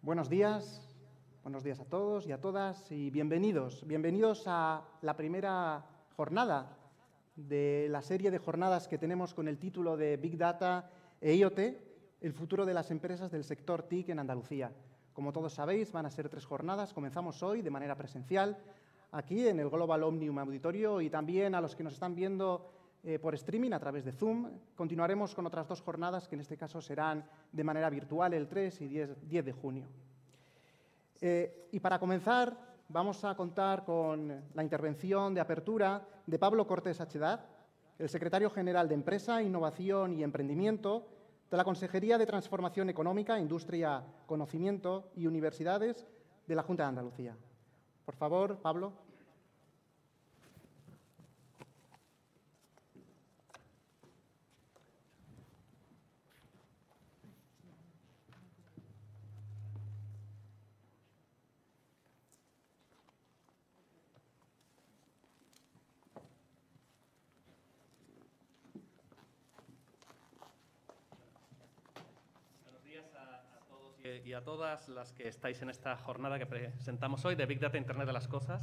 Buenos días a todos y a todas y bienvenidos a la primera jornada de la serie de jornadas que tenemos con el título de Big Data e IoT, el futuro de las empresas del sector TIC en Andalucía. Como todos sabéis, van a ser 3 jornadas. Comenzamos hoy de manera presencial, aquí en el Global Omnium Auditorio, y también a los que nos están viendo por streaming a través de Zoom. Continuaremos con otras 2 jornadas que en este caso serán de manera virtual el 3 y 10 de junio. Y para comenzar vamos a contar con la intervención de apertura de Pablo Cortés Achedad, el secretario general de Empresa, Innovación y Emprendimiento de la Consejería de Transformación Económica, Industria, Conocimiento y Universidades de la Junta de Andalucía. Por favor, Pablo. Y a todas las que estáis en esta jornada que presentamos hoy de Big Data Internet de las Cosas.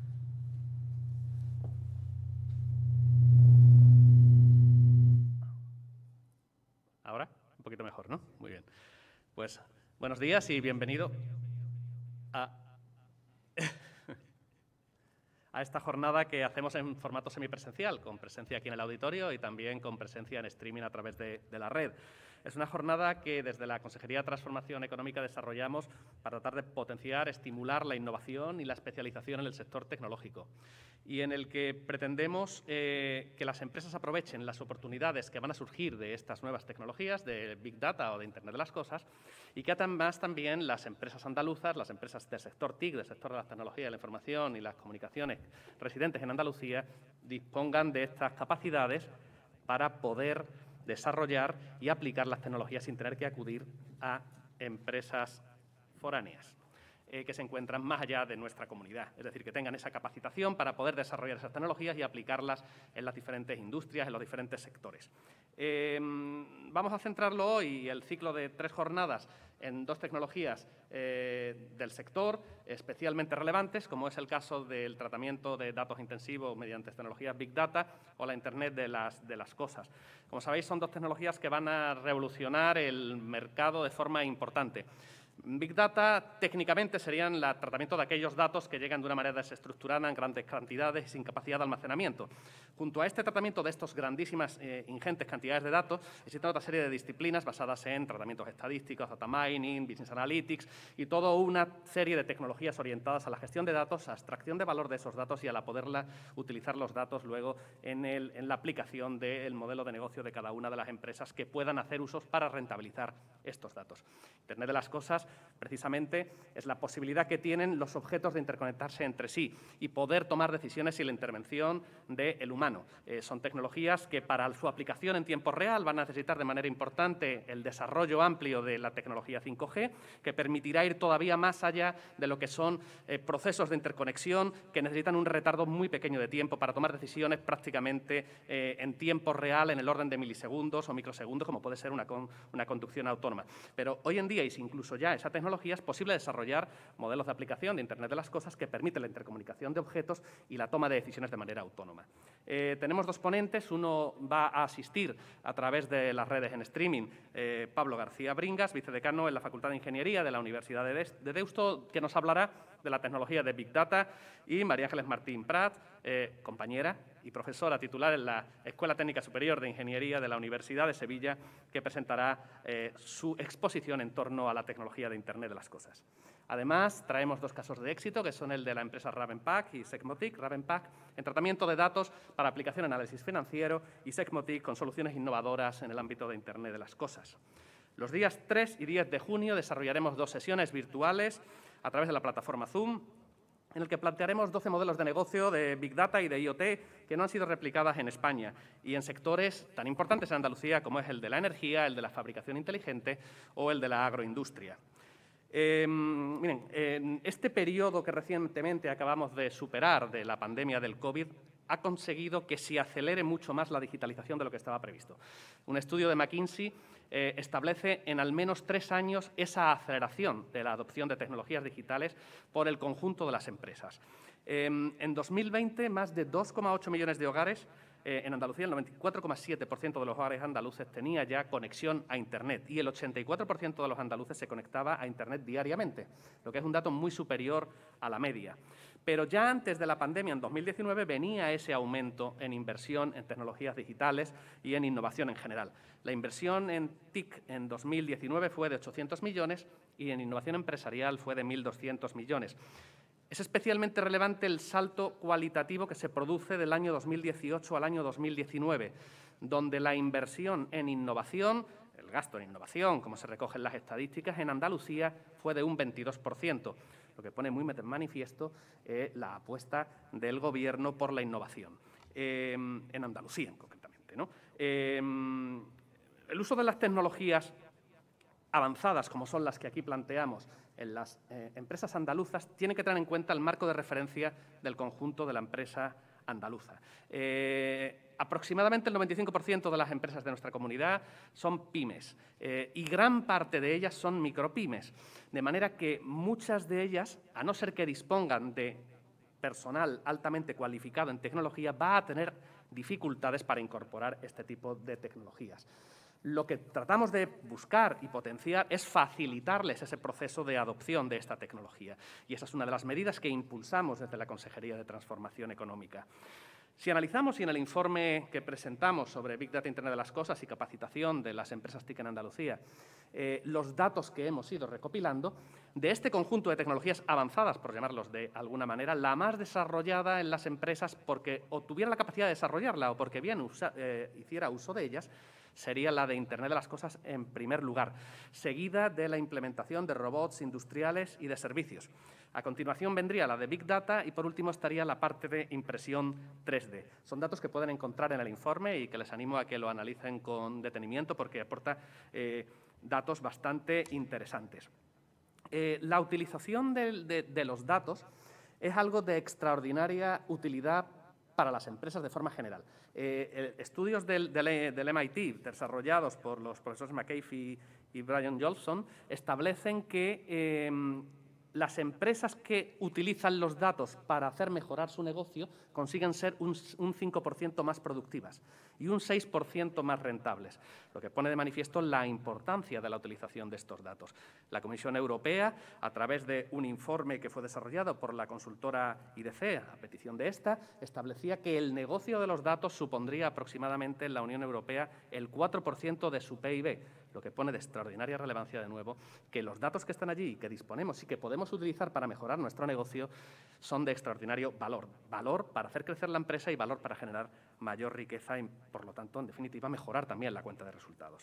¿Ahora? Un poquito mejor, ¿no? Muy bien. Pues buenos días y bienvenido a esta jornada que hacemos en formato semipresencial, con presencia aquí en el auditorio y también con presencia en streaming a través de la red. Es una jornada que desde la Consejería de Transformación Económica desarrollamos para tratar de potenciar, estimular la innovación y la especialización en el sector tecnológico, y en el que pretendemos que las empresas aprovechen las oportunidades que van a surgir de estas nuevas tecnologías, de Big Data o de Internet de las Cosas, y que además también las empresas andaluzas, las empresas del sector TIC, del sector de las tecnologías de la información y las comunicaciones residentes en Andalucía, dispongan de estas capacidades para poder desarrollar y aplicar las tecnologías sin tener que acudir a empresas foráneas que se encuentran más allá de nuestra comunidad. Es decir, que tengan esa capacitación para poder desarrollar esas tecnologías y aplicarlas en las diferentes industrias, en los diferentes sectores. Vamos a centrarlo hoy, el ciclo de 3 jornadas, en 2 tecnologías del sector especialmente relevantes, como es el caso del tratamiento de datos intensivos mediante tecnologías Big Data o la Internet de las Cosas. Como sabéis, son 2 tecnologías que van a revolucionar el mercado de forma importante. Big Data técnicamente serían el tratamiento de aquellos datos que llegan de una manera desestructurada en grandes cantidades y sin capacidad de almacenamiento. Junto a este tratamiento de estas grandísimas, ingentes cantidades de datos, existen otra serie de disciplinas basadas en tratamientos estadísticos, data mining, business analytics y toda una serie de tecnologías orientadas a la gestión de datos, a extracción de valor de esos datos y a la poderla utilizar los datos luego en la aplicación del modelo de negocio de cada una de las empresas que puedan hacer usos para rentabilizar estos datos. Internet de las Cosas precisamente es la posibilidad que tienen los objetos de interconectarse entre sí y poder tomar decisiones sin la intervención del humano. Son tecnologías que para su aplicación en tiempo real van a necesitar de manera importante el desarrollo amplio de la tecnología 5G, que permitirá ir todavía más allá de lo que son procesos de interconexión que necesitan un retardo muy pequeño de tiempo para tomar decisiones prácticamente en tiempo real, en el orden de milisegundos o microsegundos, como puede ser una conducción autónoma. Pero hoy en día, y incluso ya esa tecnología, es posible desarrollar modelos de aplicación de Internet de las Cosas que permiten la intercomunicación de objetos y la toma de decisiones de manera autónoma. Tenemos 2 ponentes. Uno va a asistir a través de las redes en streaming, Pablo García Bringas, vicedecano en la Facultad de Ingeniería de la Universidad de Deusto, que nos hablará de la tecnología de Big Data, y María Ángeles Martín Prat, compañera y profesora titular en la Escuela Técnica Superior de Ingeniería de la Universidad de Sevilla, que presentará su exposición en torno a la tecnología de Internet de las Cosas. Además, traemos 2 casos de éxito, que son el de la empresa Ravenpack y Secmotic. Ravenpack en tratamiento de datos para aplicación en análisis financiero, y Secmotic con soluciones innovadoras en el ámbito de Internet de las Cosas. Los días 3 y 10 de junio desarrollaremos 2 sesiones virtuales a través de la plataforma Zoom, en el que plantearemos 12 modelos de negocio de Big Data y de IoT que no han sido replicadas en España y en sectores tan importantes en Andalucía como es el de la energía, el de la fabricación inteligente o el de la agroindustria. Miren, en este periodo que recientemente acabamos de superar de la pandemia del COVID, ha conseguido que se acelere mucho más la digitalización de lo que estaba previsto. Un estudio de McKinsey establece en al menos 3 años esa aceleración de la adopción de tecnologías digitales por el conjunto de las empresas. En 2020, más de 2,8 millones de hogares en Andalucía, el 94,7% de los hogares andaluces tenía ya conexión a Internet y el 84% de los andaluces se conectaba a Internet diariamente, lo que es un dato muy superior a la media. Pero ya antes de la pandemia, en 2019, venía ese aumento en inversión en tecnologías digitales y en innovación en general. La inversión en TIC en 2019 fue de 800 millones y en innovación empresarial fue de 1.200 millones. Es especialmente relevante el salto cualitativo que se produce del año 2018 al año 2019, donde la inversión en innovación, el gasto en innovación, como se recoge en las estadísticas, en Andalucía fue de un 22%, lo que pone muy en manifiesto la apuesta del Gobierno por la innovación, en Andalucía concretamente, ¿no? El uso de las tecnologías avanzadas, como son las que aquí planteamos, en las empresas andaluzas, tiene que tener en cuenta el marco de referencia del conjunto de la empresa andaluza. Aproximadamente el 95% de las empresas de nuestra comunidad son pymes y gran parte de ellas son micropymes, de manera que muchas de ellas, a no ser que dispongan de personal altamente cualificado en tecnología, va a tener dificultades para incorporar este tipo de tecnologías. Lo que tratamos de buscar y potenciar es facilitarles ese proceso de adopción de esta tecnología. Y esa es una de las medidas que impulsamos desde la Consejería de Transformación Económica. Si analizamos y en el informe que presentamos sobre Big Data, Internet de las Cosas y capacitación de las empresas TIC en Andalucía, los datos que hemos ido recopilando, de este conjunto de tecnologías avanzadas, por llamarlos de alguna manera, la más desarrollada en las empresas porque o tuviera la capacidad de desarrollarla o porque bien hiciera uso de ellas, sería la de Internet de las Cosas en primer lugar, seguida de la implementación de robots industriales y de servicios. A continuación vendría la de Big Data y, por último, estaría la parte de impresión 3D. Son datos que pueden encontrar en el informe y que les animo a que lo analicen con detenimiento porque aporta datos bastante interesantes. La utilización de los datos es algo de extraordinaria utilidad para las empresas de forma general. Estudios del MIT, desarrollados por los profesores McAfee y Brian Jolson, establecen que las empresas que utilizan los datos para hacer mejorar su negocio consiguen ser un 5% más productivas y un 6% más rentables, lo que pone de manifiesto la importancia de la utilización de estos datos. La Comisión Europea, a través de un informe que fue desarrollado por la consultora IDC, a petición de esta, establecía que el negocio de los datos supondría aproximadamente en la Unión Europea el 4% de su PIB, lo que pone de extraordinaria relevancia de nuevo que los datos que están allí, que disponemos y que podemos utilizar para mejorar nuestro negocio son de extraordinario valor. Valor para hacer crecer la empresa y valor para generar mayor riqueza y, por lo tanto, en definitiva, mejorar también la cuenta de resultados.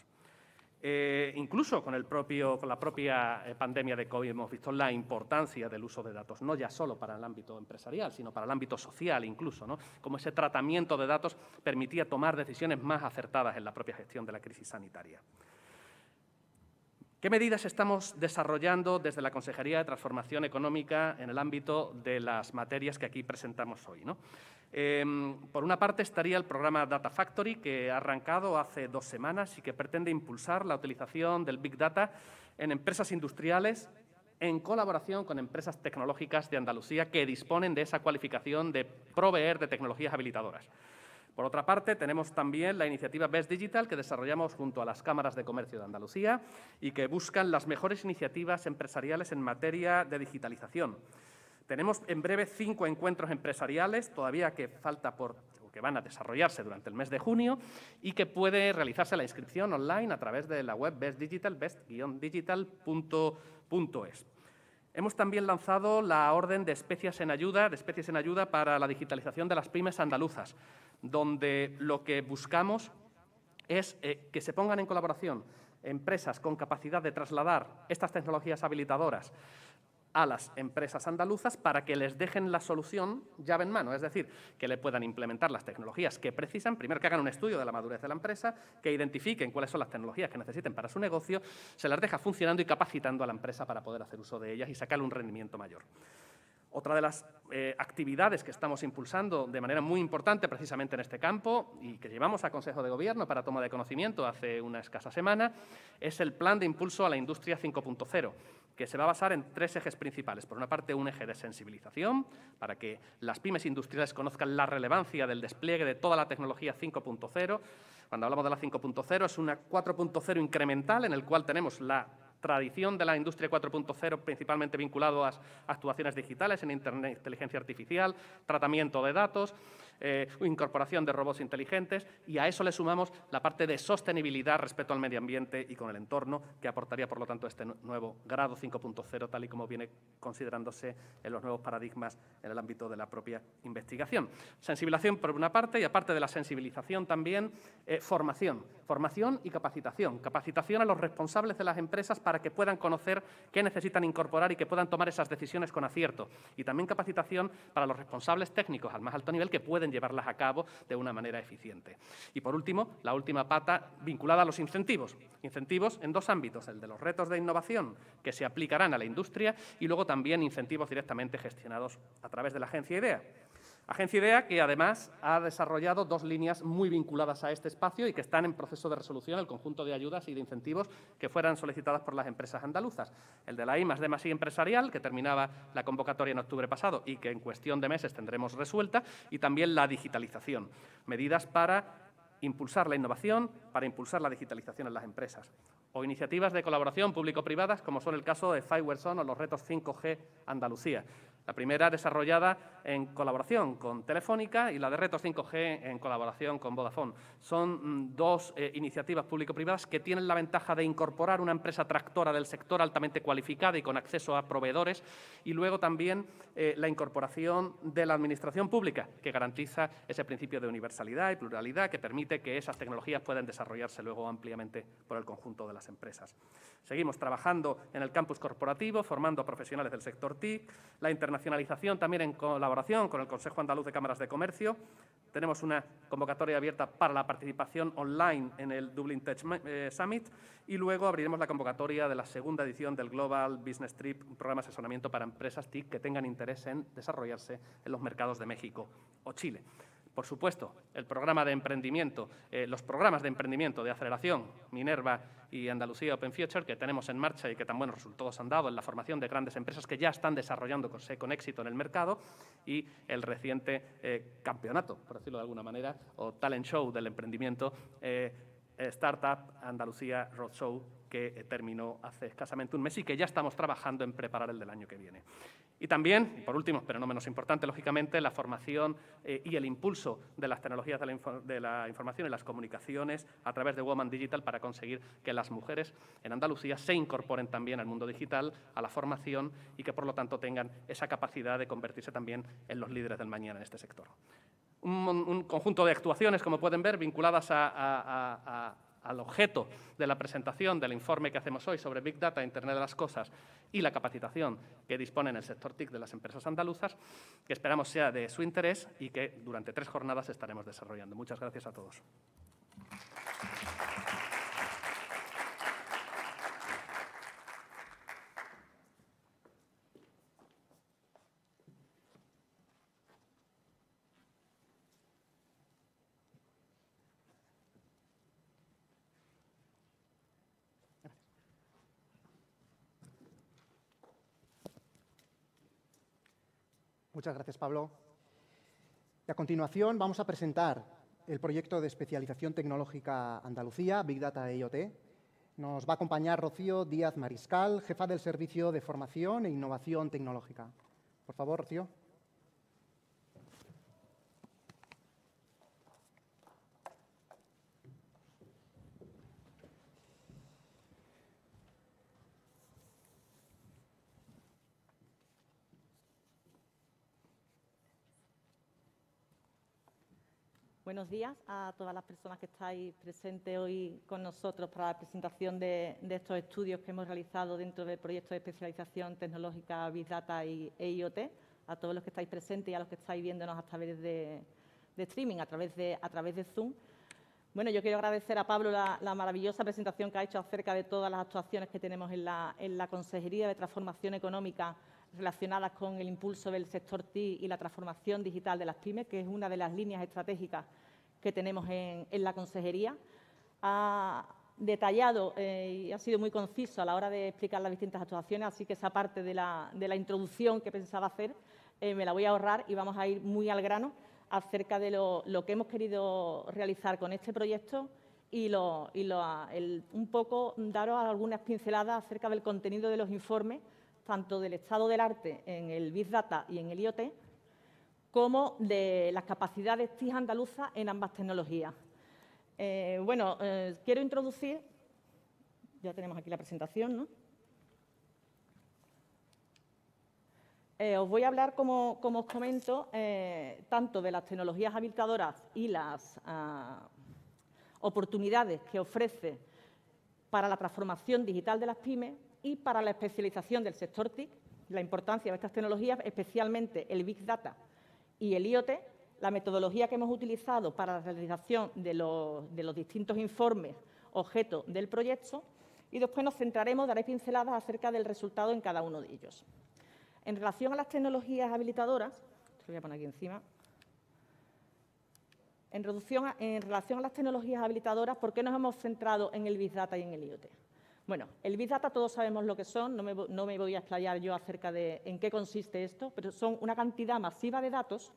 Incluso con la propia pandemia de COVID hemos visto la importancia del uso de datos, no ya solo para el ámbito empresarial, sino para el ámbito social incluso, ¿no? Cómo ese tratamiento de datos permitía tomar decisiones más acertadas en la propia gestión de la crisis sanitaria. ¿Qué medidas estamos desarrollando desde la Consejería de Transformación Económica en el ámbito de las materias que aquí presentamos hoy, ¿no? Por una parte estaría el programa Data Factory, que ha arrancado hace 2 semanas y que pretende impulsar la utilización del Big Data en empresas industriales en colaboración con empresas tecnológicas de Andalucía que disponen de esa cualificación de proveer de tecnologías habilitadoras. Por otra parte, tenemos también la iniciativa Best Digital que desarrollamos junto a las cámaras de comercio de Andalucía y que buscan las mejores iniciativas empresariales en materia de digitalización. Tenemos en breve 5 encuentros empresariales, todavía que van a desarrollarse durante el mes de junio y que puede realizarse la inscripción online a través de la web Best Digital, best-digital.es. Hemos también lanzado la orden de especies en ayuda para la digitalización de las pymes andaluzas, donde lo que buscamos es que se pongan en colaboración empresas con capacidad de trasladar estas tecnologías habilitadoras a las empresas andaluzas para que les dejen la solución llave en mano, es decir, que le puedan implementar las tecnologías que precisan, primero que hagan un estudio de la madurez de la empresa, que identifiquen cuáles son las tecnologías que necesiten para su negocio, se las deja funcionando y capacitando a la empresa para poder hacer uso de ellas y sacarle un rendimiento mayor. Otra de las actividades que estamos impulsando de manera muy importante precisamente en este campo y que llevamos a Consejo de Gobierno para toma de conocimiento hace una escasa semana es el Plan de Impulso a la Industria 5.0, que se va a basar en 3 ejes principales. Por una parte, un eje de sensibilización para que las pymes industriales conozcan la relevancia del despliegue de toda la tecnología 5.0. Cuando hablamos de la 5.0 es una 4.0 incremental en el cual tenemos la tradición de la industria 4.0 principalmente vinculado a actuaciones digitales en Internet, inteligencia artificial, tratamiento de datos, incorporación de robots inteligentes, y a eso le sumamos la parte de sostenibilidad respecto al medio ambiente y con el entorno, que aportaría, por lo tanto, este nuevo grado 5.0, tal y como viene considerándose en los nuevos paradigmas en el ámbito de la propia investigación. Sensibilización por una parte, y aparte de la sensibilización también, formación y capacitación. Capacitación a los responsables de las empresas para que puedan conocer qué necesitan incorporar y que puedan tomar esas decisiones con acierto. Y también capacitación para los responsables técnicos al más alto nivel que pueden llevarlas a cabo de una manera eficiente. Y, por último, la última pata vinculada a los incentivos. Incentivos en 2 ámbitos, el de los retos de innovación que se aplicarán a la industria y luego también incentivos directamente gestionados a través de la Agencia IDEA. Agencia IDEA que, además, ha desarrollado 2 líneas muy vinculadas a este espacio y que están en proceso de resolución, el conjunto de ayudas y de incentivos que fueran solicitadas por las empresas andaluzas. El de la I+D+I empresarial, que terminaba la convocatoria en octubre pasado y que en cuestión de meses tendremos resuelta, y también la digitalización, medidas para impulsar la innovación, para impulsar la digitalización en las empresas, o iniciativas de colaboración público-privadas, como son el caso de Fiverson o los retos 5G Andalucía. La primera desarrollada en colaboración con Telefónica y la de retos 5G en colaboración con Vodafone. Son 2 iniciativas público-privadas que tienen la ventaja de incorporar una empresa tractora del sector altamente cualificada y con acceso a proveedores, y luego también la incorporación de la administración pública, que garantiza ese principio de universalidad y pluralidad que permite que esas tecnologías puedan desarrollarse luego ampliamente por el conjunto de las empresas. Seguimos trabajando en el campus corporativo, formando a profesionales del sector TIC, la internacionalización también en colaboración con el Consejo Andaluz de Cámaras de Comercio. Tenemos una convocatoria abierta para la participación online en el Dublin Tech Summit y luego abriremos la convocatoria de la 2ª edición del Global Business Trip, un programa de asesoramiento para empresas TIC que tengan interés en desarrollarse en los mercados de México o Chile. Por supuesto, el programa de emprendimiento, los programas de emprendimiento de aceleración, Minerva y Andalucía Open Future, que tenemos en marcha y que tan buenos resultados han dado en la formación de grandes empresas que ya están desarrollándose con éxito en el mercado, y el reciente campeonato, por decirlo de alguna manera, o talent show del emprendimiento, Startup Andalucía Roadshow, que terminó hace escasamente un mes y que ya estamos trabajando en preparar el del año que viene. Y también, y por último, pero no menos importante, lógicamente, la formación y el impulso de las tecnologías de la información y las comunicaciones a través de Woman Digital para conseguir que las mujeres en Andalucía se incorporen también al mundo digital, a la formación y que, por lo tanto, tengan esa capacidad de convertirse también en los líderes del mañana en este sector. Un conjunto de actuaciones, como pueden ver, vinculadas al objeto de la presentación del informe que hacemos hoy sobre Big Data, Internet de las Cosas y la capacitación que dispone en el sector TIC de las empresas andaluzas, que esperamos sea de su interés y que durante 3 jornadas estaremos desarrollando. Muchas gracias a todos. Muchas gracias, Pablo. Y a continuación vamos a presentar el proyecto de especialización tecnológica Andalucía, Big Data e IoT. Nos va a acompañar Rocío Díaz Mariscal, jefa del Servicio de Formación e Innovación Tecnológica. Por favor, Rocío. Buenos días a todas las personas que estáis presentes hoy con nosotros para la presentación de estos estudios que hemos realizado dentro del proyecto de especialización tecnológica Big Data e IoT, a todos los que estáis presentes y a los que estáis viéndonos a través de streaming, a través de Zoom. Bueno, yo quiero agradecer a Pablo la maravillosa presentación que ha hecho acerca de todas las actuaciones que tenemos en la Consejería de Transformación Económica relacionadas con el impulso del sector TIC y la transformación digital de las pymes, que es una de las líneas estratégicas que tenemos en la consejería. Ha detallado y ha sido muy conciso a la hora de explicar las distintas actuaciones, así que esa parte de la introducción que pensaba hacer me la voy a ahorrar y vamos a ir muy al grano acerca de lo que hemos querido realizar con este proyecto y un poco daros algunas pinceladas acerca del contenido de los informes, tanto del estado del arte en el Big Data y en el IoT, como de las capacidades TIC andaluzas en ambas tecnologías. Quiero introducir, ya tenemos aquí la presentación, ¿no? Os voy a hablar, como os comento, tanto de las tecnologías habilitadoras y las oportunidades que ofrece para la transformación digital de las pymes y para la especialización del sector TIC, la importancia de estas tecnologías, especialmente el Big Data y el IoT, la metodología que hemos utilizado para la realización de los distintos informes objeto del proyecto y después nos centraremos, daré pinceladas acerca del resultado en cada uno de ellos. En relación a las tecnologías habilitadoras, lo voy a poner aquí encima. En relación a las tecnologías habilitadoras, ¿por qué nos hemos centrado en el Big Data y en el IoT? Bueno, el Big Data todos sabemos lo que son, no me voy a explayar yo acerca de en qué consiste esto, pero son una cantidad masiva de datos,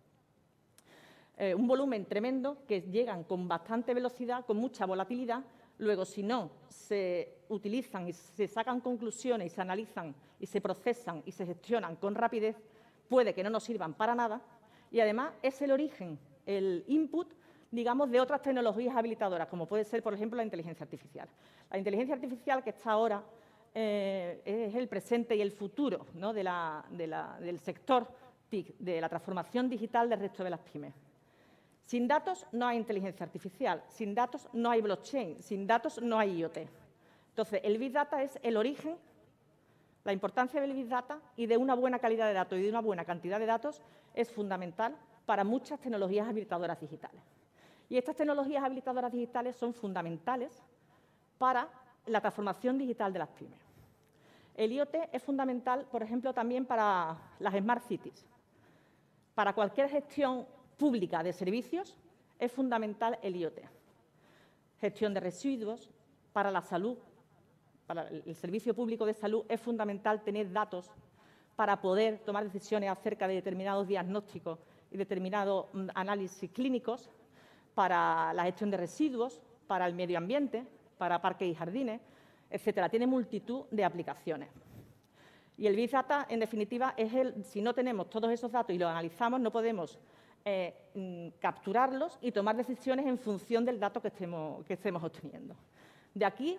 un volumen tremendo que llegan con bastante velocidad, con mucha volatilidad. Luego, si no se utilizan y se sacan conclusiones y se analizan y se procesan y se gestionan con rapidez, puede que no nos sirvan para nada. Y además es el origen, el input, digamos, de otras tecnologías habilitadoras, como puede ser, por ejemplo, la inteligencia artificial. La inteligencia artificial que está ahora es el presente y el futuro, ¿no?, del sector TIC, de la transformación digital del resto de las pymes. Sin datos no hay inteligencia artificial, sin datos no hay blockchain, sin datos no hay IoT. Entonces, el Big Data es el origen, la importancia del Big Data y de una buena calidad de datos y de una buena cantidad de datos es fundamental para muchas tecnologías habilitadoras digitales. Y estas tecnologías habilitadoras digitales son fundamentales para la transformación digital de las pymes. El IoT es fundamental, por ejemplo, también para las Smart Cities. Para cualquier gestión pública de servicios es fundamental el IoT. Gestión de residuos, para la salud, para el servicio público de salud es fundamental tener datos para poder tomar decisiones acerca de determinados diagnósticos y determinados análisis clínicos, para la gestión de residuos, para el medio ambiente, para parques y jardines, etcétera. Tiene multitud de aplicaciones. Y el Big Data, en definitiva, si no tenemos todos esos datos y los analizamos, no podemos capturarlos y tomar decisiones en función del dato que estemos obteniendo. De aquí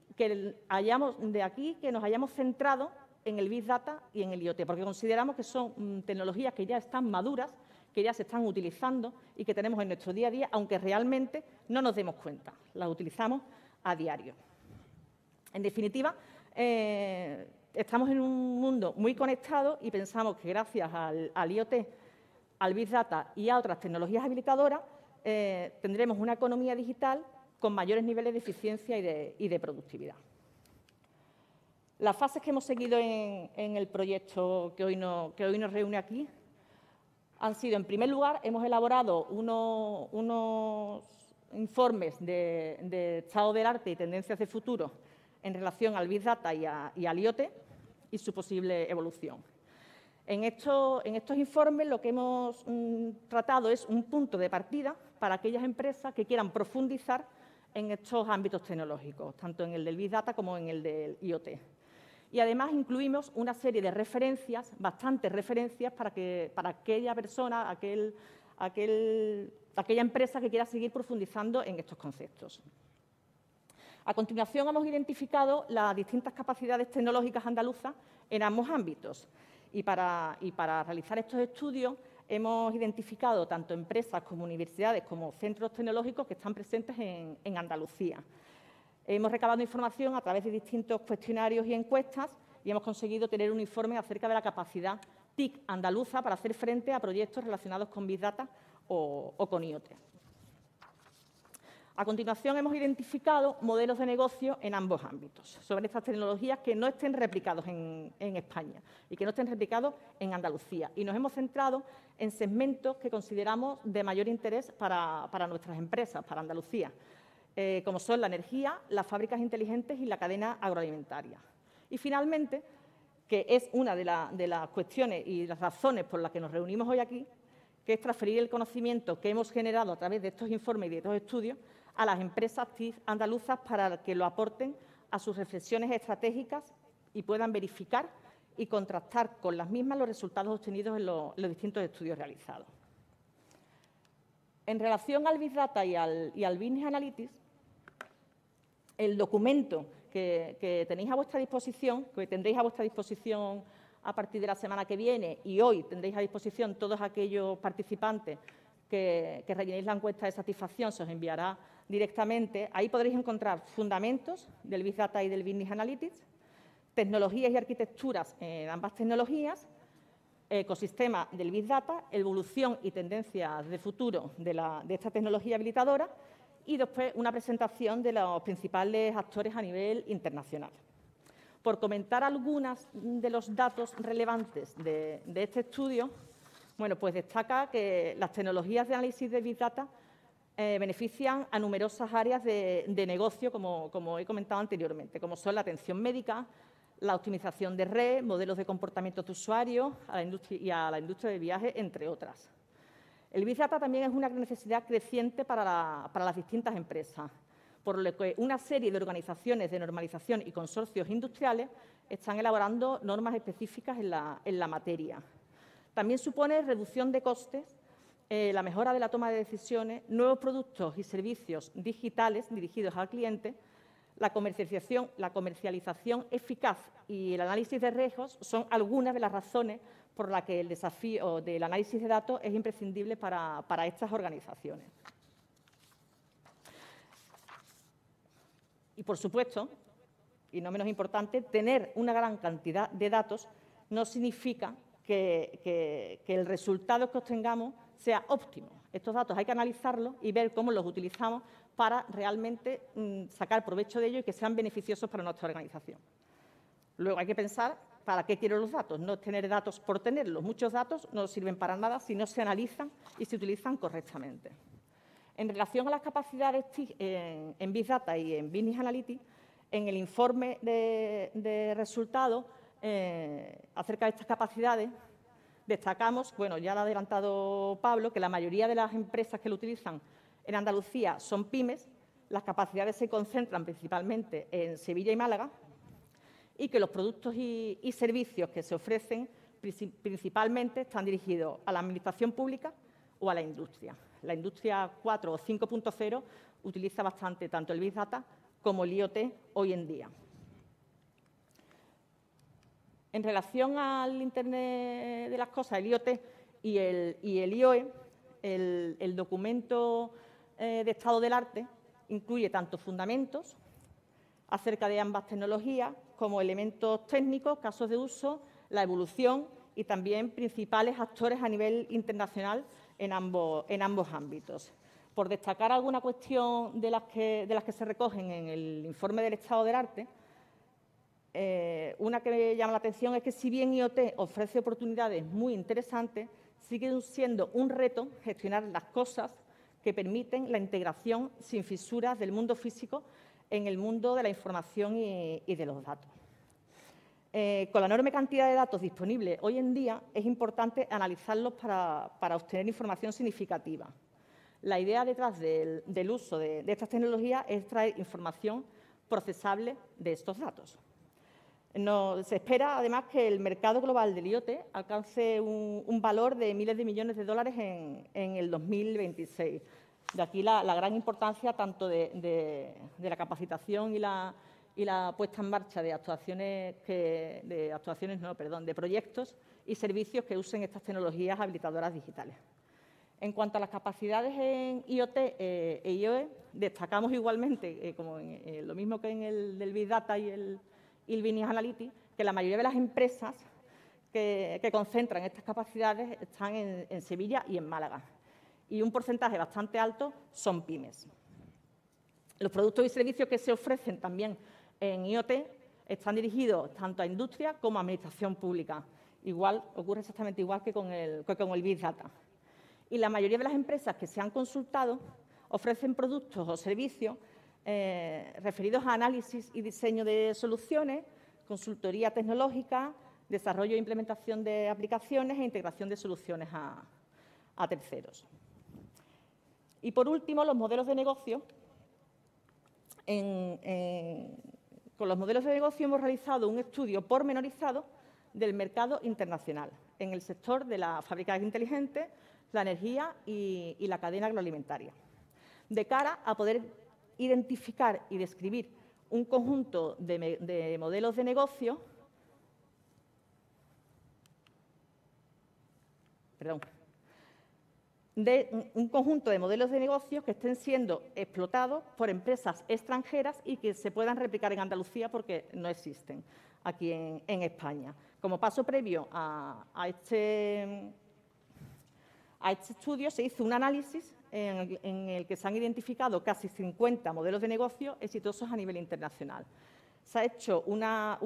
que nos hayamos centrado en el Big Data y en el IoT, porque consideramos que son tecnologías que ya están maduras, que ya se están utilizando y que tenemos en nuestro día a día, aunque realmente no nos demos cuenta. Las utilizamos a diario. En definitiva, estamos en un mundo muy conectado y pensamos que gracias al IoT, al Big Data y a otras tecnologías habilitadoras, tendremos una economía digital con mayores niveles de eficiencia y de productividad. Las fases que hemos seguido en el proyecto que hoy nos reúne aquí han sido, en primer lugar, hemos elaborado unos informes de estado del arte y tendencias de futuro en relación al Big Data y al IoT y su posible evolución. En estos informes lo que hemos tratado es un punto de partida para aquellas empresas que quieran profundizar en estos ámbitos tecnológicos, tanto en el del Big Data como en el del IoT. Y además incluimos una serie de referencias, bastantes referencias, para aquella persona, aquella empresa que quiera seguir profundizando en estos conceptos. A continuación, hemos identificado las distintas capacidades tecnológicas andaluzas en ambos ámbitos. Y para realizar estos estudios hemos identificado tanto empresas como universidades como centros tecnológicos que están presentes en Andalucía. Hemos recabado información a través de distintos cuestionarios y encuestas y hemos conseguido tener un informe acerca de la capacidad TIC andaluza para hacer frente a proyectos relacionados con Big Data o con IoT. A continuación, hemos identificado modelos de negocio en ambos ámbitos sobre estas tecnologías que no estén replicados en España y que no estén replicados en Andalucía. Y nos hemos centrado en segmentos que consideramos de mayor interés para nuestras empresas, para Andalucía, como son la energía, las fábricas inteligentes y la cadena agroalimentaria. Y, finalmente, que es una de las cuestiones y las razones por las que nos reunimos hoy aquí, que es transferir el conocimiento que hemos generado a través de estos informes y de estos estudios a las empresas TIC andaluzas para que lo aporten a sus reflexiones estratégicas y puedan verificar y contrastar con las mismas los resultados obtenidos en los distintos estudios realizados. En relación al Big Data y al Business Analytics, el documento que tenéis a vuestra disposición, que tendréis a vuestra disposición a partir de la semana que viene, y hoy tendréis a disposición todos aquellos participantes que rellenéis la encuesta de satisfacción, se os enviará directamente. Ahí podréis encontrar fundamentos del Big Data y del Business Analytics, tecnologías y arquitecturas en ambas tecnologías, ecosistema del Big Data, evolución y tendencias de futuro de esta tecnología habilitadora y después una presentación de los principales actores a nivel internacional. Por comentar algunos de los datos relevantes de este estudio, bueno, pues destaca que las tecnologías de análisis de Big Data benefician a numerosas áreas de negocio, como he comentado anteriormente, como son la atención médica, la optimización de red, modelos de comportamiento de usuarios y a la industria de viajes, entre otras. El Big Data también es una necesidad creciente para las distintas empresas, por lo que una serie de organizaciones de normalización y consorcios industriales están elaborando normas específicas en la materia. También supone reducción de costes, la mejora de la toma de decisiones, nuevos productos y servicios digitales dirigidos al cliente, la comercialización eficaz y el análisis de riesgos son algunas de las razones por las que el desafío del análisis de datos es imprescindible para estas organizaciones. Y, por supuesto, y no menos importante, tener una gran cantidad de datos no significa que el resultado que obtengamos sea óptimo. Estos datos hay que analizarlos y ver cómo los utilizamos para realmente sacar provecho de ellos y que sean beneficiosos para nuestra organización. Luego hay que pensar para qué quiero los datos, no tener datos por tenerlos. Muchos datos no sirven para nada si no se analizan y se utilizan correctamente. En relación a las capacidades en Big Data y en Business Analytics, en el informe de resultados acerca de estas capacidades, destacamos, bueno, ya lo ha adelantado Pablo, que la mayoría de las empresas que lo utilizan en Andalucía son pymes, las capacidades se concentran principalmente en Sevilla y Málaga y que los productos y servicios que se ofrecen principalmente están dirigidos a la administración pública o a la industria. La industria 4 o 5.0 utiliza bastante tanto el Big Data como el IoT hoy en día. En relación al Internet de las cosas, el IoT y el IoE, el documento de estado del arte incluye tanto fundamentos acerca de ambas tecnologías como elementos técnicos, casos de uso, la evolución y también principales actores a nivel internacional en ambos ámbitos. Por destacar alguna cuestión de las que se recogen en el informe del estado del arte, una que me llama la atención es que si bien IoT ofrece oportunidades muy interesantes, sigue siendo un reto gestionar las cosas que permiten la integración sin fisuras del mundo físico en el mundo de la información y de los datos. Con la enorme cantidad de datos disponibles hoy en día, es importante analizarlos para obtener información significativa. La idea detrás del uso de estas tecnologías es traer información procesable de estos datos. Se espera, además, que el mercado global del IoT alcance un valor de miles de millones de dólares en el 2026. De aquí la gran importancia tanto de la capacitación y la puesta en marcha de de proyectos y servicios que usen estas tecnologías habilitadoras digitales. En cuanto a las capacidades en IoT e IoE, destacamos igualmente, como lo mismo que en el del Big Data y el Business Analytics, que la mayoría de las empresas que concentran estas capacidades están en Sevilla y en Málaga. Y un porcentaje bastante alto son pymes. Los productos y servicios que se ofrecen también en IoT están dirigidos tanto a industria como a administración pública. Ocurre exactamente igual que con el Big Data. Y la mayoría de las empresas que se han consultado ofrecen productos o servicios referidos a análisis y diseño de soluciones, consultoría tecnológica, desarrollo e implementación de aplicaciones e integración de soluciones a terceros. Y, por último, los modelos de negocio. Con los modelos de negocio hemos realizado un estudio pormenorizado del mercado internacional en el sector de la fábricas inteligentes, la energía y la cadena agroalimentaria, de cara a poder identificar y describir un conjunto de modelos de negocio que estén siendo explotados por empresas extranjeras y que se puedan replicar en Andalucía porque no existen aquí en España. Como paso previo a este estudio se hizo un análisis en el que se han identificado casi 50 modelos de negocio exitosos a nivel internacional. Se ha hecho una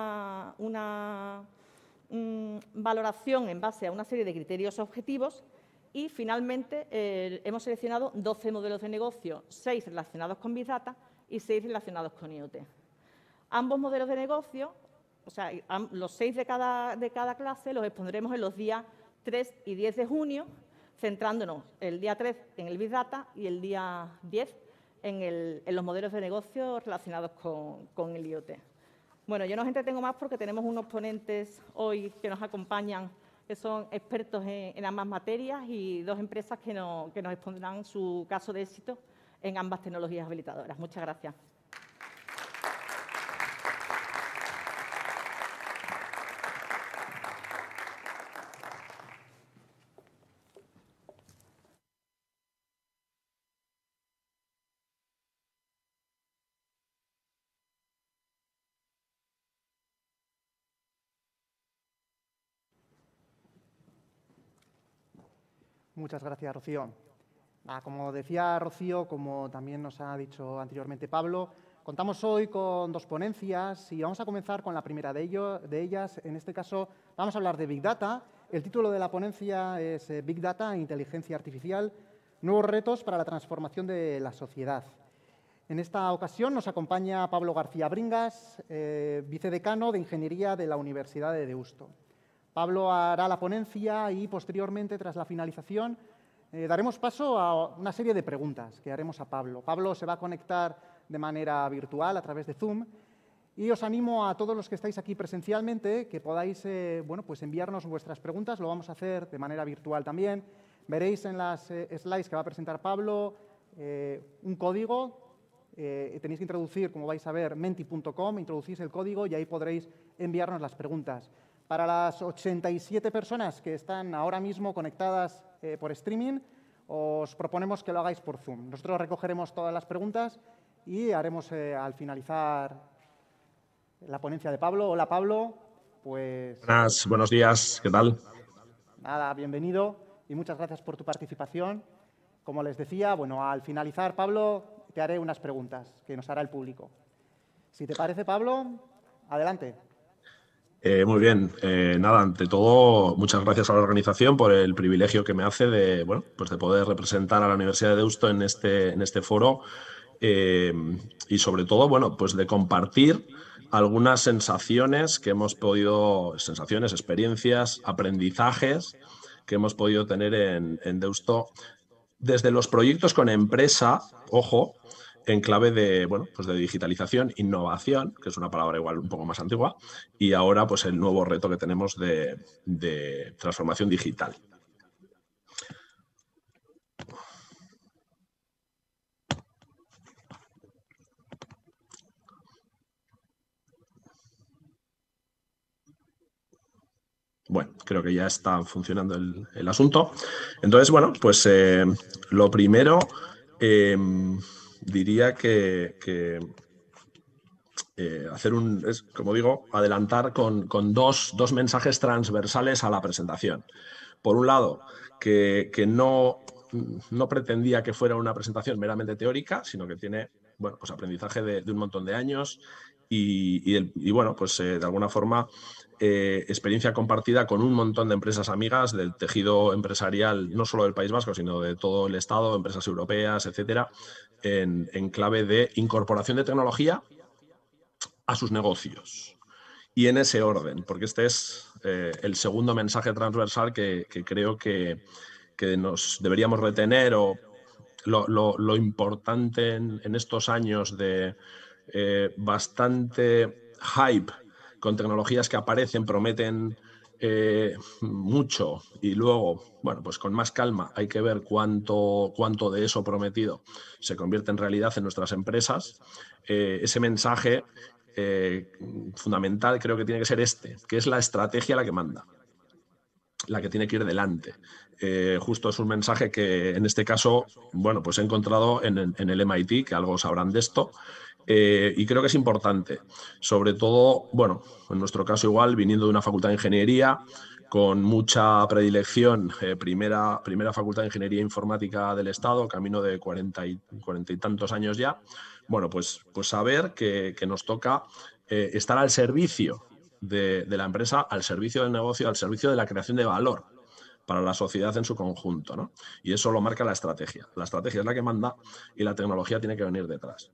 valoración en base a una serie de criterios objetivos y, finalmente, hemos seleccionado 12 modelos de negocio, 6 relacionados con Big Data y 6 relacionados con IoT. Ambos modelos de negocio, o sea, los 6 de cada clase, los expondremos en los días 3 y 10 de junio, centrándonos el día 3 en el Big Data y el día 10 en los modelos de negocio relacionados con el IoT. Bueno, yo no os entretengo más porque tenemos unos ponentes hoy que nos acompañan que son expertos en ambas materias y 2 empresas que nos expondrán su caso de éxito en ambas tecnologías habilitadoras. Muchas gracias. Muchas gracias, Rocío. Como decía Rocío, como también nos ha dicho anteriormente Pablo, contamos hoy con 2 ponencias y vamos a comenzar con la primera de ellas. En este caso, vamos a hablar de Big Data. El título de la ponencia es Big Data e Inteligencia Artificial, nuevos retos para la transformación de la sociedad. En esta ocasión nos acompaña Pablo García Bringas, vicedecano de Ingeniería de la Universidad de Deusto. Pablo hará la ponencia y, posteriormente, tras la finalización, daremos paso a una serie de preguntas que haremos a Pablo. Pablo se va a conectar de manera virtual a través de Zoom y os animo a todos los que estáis aquí presencialmente que podáis pues enviarnos vuestras preguntas. Lo vamos a hacer de manera virtual también. Veréis en las slides que va a presentar Pablo un código. Tenéis que introducir, como vais a ver, menti.com, introducís el código y ahí podréis enviarnos las preguntas. Para las 87 personas que están ahora mismo conectadas por streaming, os proponemos que lo hagáis por Zoom. Nosotros recogeremos todas las preguntas y haremos, al finalizar la ponencia de Pablo. Hola, Pablo. Pues, buenos días. ¿Qué tal? Nada, bienvenido y muchas gracias por tu participación. Como les decía, bueno, al finalizar, Pablo, te haré unas preguntas que nos hará el público. Si te parece, Pablo, adelante. Muy bien. Nada, ante todo, muchas gracias a la organización por el privilegio que me hace de poder representar a la Universidad de Deusto en este foro y, sobre todo, pues de compartir algunas sensaciones que hemos podido, experiencias, aprendizajes que hemos podido tener en Deusto desde los proyectos con empresa, ojo, en clave de digitalización, innovación, que es una palabra igual un poco más antigua, y ahora pues el nuevo reto que tenemos de transformación digital. Bueno, creo que ya está funcionando el asunto. Entonces, pues lo primero, diría que es, como digo, adelantar con dos mensajes transversales a la presentación. Por un lado, que no pretendía que fuera una presentación meramente teórica, sino que tiene bueno, pues aprendizaje de un montón de años y bueno, pues de alguna forma experiencia compartida con un montón de empresas amigas del tejido empresarial, no solo del País Vasco, sino de todo el Estado, empresas europeas, etcétera, en clave de incorporación de tecnología a sus negocios. Y en ese orden, porque este es el segundo mensaje transversal que creo que nos deberíamos retener, o lo importante en estos años de bastante hype con tecnologías que aparecen, prometen mucho y luego, bueno, pues con más calma hay que ver cuánto de eso prometido se convierte en realidad en nuestras empresas. Ese mensaje fundamental creo que tiene que ser este, que es la estrategia la que manda, la que tiene que ir delante. Justo es un mensaje que en este caso, bueno, pues he encontrado en el MIT, que algo sabrán de esto, y creo que es importante, sobre todo, bueno, en nuestro caso igual, viniendo de una facultad de ingeniería, con mucha predilección, primera facultad de ingeniería informática del Estado, camino de 40 y tantos años ya, bueno, pues saber que nos toca estar al servicio de la empresa, al servicio del negocio, al servicio de la creación de valor para la sociedad en su conjunto, ¿no? Y eso lo marca la estrategia. La estrategia es la que manda y la tecnología tiene que venir detrás.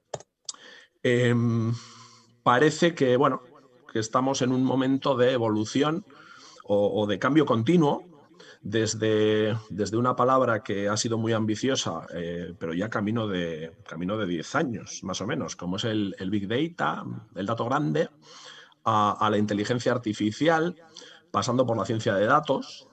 Parece que, bueno, que estamos en un momento de evolución o de cambio continuo desde una palabra que ha sido muy ambiciosa, pero ya camino de 10 años, más o menos, como es el Big Data, el dato grande, a la inteligencia artificial, pasando por la ciencia de datos.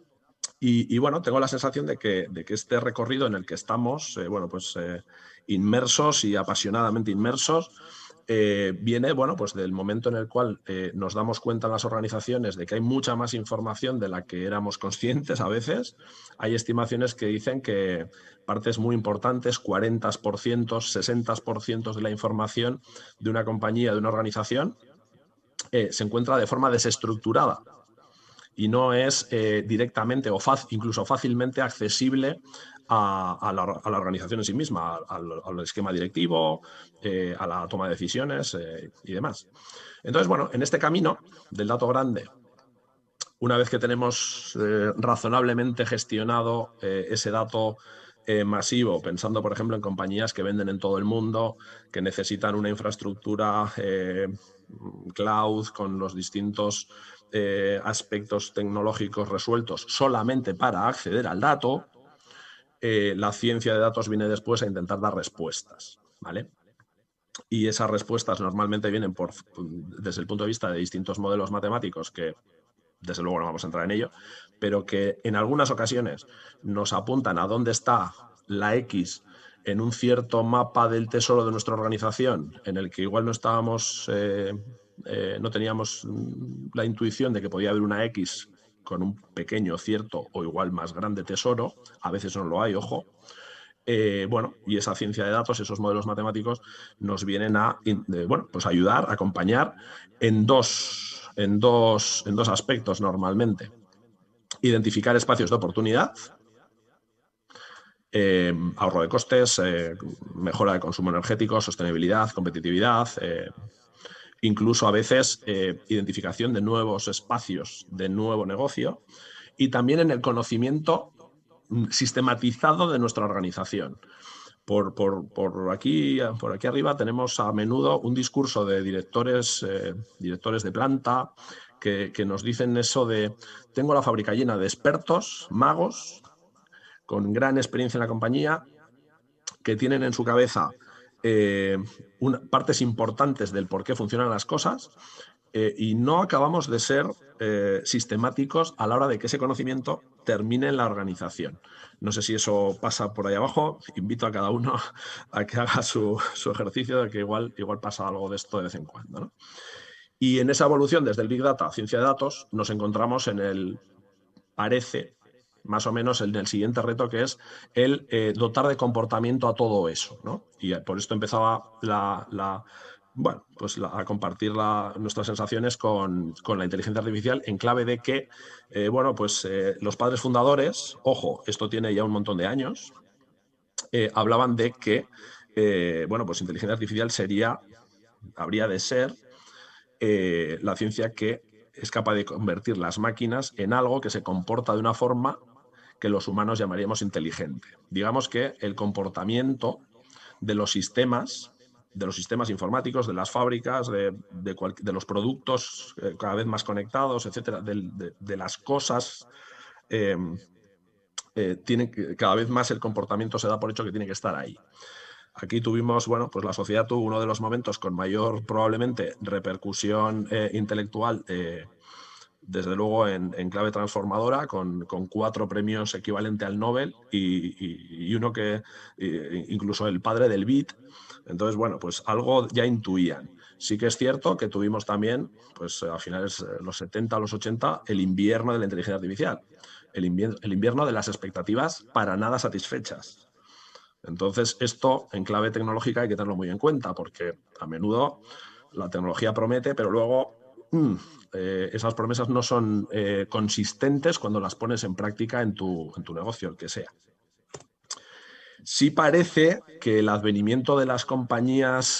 Y bueno, tengo la sensación de que este recorrido en el que estamos, bueno, pues inmersos y apasionadamente inmersos, viene, bueno, pues del momento en el cual nos damos cuenta en las organizaciones de que hay mucha más información de la que éramos conscientes a veces. Hay estimaciones que dicen que partes muy importantes, 40%, 60% de la información de una compañía, de una organización, se encuentra de forma desestructurada y no es directamente o incluso fácilmente accesible a la organización en sí misma, al esquema directivo, a la toma de decisiones y demás. Entonces, bueno, en este camino del dato grande, una vez que tenemos razonablemente gestionado ese dato masivo, pensando, por ejemplo, en compañías que venden en todo el mundo, que necesitan una infraestructura cloud con los distintos aspectos tecnológicos resueltos solamente para acceder al dato, la ciencia de datos viene después a intentar dar respuestas, ¿vale? Y esas respuestas normalmente vienen desde el punto de vista de distintos modelos matemáticos que, desde luego no vamos a entrar en ello, pero que en algunas ocasiones nos apuntan a dónde está la X en un cierto mapa del tesoro de nuestra organización, en el que igual no estábamos, no teníamos la intuición de que podía haber una X con un pequeño, cierto o igual más grande tesoro, a veces no lo hay, ojo. Bueno, y esa ciencia de datos, esos modelos matemáticos nos vienen a bueno, pues ayudar, a acompañar en dos aspectos normalmente. Identificar espacios de oportunidad, ahorro de costes, mejora de consumo energético, sostenibilidad, competitividad, incluso a veces identificación de nuevos espacios de nuevo negocio y también en el conocimiento sistematizado de nuestra organización. Por aquí arriba tenemos a menudo un discurso de directores de planta que nos dicen eso de: tengo la fábrica llena de expertos, magos, con gran experiencia en la compañía, que tienen en su cabeza partes importantes del por qué funcionan las cosas, y no acabamos de ser sistemáticos a la hora de que ese conocimiento termine en la organización. No sé si eso pasa por ahí abajo. Invito a cada uno a que haga su ejercicio de que igual pasa algo de esto de vez en cuando, ¿no? Y en esa evolución desde el Big Data a ciencia de datos nos encontramos parece más o menos en el siguiente reto, que es el dotar de comportamiento a todo eso, ¿no? Y por esto empezaba bueno, pues a compartir nuestras sensaciones con la inteligencia artificial, en clave de que, bueno, pues los padres fundadores, ojo, esto tiene ya un montón de años, hablaban de que bueno, pues inteligencia artificial habría de ser la ciencia que es capaz de convertir las máquinas en algo que se comporta de una forma que los humanos llamaríamos inteligente. Digamos que el comportamiento de los sistemas informáticos, de las fábricas, de los productos cada vez más conectados, etcétera, de las cosas, cada vez más el comportamiento se da por hecho que tiene que estar ahí. Aquí tuvimos, bueno, pues la sociedad tuvo uno de los momentos con mayor, probablemente, repercusión intelectual, desde luego en clave transformadora, con 4 premios equivalentes al Nobel y uno que, incluso el padre del bit. Entonces, bueno, pues algo ya intuían. Sí que es cierto que tuvimos también, pues a finales de los 70, los 80, el invierno de la inteligencia artificial, el invierno de las expectativas para nada satisfechas. Entonces, esto en clave tecnológica hay que tenerlo muy en cuenta, porque a menudo la tecnología promete, pero luego esas promesas no son consistentes cuando las pones en práctica en tu negocio, el que sea. Sí parece que el advenimiento de las compañías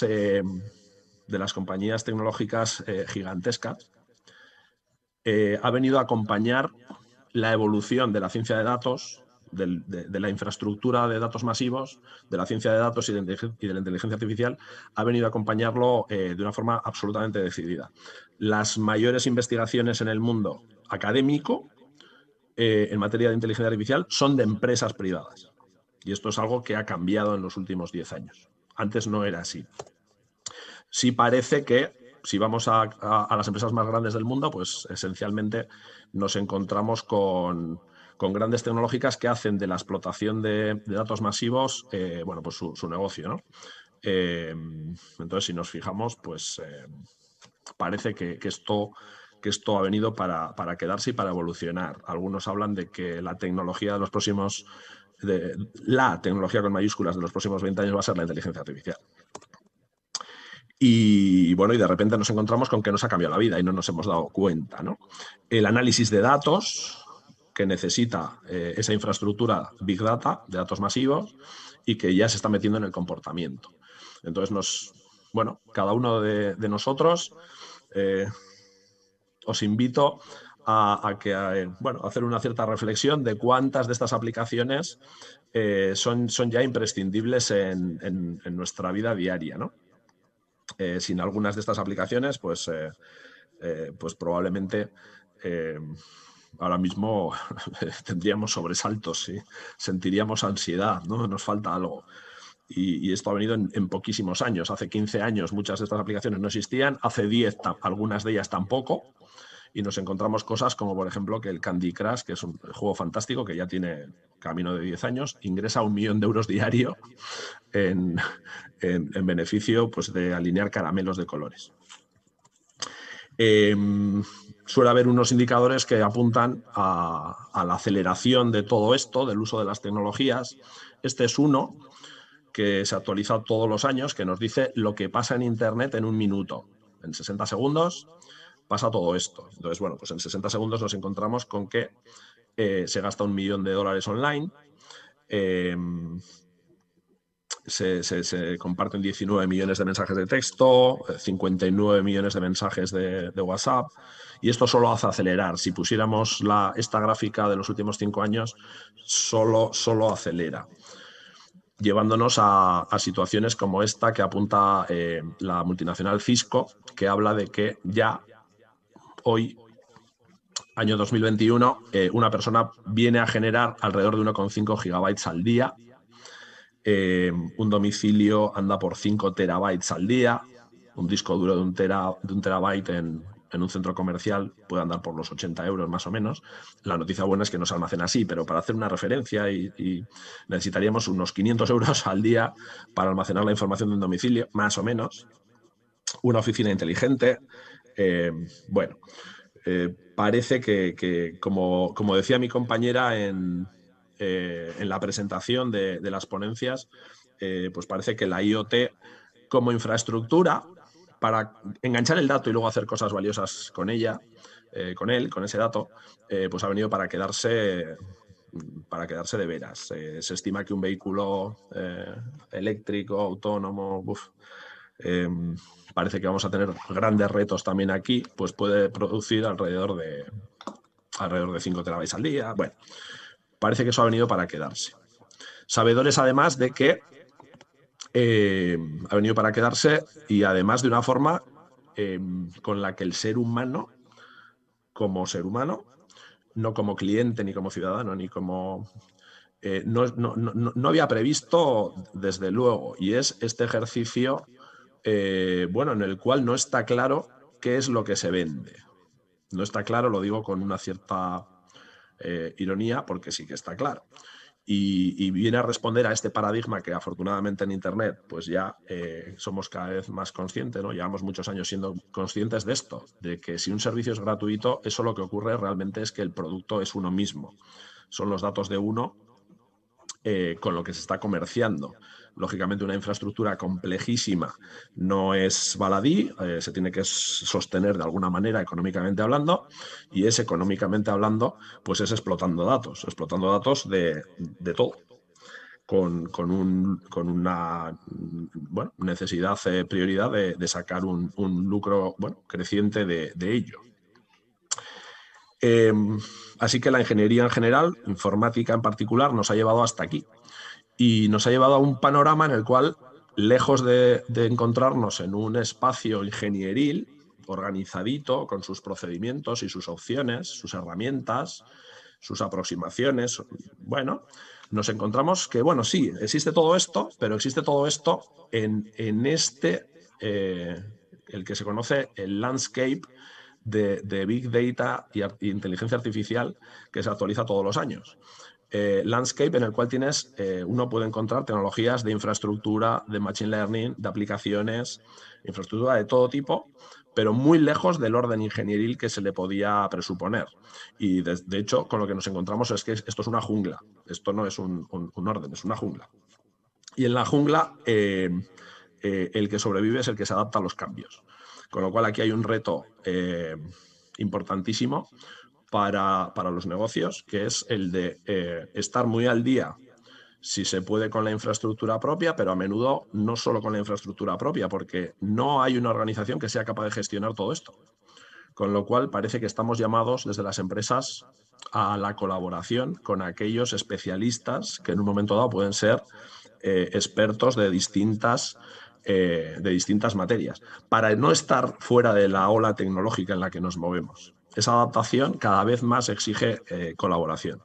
tecnológicas gigantescas ha venido a acompañar la evolución de la ciencia de datos, de la infraestructura de datos masivos, de la ciencia de datos y de la inteligencia artificial, ha venido a acompañarlo de una forma absolutamente decidida. Las mayores investigaciones en el mundo académico en materia de inteligencia artificial son de empresas privadas. Y esto es algo que ha cambiado en los últimos 10 años. Antes no era así. Sí parece que si vamos a las empresas más grandes del mundo, pues esencialmente nos encontramos con grandes tecnológicas que hacen de la explotación de datos masivos, bueno, pues su negocio, ¿no? Entonces, si nos fijamos, pues parece que esto ha venido para quedarse y para evolucionar. Algunos hablan de que la tecnología de los próximos, la tecnología con mayúsculas de los próximos 20 años va a ser la inteligencia artificial. Y bueno, y de repente nos encontramos con que nos ha cambiado la vida y no nos hemos dado cuenta, ¿no? El análisis de datos que necesita esa infraestructura Big Data, de datos masivos, y que ya se está metiendo en el comportamiento. Entonces, bueno, cada uno de nosotros os invito a hacer una cierta reflexión de cuántas de estas aplicaciones son ya imprescindibles en nuestra vida diaria, ¿no? Sin algunas de estas aplicaciones, pues probablemente ahora mismo tendríamos sobresaltos, ¿sí? Sentiríamos ansiedad, ¿no? Nos falta algo. Y esto ha venido en poquísimos años. Hace 15 años muchas de estas aplicaciones no existían, hace 10 algunas de ellas tampoco, y nos encontramos cosas como, por ejemplo, que el Candy Crush, que es un juego fantástico que ya tiene camino de 10 años, ingresa 1 millón de euros diario en beneficio, pues, de alinear caramelos de colores. Suele haber unos indicadores que apuntan a la aceleración de todo esto, del uso de las tecnologías. Este es uno que se actualiza todos los años, que nos dice lo que pasa en Internet en 1 minuto. En 60 segundos pasa todo esto. Entonces, bueno, pues en 60 segundos nos encontramos con que se gasta $1 millón online, se comparten 19 millones de mensajes de texto, 59 millones de mensajes de WhatsApp, y esto solo hace acelerar. Si pusiéramos esta gráfica de los últimos 5 años, solo acelera, llevándonos a situaciones como esta que apunta la multinacional Cisco, que habla de que ya hoy, año 2021, una persona viene a generar alrededor de 1,5 gigabytes al día. Un domicilio anda por 5 terabytes al día. Un disco duro de un terabyte en un centro comercial puede andar por los 80 euros más o menos. La noticia buena es que no se almacena así, pero para hacer una referencia y necesitaríamos unos 500 euros al día para almacenar la información de un domicilio, más o menos. Una oficina inteligente. Parece que como decía mi compañera en la presentación de las ponencias, pues parece que la IoT como infraestructura para enganchar el dato y luego hacer cosas valiosas con ella, con ese dato, pues ha venido para quedarse para quedarse de veras. Se estima que un vehículo eléctrico, autónomo, parece que vamos a tener grandes retos también aquí, pues puede producir alrededor de 5 terabytes al día. Bueno, parece que eso ha venido para quedarse. Sabedores además de que ha venido para quedarse y además de una forma con la que el ser humano, como ser humano, no como cliente, ni como ciudadano, ni como... no había previsto desde luego, y es este ejercicio en el cual no está claro qué es lo que se vende. No está claro, lo digo con una cierta ironía, porque sí que está claro. Y viene a responder a este paradigma que afortunadamente en Internet pues ya somos cada vez más conscientes, ¿no? Llevamos muchos años siendo conscientes de esto, de que si un servicio es gratuito, eso lo que ocurre realmente es que el producto es uno mismo. Son los datos de uno con lo que se está comerciando. Lógicamente una infraestructura complejísima no es baladí, se tiene que sostener de alguna manera económicamente hablando, y es económicamente hablando, pues es explotando datos de todo, con una necesidad, prioridad de sacar un lucro creciente de ello. Así que la ingeniería en general, informática en particular, nos ha llevado hasta aquí. Y nos ha llevado a un panorama en el cual, lejos de encontrarnos en un espacio ingenieril, organizadito, con sus procedimientos y sus opciones, sus herramientas, sus aproximaciones, nos encontramos que, sí, existe todo esto, pero existe todo esto en este, el que se conoce el landscape de Big Data y inteligencia artificial, que se actualiza todos los años. Landscape en el cual uno puede encontrar tecnologías de infraestructura, de machine learning, de aplicaciones, infraestructura de todo tipo, pero muy lejos del orden ingenieril que se le podía presuponer. Y de hecho, con lo que nos encontramos es que esto es una jungla. Esto no es un orden, es una jungla. Y en la jungla, el que sobrevive es el que se adapta a los cambios. Con lo cual aquí hay un reto importantísimo para los negocios, que es el de estar muy al día, si se puede, con la infraestructura propia, pero a menudo no solo con la infraestructura propia, porque no hay una organización que sea capaz de gestionar todo esto. Con lo cual parece que estamos llamados desde las empresas a la colaboración con aquellos especialistas que en un momento dado pueden ser expertos de distintas materias, para no estar fuera de la ola tecnológica en la que nos movemos. Esa adaptación cada vez más exige colaboración.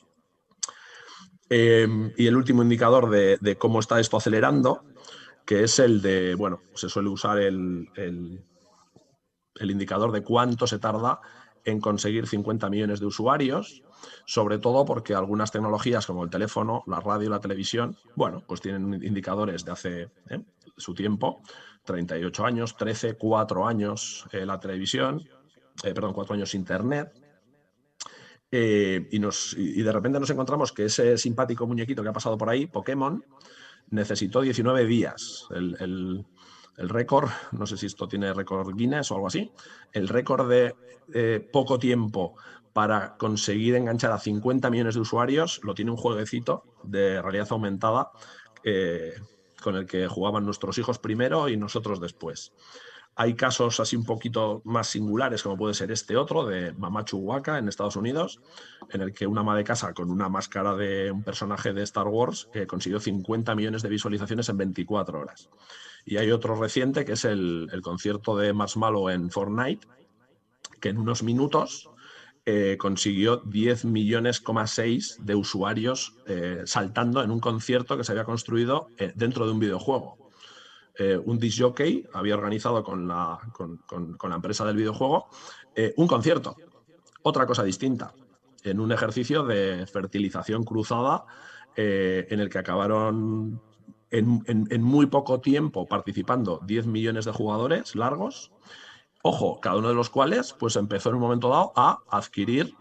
Y el último indicador de cómo está esto acelerando, que es el de, se suele usar el indicador de cuánto se tarda en conseguir 50 millones de usuarios, sobre todo porque algunas tecnologías como el teléfono, la radio y la televisión, pues tienen indicadores de hace su tiempo, 38 años, 13, 4 años la televisión, 4 años Internet. Y de repente nos encontramos que ese simpático muñequito que ha pasado por ahí, Pokémon, necesitó 19 días. El récord, no sé si esto tiene récord Guinness o algo así, el récord de poco tiempo para conseguir enganchar a 50 millones de usuarios lo tiene un jueguecito de realidad aumentada con el que jugaban nuestros hijos primero y nosotros después. Hay casos así un poquito más singulares, como puede ser este otro, de Mamá Chihuahua en Estados Unidos, en el que una ama de casa con una máscara de un personaje de Star Wars consiguió 50 millones de visualizaciones en 24 horas. Y hay otro reciente, que es el concierto de Marshmello en Fortnite, que en unos minutos consiguió 10,6 millones de usuarios saltando en un concierto que se había construido dentro de un videojuego. Un disc jockey había organizado con la empresa del videojuego un concierto, otra cosa distinta, en un ejercicio de fertilización cruzada en el que acabaron en muy poco tiempo participando 10 millones de jugadores largos, ojo, cada uno de los cuales pues empezó en un momento dado a adquirir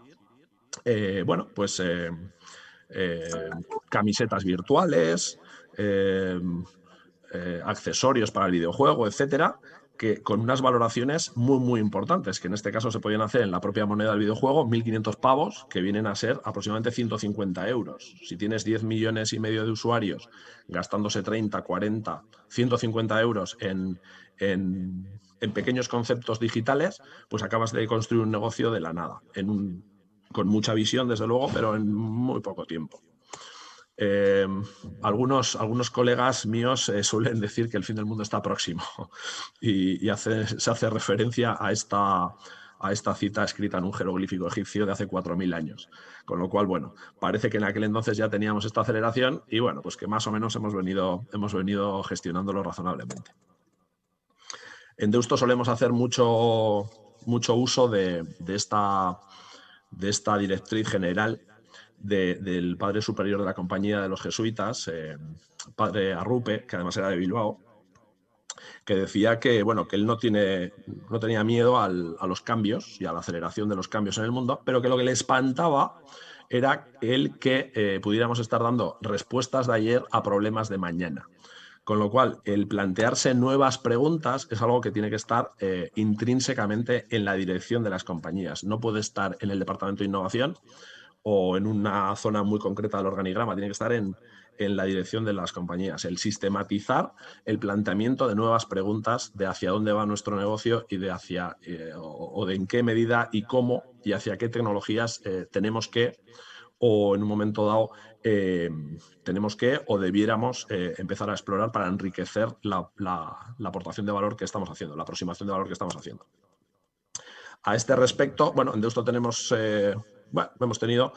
camisetas virtuales, accesorios para el videojuego, etcétera, que con unas valoraciones muy, muy importantes, que en este caso se podían hacer en la propia moneda del videojuego, 1.500 pavos, que vienen a ser aproximadamente 150 euros. Si tienes 10 millones y medio de usuarios gastándose 30, 40, 150 euros en pequeños conceptos digitales, pues acabas de construir un negocio de la nada, con mucha visión, desde luego, pero en muy poco tiempo. Algunos colegas míos suelen decir que el fin del mundo está próximo y se hace referencia a esta cita escrita en un jeroglífico egipcio de hace 4.000 años. Con lo cual, bueno, parece que en aquel entonces ya teníamos esta aceleración y, bueno, pues que más o menos hemos venido gestionándolo razonablemente. En Deusto solemos hacer mucho uso de esta directriz general del padre superior de la compañía de los jesuitas, padre Arrupe, que además era de Bilbao, que decía que, bueno, que él no tenía miedo a los cambios y a la aceleración de los cambios en el mundo, pero que lo que le espantaba era el que pudiéramos estar dando respuestas de ayer a problemas de mañana. Con lo cual, el plantearse nuevas preguntas es algo que tiene que estar intrínsecamente en la dirección de las compañías. No puede estar en el departamento de innovación o en una zona muy concreta del organigrama, tiene que estar en la dirección de las compañías. El sistematizar el planteamiento de nuevas preguntas de hacia dónde va nuestro negocio y de o de en qué medida y cómo y hacia qué tecnologías tenemos que, o en un momento dado tenemos que o debiéramos empezar a explorar para enriquecer la aportación de valor que estamos haciendo, la aproximación de valor que estamos haciendo. A este respecto, bueno, en Deusto hemos tenido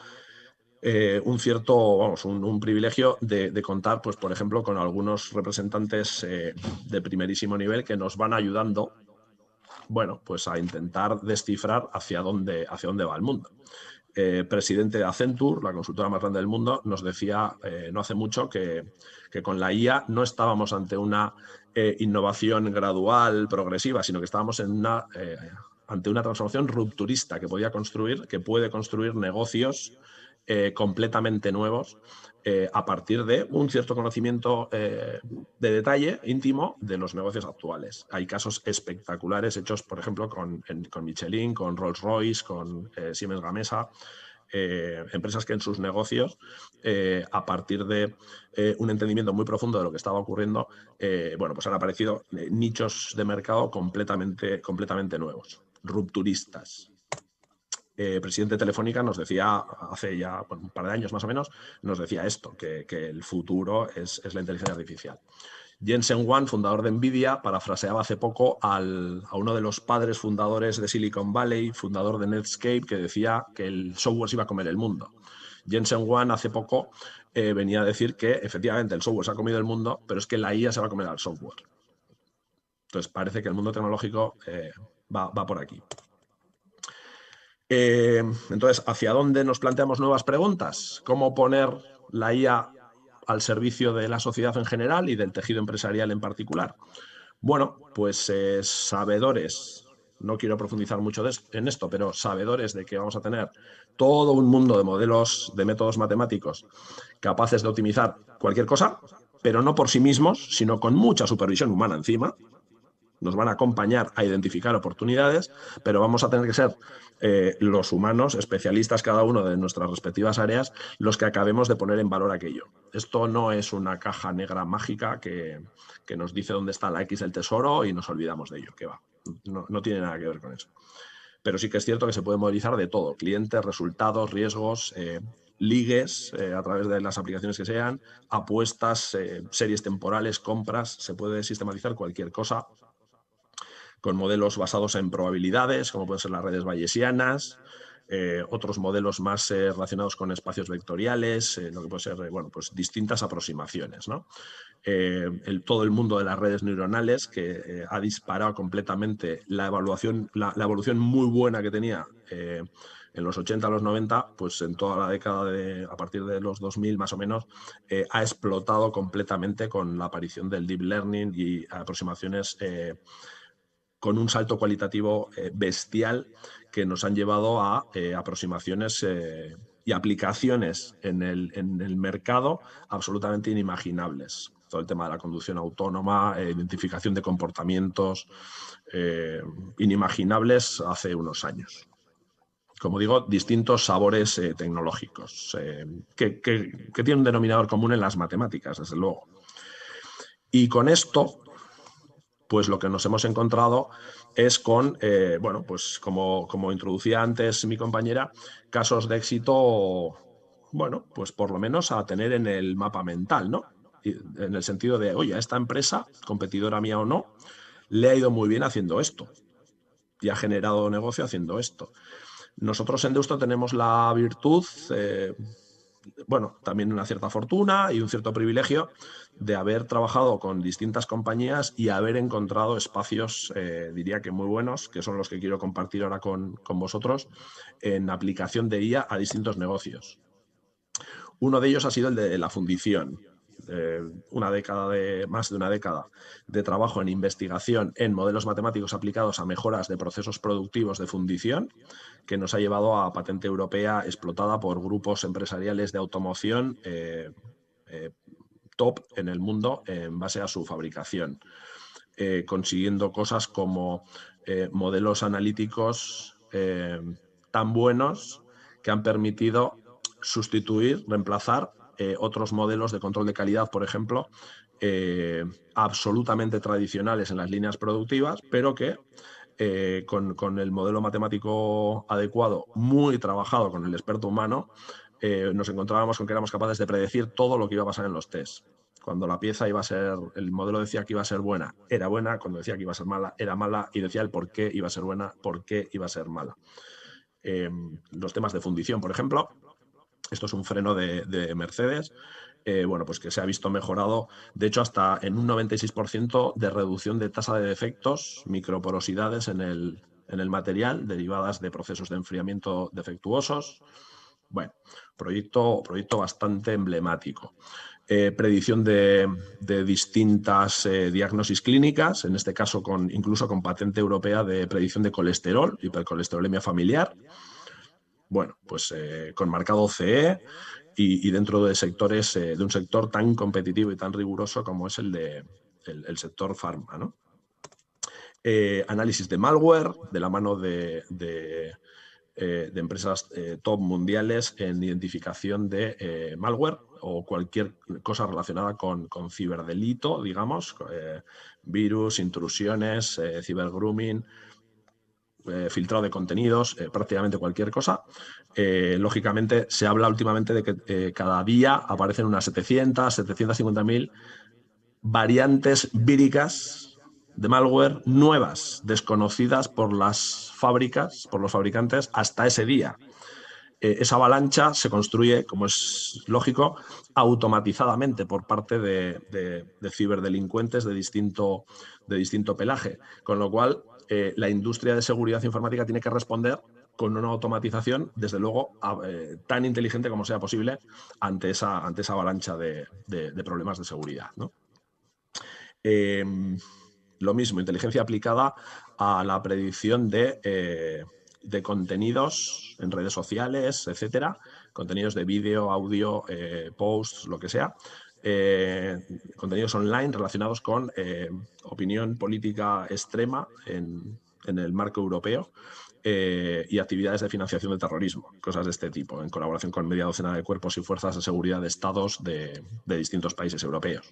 un privilegio de contar, pues, por ejemplo, con algunos representantes de primerísimo nivel que nos van ayudando, bueno, pues a intentar descifrar hacia dónde va el mundo. Presidente de Accenture, la consultora más grande del mundo, nos decía no hace mucho que con la IA no estábamos ante una innovación gradual, progresiva, sino que estábamos ante una transformación rupturista que puede construir negocios completamente nuevos a partir de un cierto conocimiento de detalle íntimo de los negocios actuales. Hay casos espectaculares hechos, por ejemplo, con Michelin, con Rolls-Royce, con Siemens Gamesa, empresas que en sus negocios, a partir de un entendimiento muy profundo de lo que estaba ocurriendo, bueno, pues han aparecido nichos de mercado completamente nuevos, rupturistas. Presidente de Telefónica nos decía, hace ya un par de años más o menos, nos decía esto, que el futuro es la inteligencia artificial. Jensen Huang, fundador de NVIDIA, parafraseaba hace poco a uno de los padres fundadores de Silicon Valley, fundador de Netscape, que decía que el software se iba a comer el mundo. Jensen Huang hace poco venía a decir que efectivamente el software se ha comido el mundo, pero es que la IA se va a comer al software. Entonces parece que el mundo tecnológico va por aquí. Entonces, ¿hacia dónde nos planteamos nuevas preguntas? ¿Cómo poner la IA al servicio de la sociedad en general y del tejido empresarial en particular? Bueno, pues sabedores, no quiero profundizar mucho en esto, pero sabedores de que vamos a tener todo un mundo de modelos, de métodos matemáticos capaces de optimizar cualquier cosa, pero no por sí mismos, sino con mucha supervisión humana encima. Nos van a acompañar a identificar oportunidades, pero vamos a tener que ser los humanos, especialistas cada uno de nuestras respectivas áreas, los que acabemos de poner en valor aquello. Esto no es una caja negra mágica que nos dice dónde está la X del tesoro y nos olvidamos de ello, que va. No tiene nada que ver con eso. Pero sí que es cierto que se puede modelizar de todo, clientes, resultados, riesgos, ligues a través de las aplicaciones que sean, apuestas, series temporales, compras, se puede sistematizar cualquier cosa con modelos basados en probabilidades, como pueden ser las redes bayesianas, otros modelos más relacionados con espacios vectoriales, lo que puede ser, bueno, pues distintas aproximaciones, ¿no? Todo el mundo de las redes neuronales que ha disparado completamente la evolución muy buena que tenía en los 80 a los 90, pues en toda la década a partir de los 2000 más o menos, ha explotado completamente con la aparición del deep learning y aproximaciones con un salto cualitativo bestial que nos han llevado a aproximaciones y aplicaciones en el mercado absolutamente inimaginables. todo el tema de la conducción autónoma, identificación de comportamientos inimaginables hace unos años. Como digo, distintos sabores tecnológicos que tienen un denominador común en las matemáticas, desde luego. Y con esto, pues lo que nos hemos encontrado es con, bueno, pues como introducía antes mi compañera, casos de éxito, bueno, pues por lo menos a tener en el mapa mental, ¿no? En el sentido de, oye, a esta empresa, competidora mía o no, le ha ido muy bien haciendo esto y ha generado negocio haciendo esto. Nosotros en Deusto tenemos la virtud, bueno, también una cierta fortuna y un cierto privilegio de haber trabajado con distintas compañías y haber encontrado espacios, diría que muy buenos, que son los que quiero compartir ahora con vosotros, en aplicación de IA a distintos negocios. Uno de ellos ha sido el de la fundición. Más de una década de trabajo en investigación en modelos matemáticos aplicados a mejoras de procesos productivos de fundición, que nos ha llevado a patente europea explotada por grupos empresariales de automoción top en el mundo en base a su fabricación, consiguiendo cosas como modelos analíticos tan buenos que han permitido sustituir, reemplazar otros modelos de control de calidad, por ejemplo, absolutamente tradicionales en las líneas productivas, pero que con el modelo matemático adecuado, muy trabajado con el experto humano, nos encontrábamos con que éramos capaces de predecir todo lo que iba a pasar en los tests. Cuando la pieza iba a ser, el modelo decía que iba a ser buena, era buena, cuando decía que iba a ser mala, era mala, y decía el por qué iba a ser buena, por qué iba a ser mala. Los temas de fundición, por ejemplo, esto es un freno de Mercedes, bueno, pues que se ha visto mejorado, de hecho, hasta en un 96% de reducción de tasa de defectos, microporosidades en el material, derivadas de procesos de enfriamiento defectuosos. Bueno, proyecto bastante emblemático. Predicción de distintas diagnosis clínicas, en este caso incluso con patente europea de predicción de colesterol, hipercolesterolemia familiar. Bueno, pues con marcado CE y dentro de sectores, de un sector tan competitivo y tan riguroso como es el sector farma, ¿no? Análisis de malware de la mano de empresas top mundiales en identificación de malware o cualquier cosa relacionada con ciberdelito, digamos, virus, intrusiones, cibergrooming, filtrado de contenidos, prácticamente cualquier cosa. Lógicamente, se habla últimamente de que cada día aparecen unas 750.000 variantes víricas de malware nuevas, desconocidas por las fábricas, por los fabricantes, hasta ese día. Esa avalancha se construye, como es lógico, automatizadamente por parte de ciberdelincuentes de distinto pelaje, con lo cual la industria de seguridad informática tiene que responder con una automatización, desde luego, tan inteligente como sea posible ante esa avalancha de problemas de seguridad, ¿no? Lo mismo, inteligencia aplicada a la predicción de contenidos en redes sociales, etcétera, contenidos de vídeo, audio, posts, lo que sea, contenidos online relacionados con opinión política extrema en el marco europeo y actividades de financiación del terrorismo, cosas de este tipo, en colaboración con media docena de cuerpos y fuerzas de seguridad de estados de distintos países europeos.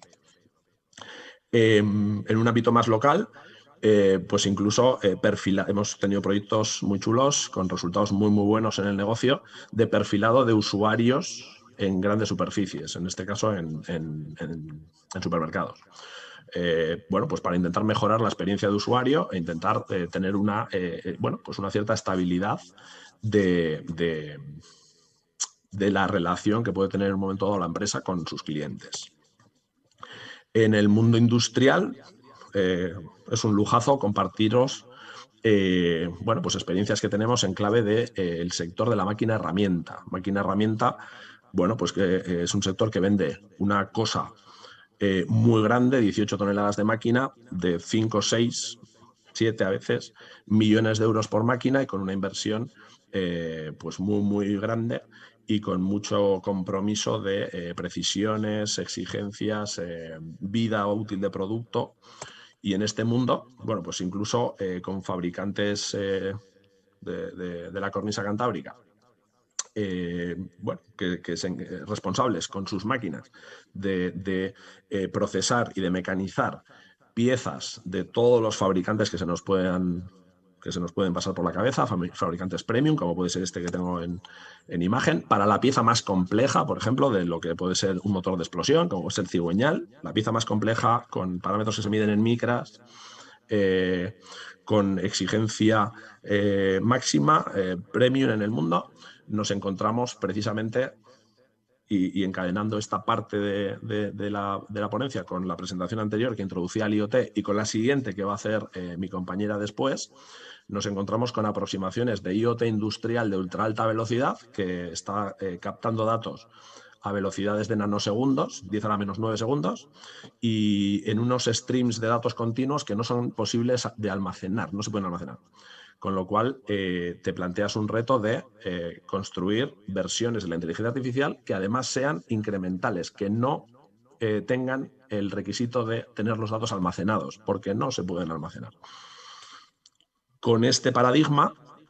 En un ámbito más local, pues incluso hemos tenido proyectos muy chulos con resultados muy buenos en el negocio de perfilado de usuarios en grandes superficies, en este caso en supermercados. Bueno, pues para intentar mejorar la experiencia de usuario e intentar tener una cierta estabilidad de la relación que puede tener en un momento dado la empresa con sus clientes. En el mundo industrial es un lujazo compartiros pues experiencias que tenemos en clave del sector de la máquina herramienta. Máquina herramienta, bueno, pues que es un sector que vende una cosa muy grande, 18 toneladas de máquina, de 5, 6, 7 a veces millones de euros por máquina y con una inversión pues muy grande y con mucho compromiso de precisiones, exigencias, vida útil de producto. Y en este mundo, bueno, pues incluso con fabricantes de la cornisa cantábrica, bueno, que son responsables con sus máquinas de procesar y de mecanizar piezas de todos los fabricantes que se nos pueden pasar por la cabeza, fabricantes premium, como puede ser este que tengo en imagen, para la pieza más compleja, por ejemplo, de lo que puede ser un motor de explosión, como es el cigüeñal, la pieza más compleja con parámetros que se miden en micras, con exigencia máxima, premium en el mundo. Nos encontramos precisamente y encadenando esta parte de la ponencia con la presentación anterior que introducía el IoT y con la siguiente que va a hacer mi compañera después, nos encontramos con aproximaciones de IoT industrial de ultra alta velocidad que está captando datos a velocidades de nanosegundos, 10 a la menos 9 segundos, y en unos streams de datos continuos que no son posibles de almacenar, no se pueden almacenar. Con lo cual, te planteas un reto de construir versiones de la inteligencia artificial que además sean incrementales, que no tengan el requisito de tener los datos almacenados, porque no se pueden almacenar. Con este paradigma,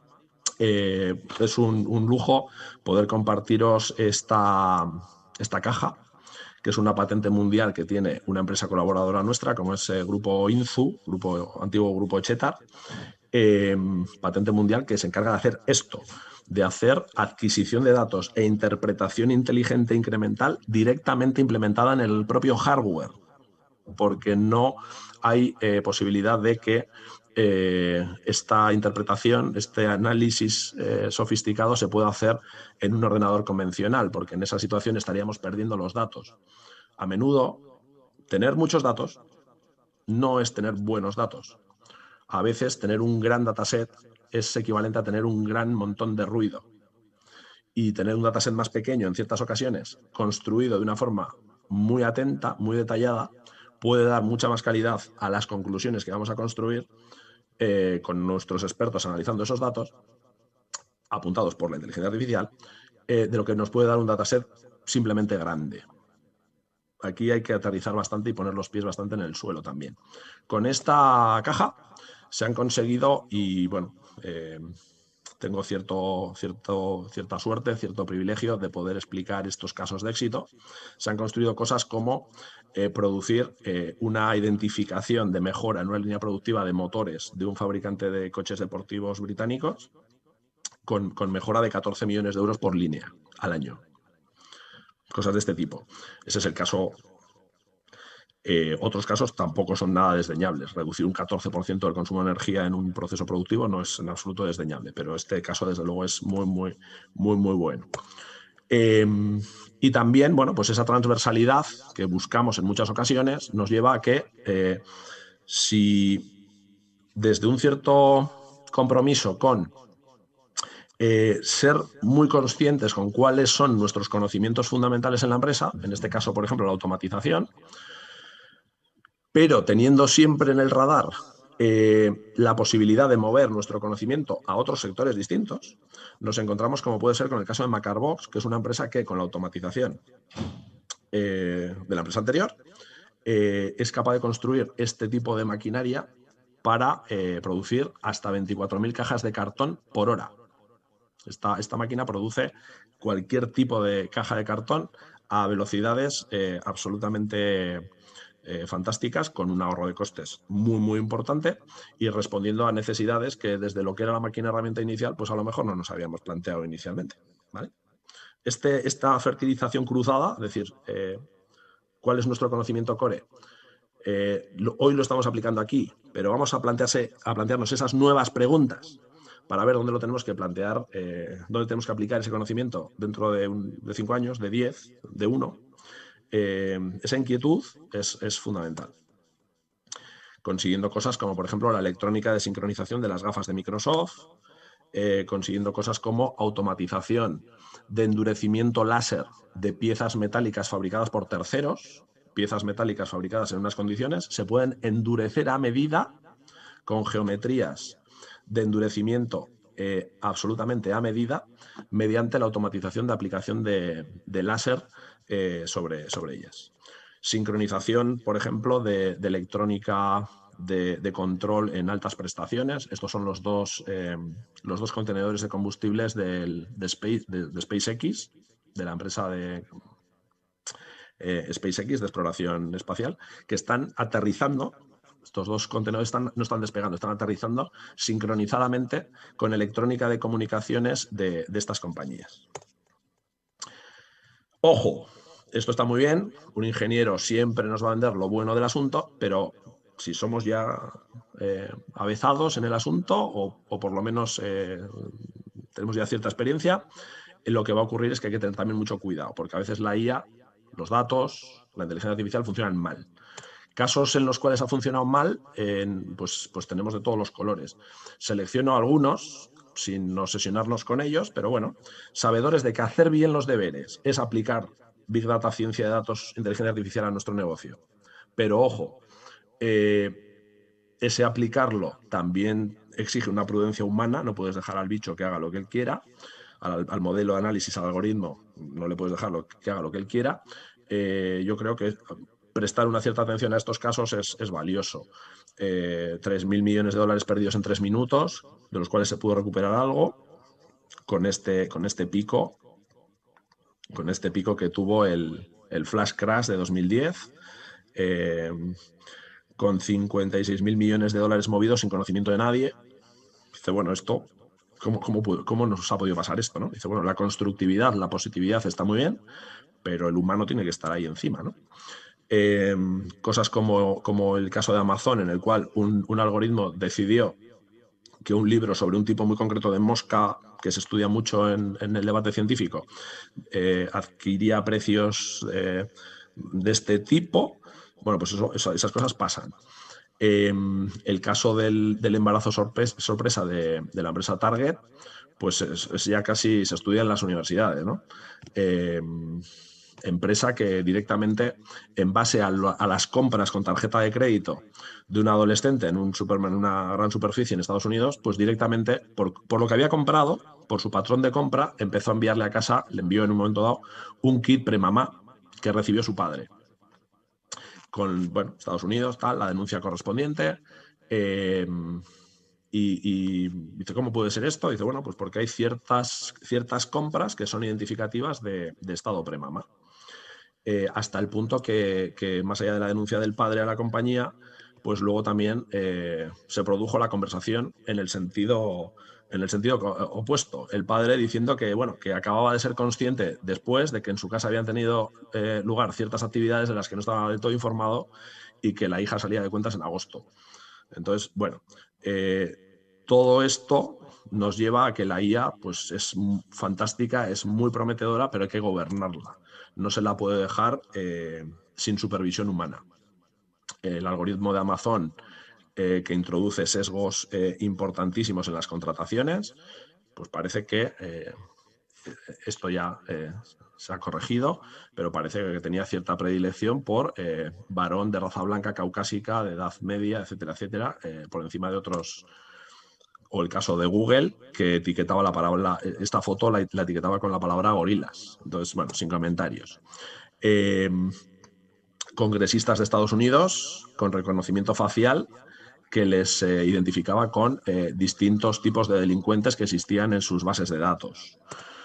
es un lujo poder compartiros esta caja, que es una patente mundial que tiene una empresa colaboradora nuestra, como es Grupo Inzu, antiguo Grupo Chetar, patente mundial que se encarga de hacer esto, de hacer adquisición de datos e interpretación inteligente incremental directamente implementada en el propio hardware, porque no hay posibilidad de que esta interpretación, este análisis sofisticado se pueda hacer en un ordenador convencional, porque en esa situación estaríamos perdiendo los datos. A menudo, tener muchos datos no es tener buenos datos. A veces, tener un gran dataset es equivalente a tener un gran montón de ruido. Y tener un dataset más pequeño en ciertas ocasiones, construido de una forma muy atenta, muy detallada, puede dar mucha más calidad a las conclusiones que vamos a construir con nuestros expertos analizando esos datos, apuntados por la inteligencia artificial, de lo que nos puede dar un dataset simplemente grande. Aquí hay que aterrizar bastante y poner los pies bastante en el suelo también. Con esta caja se han conseguido, y bueno, tengo cierta suerte, cierto privilegio de poder explicar estos casos de éxito. Se han construido cosas como producir una identificación de mejora en una línea productiva de motores de un fabricante de coches deportivos británicos con mejora de 14 millones de euros por línea al año. Cosas de este tipo. Ese es el caso. Otros casos tampoco son nada desdeñables. Reducir un 14% del consumo de energía en un proceso productivo no es en absoluto desdeñable, pero este caso, desde luego, es muy bueno. Y también, bueno, pues esa transversalidad que buscamos en muchas ocasiones nos lleva a que si desde un cierto compromiso con ser muy conscientes con cuáles son nuestros conocimientos fundamentales en la empresa, en este caso, por ejemplo, la automatización, pero teniendo siempre en el radar la posibilidad de mover nuestro conocimiento a otros sectores distintos, nos encontramos, como puede ser con el caso de Macarbox, que es una empresa que con la automatización de la empresa anterior es capaz de construir este tipo de maquinaria para producir hasta 24.000 cajas de cartón por hora. Esta máquina produce cualquier tipo de caja de cartón a velocidades absolutamente fantásticas, con un ahorro de costes muy importante y respondiendo a necesidades que desde lo que era la máquina herramienta inicial, pues a lo mejor no nos habíamos planteado inicialmente, ¿vale? Esta fertilización cruzada, es decir, ¿cuál es nuestro conocimiento core? Hoy lo estamos aplicando aquí, pero vamos a plantearnos esas nuevas preguntas para ver dónde lo tenemos que plantear, dónde tenemos que aplicar ese conocimiento dentro de 5 años, de 10, de 1. Esa inquietud es fundamental. Consiguiendo cosas como, por ejemplo, la electrónica de sincronización de las gafas de Microsoft, consiguiendo cosas como automatización de endurecimiento láser de piezas metálicas fabricadas por terceros, piezas metálicas fabricadas en unas condiciones, se pueden endurecer a medida con geometrías de endurecimiento absolutamente a medida mediante la automatización de aplicación de láser sobre ellas. Sincronización, por ejemplo, de electrónica de control en altas prestaciones. Estos son los dos contenedores de combustibles de SpaceX, de la empresa de SpaceX de exploración espacial, que están aterrizando. Estos dos contenedores no están despegando, están aterrizando sincronizadamente con electrónica de comunicaciones de estas compañías. Ojo, esto está muy bien, un ingeniero siempre nos va a vender lo bueno del asunto, pero si somos ya avezados en el asunto o por lo menos tenemos ya cierta experiencia, lo que va a ocurrir es que hay que tener también mucho cuidado, porque a veces la IA, los datos, la inteligencia artificial funcionan mal. Casos en los cuales ha funcionado mal, pues tenemos de todos los colores. Selecciono algunos, sin obsesionarnos con ellos, pero bueno, sabedores de que hacer bien los deberes es aplicar Big Data, ciencia de datos, inteligencia artificial a nuestro negocio. Pero ojo, ese aplicarlo también exige una prudencia humana, no puedes dejar al bicho que haga lo que él quiera, al modelo de análisis, al algoritmo, no le puedes dejar que haga lo que él quiera. Yo creo que prestar una cierta atención a estos casos es valioso. 3.000 millones de dólares perdidos en 3 minutos, de los cuales se pudo recuperar algo con este pico que tuvo el flash crash de 2010, con 56.000 millones de dólares movidos sin conocimiento de nadie. Dice, bueno, esto, ¿cómo nos ha podido pasar esto, ¿no? Dice, bueno, la constructividad, la positividad está muy bien, pero el humano tiene que estar ahí encima, ¿no? Cosas como el caso de Amazon, en el cual un algoritmo decidió que un libro sobre un tipo muy concreto de mosca, que se estudia mucho en el debate científico, adquiría precios de este tipo. Bueno, pues esas cosas pasan. El caso del embarazo sorpresa de la empresa Target, pues es ya casi se estudia en las universidades, ¿no? Empresa que directamente, en base a las compras con tarjeta de crédito de un adolescente en una gran superficie en Estados Unidos, pues directamente, por lo que había comprado, por su patrón de compra, empezó a enviarle a casa, le envió en un momento dado un kit premamá que recibió su padre. Con, bueno, Estados Unidos, tal, la denuncia correspondiente. Y dice, ¿cómo puede ser esto? Dice, bueno, pues porque hay ciertas compras que son identificativas de estado premamá. Hasta el punto que más allá de la denuncia del padre a la compañía, pues luego también se produjo la conversación en el sentido opuesto. El padre diciendo que, bueno, que acababa de ser consciente después de que en su casa habían tenido lugar ciertas actividades de las que no estaba del todo informado y que la hija salía de cuentas en agosto. Entonces, bueno, todo esto nos lleva a que la IA pues, es fantástica, es muy prometedora, pero hay que gobernarla. No se la puede dejar sin supervisión humana. El algoritmo de Amazon, que introduce sesgos importantísimos en las contrataciones, pues parece que esto ya se ha corregido, pero parece que tenía cierta predilección por varón de raza blanca, caucásica, de edad media, etcétera, etcétera, por encima de otros. O el caso de Google, que etiquetaba la palabra, esta foto la etiquetaba con la palabra gorilas. Entonces, bueno, sin comentarios. Congresistas de Estados Unidos con reconocimiento facial que les identificaba con distintos tipos de delincuentes que existían en sus bases de datos.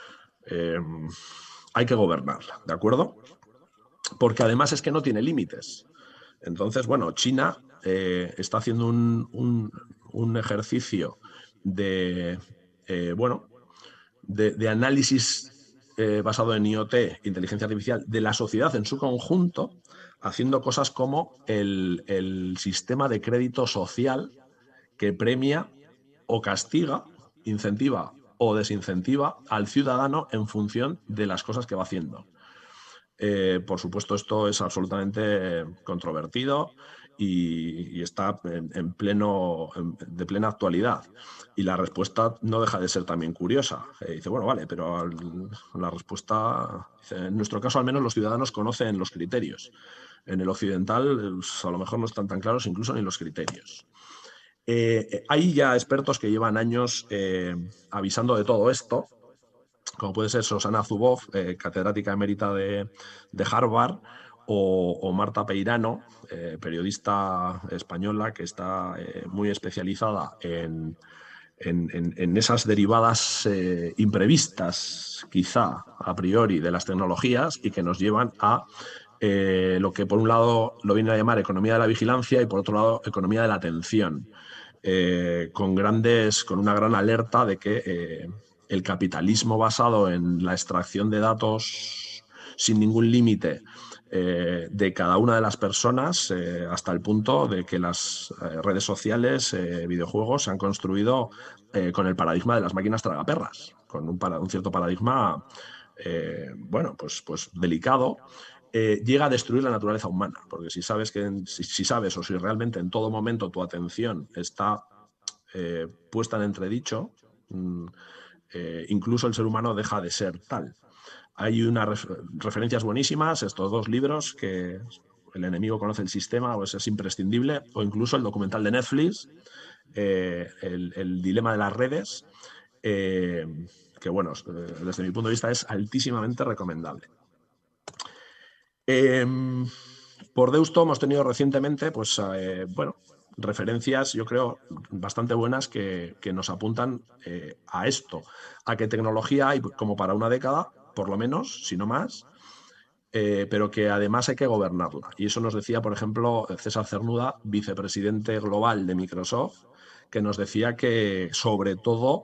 Hay que gobernarla, ¿de acuerdo? Porque además es que no tiene límites. Entonces, bueno, China está haciendo un ejercicio de análisis basado en IoT, inteligencia artificial, de la sociedad en su conjunto, haciendo cosas como el sistema de crédito social que premia o castiga, incentiva o desincentiva al ciudadano en función de las cosas que va haciendo. Por supuesto, esto es absolutamente controvertido y está de plena actualidad. Y la respuesta no deja de ser también curiosa. Dice, bueno, vale, pero la respuesta, dice, en nuestro caso al menos los ciudadanos conocen los criterios. En el occidental a lo mejor no están tan claros incluso ni los criterios. Hay ya expertos que llevan años avisando de todo esto, como puede ser Shoshana Zuboff, catedrática emérita de Harvard, o Marta Peirano, periodista española que está muy especializada en esas derivadas imprevistas, quizá a priori, de las tecnologías y que nos llevan a lo que por un lado lo viene a llamar economía de la vigilancia y por otro lado economía de la atención, con una gran alerta de que el capitalismo basado en la extracción de datos sin ningún límite de cada una de las personas, hasta el punto de que las redes sociales, videojuegos, se han construido con el paradigma de las máquinas tragaperras, con un cierto paradigma bueno, pues delicado. Llega a destruir la naturaleza humana, porque si sabes o si realmente en todo momento tu atención está puesta en entredicho, incluso el ser humano deja de ser tal. Hay unas referencias buenísimas, estos dos libros, que El enemigo conoce el sistema, pues es imprescindible, o incluso el documental de Netflix, el dilema de las redes, que bueno, desde mi punto de vista es altísimamente recomendable. Por Deusto hemos tenido recientemente, pues, bueno, referencias, yo creo, bastante buenas que nos apuntan a esto, a que tecnología hay como para una década, por lo menos, si no más, pero que además hay que gobernarla. Y eso nos decía, por ejemplo, César Cernuda, vicepresidente global de Microsoft, que nos decía que, sobre todo,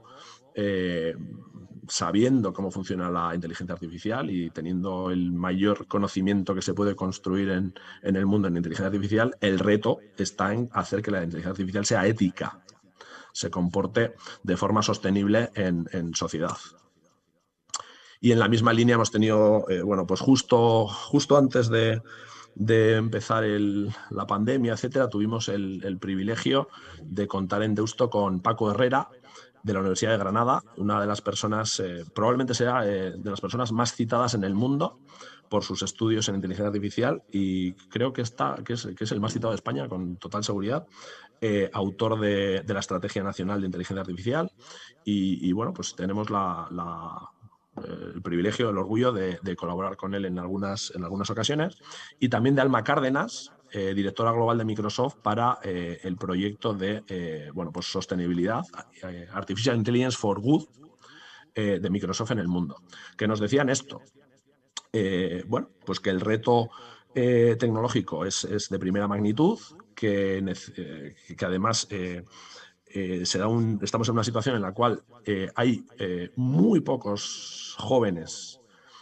sabiendo cómo funciona la inteligencia artificial y teniendo el mayor conocimiento que se puede construir en el mundo en inteligencia artificial, el reto está en hacer que la inteligencia artificial sea ética, se comporte de forma sostenible en sociedad. Y en la misma línea hemos tenido, bueno, pues justo antes de empezar la pandemia, etcétera, tuvimos el privilegio de contar en Deusto con Paco Herrera, de la Universidad de Granada, una de las personas, probablemente sea de las personas más citadas en el mundo por sus estudios en inteligencia artificial, y creo que es el más citado de España, con total seguridad, autor de la Estrategia Nacional de Inteligencia Artificial, y bueno, pues tenemos el privilegio, el orgullo de colaborar con él en algunas ocasiones, y también de Alma Cárdenas, directora global de Microsoft para el proyecto de bueno, pues sostenibilidad, Artificial Intelligence for Good, de Microsoft en el mundo, que nos decían esto, bueno, pues que el reto tecnológico es de primera magnitud, que además estamos en una situación en la cual hay muy pocos jóvenes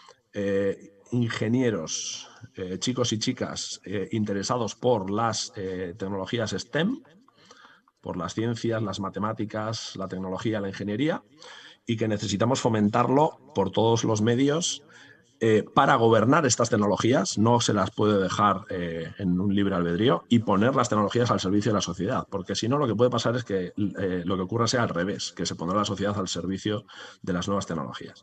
ingenieros, chicos y chicas interesados por las tecnologías STEM, por las ciencias, las matemáticas, la tecnología, la ingeniería, y que necesitamos fomentarlo por todos los medios para gobernar estas tecnologías. No se las puede dejar en un libre albedrío, y poner las tecnologías al servicio de la sociedad, porque si no, lo que puede pasar es que lo que ocurra sea al revés, que se pondrá la sociedad al servicio de las nuevas tecnologías.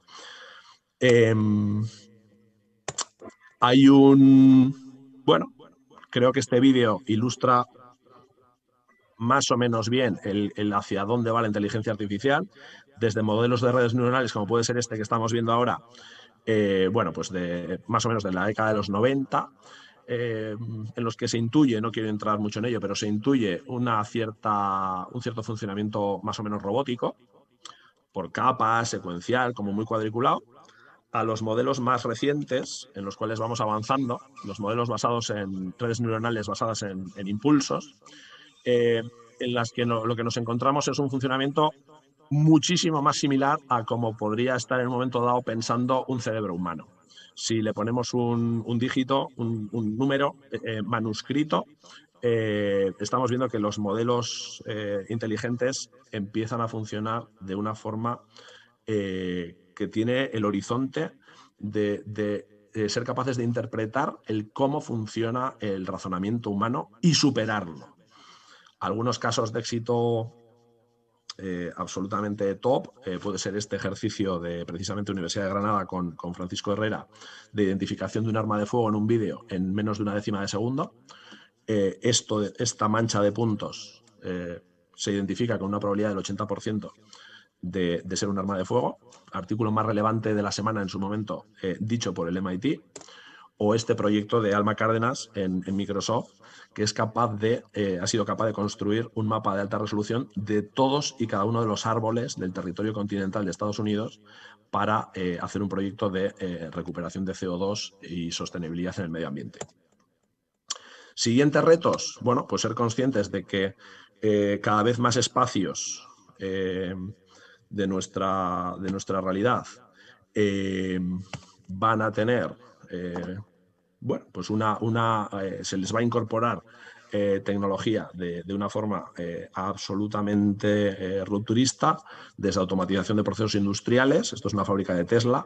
Bueno, creo que este vídeo ilustra más o menos bien el hacia dónde va la inteligencia artificial, desde modelos de redes neuronales, como puede ser este que estamos viendo ahora, bueno, pues más o menos de la década de los 90, en los que se intuye, no quiero entrar mucho en ello, pero se intuye un cierto funcionamiento más o menos robótico, por capas, secuencial, como muy cuadriculado, a los modelos más recientes, en los cuales vamos avanzando, los modelos basados en redes neuronales basadas en impulsos, en las que lo que nos encontramos es un funcionamiento muchísimo más similar a como podría estar en un momento dado pensando un cerebro humano. Si le ponemos un dígito, un número manuscrito, estamos viendo que los modelos inteligentes empiezan a funcionar de una forma que tiene el horizonte de ser capaces de interpretar cómo funciona el razonamiento humano y superarlo. Algunos casos de éxito absolutamente top puede ser este ejercicio de precisamente Universidad de Granada con Francisco Herrera, de identificación de un arma de fuego en un vídeo en menos de una décima de segundo. Esta mancha de puntos se identifica con una probabilidad del 80% de ser un arma de fuego. Artículo más relevante de la semana en su momento, dicho por el MIT. O este proyecto de Alma Cárdenas en Microsoft, que es ha sido capaz de construir un mapa de alta resolución de todos y cada uno de los árboles del territorio continental de Estados Unidos para hacer un proyecto de recuperación de CO2 y sostenibilidad en el medio ambiente. Siguientes retos, bueno, pues ser conscientes de que cada vez más espacios de nuestra realidad van a tener, bueno, pues se les va a incorporar tecnología de una forma absolutamente rupturista, desde automatización de procesos industriales, esto es una fábrica de Tesla,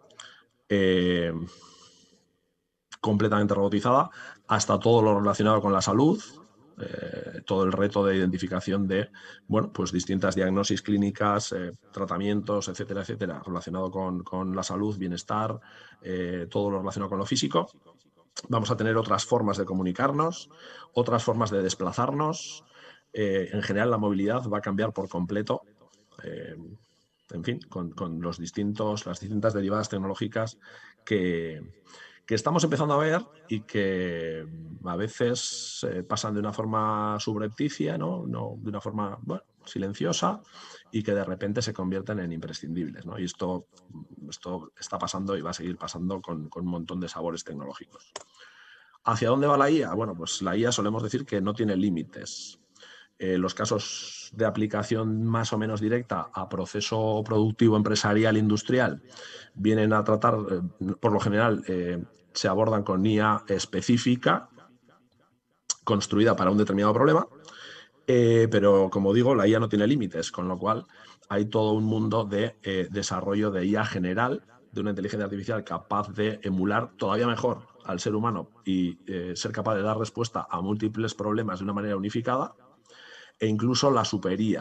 completamente robotizada, hasta todo lo relacionado con la salud, todo el reto de identificación de, bueno, pues distintas diagnosis clínicas, tratamientos, etcétera, etcétera, relacionado con la salud, bienestar, todo lo relacionado con lo físico. Vamos a tener otras formas de comunicarnos, otras formas de desplazarnos. En general, la movilidad va a cambiar por completo, en fin, con las distintas derivadas tecnológicas que estamos empezando a ver y que a veces pasan de una forma subrepticia, ¿no? De una forma, bueno, silenciosa, y que de repente se convierten en imprescindibles, ¿no? Y esto está pasando y va a seguir pasando con un montón de sabores tecnológicos. ¿Hacia dónde va la IA? Bueno, pues la IA solemos decir que no tiene límites. Los casos de aplicación más o menos directa a proceso productivo, empresarial, industrial, vienen a tratar, por lo general, se abordan con IA específica, construida para un determinado problema, pero como digo, la IA no tiene límites, con lo cual hay todo un mundo de desarrollo de IA general, de una inteligencia artificial capaz de emular todavía mejor al ser humano y ser capaz de dar respuesta a múltiples problemas de una manera unificada, e incluso la supería.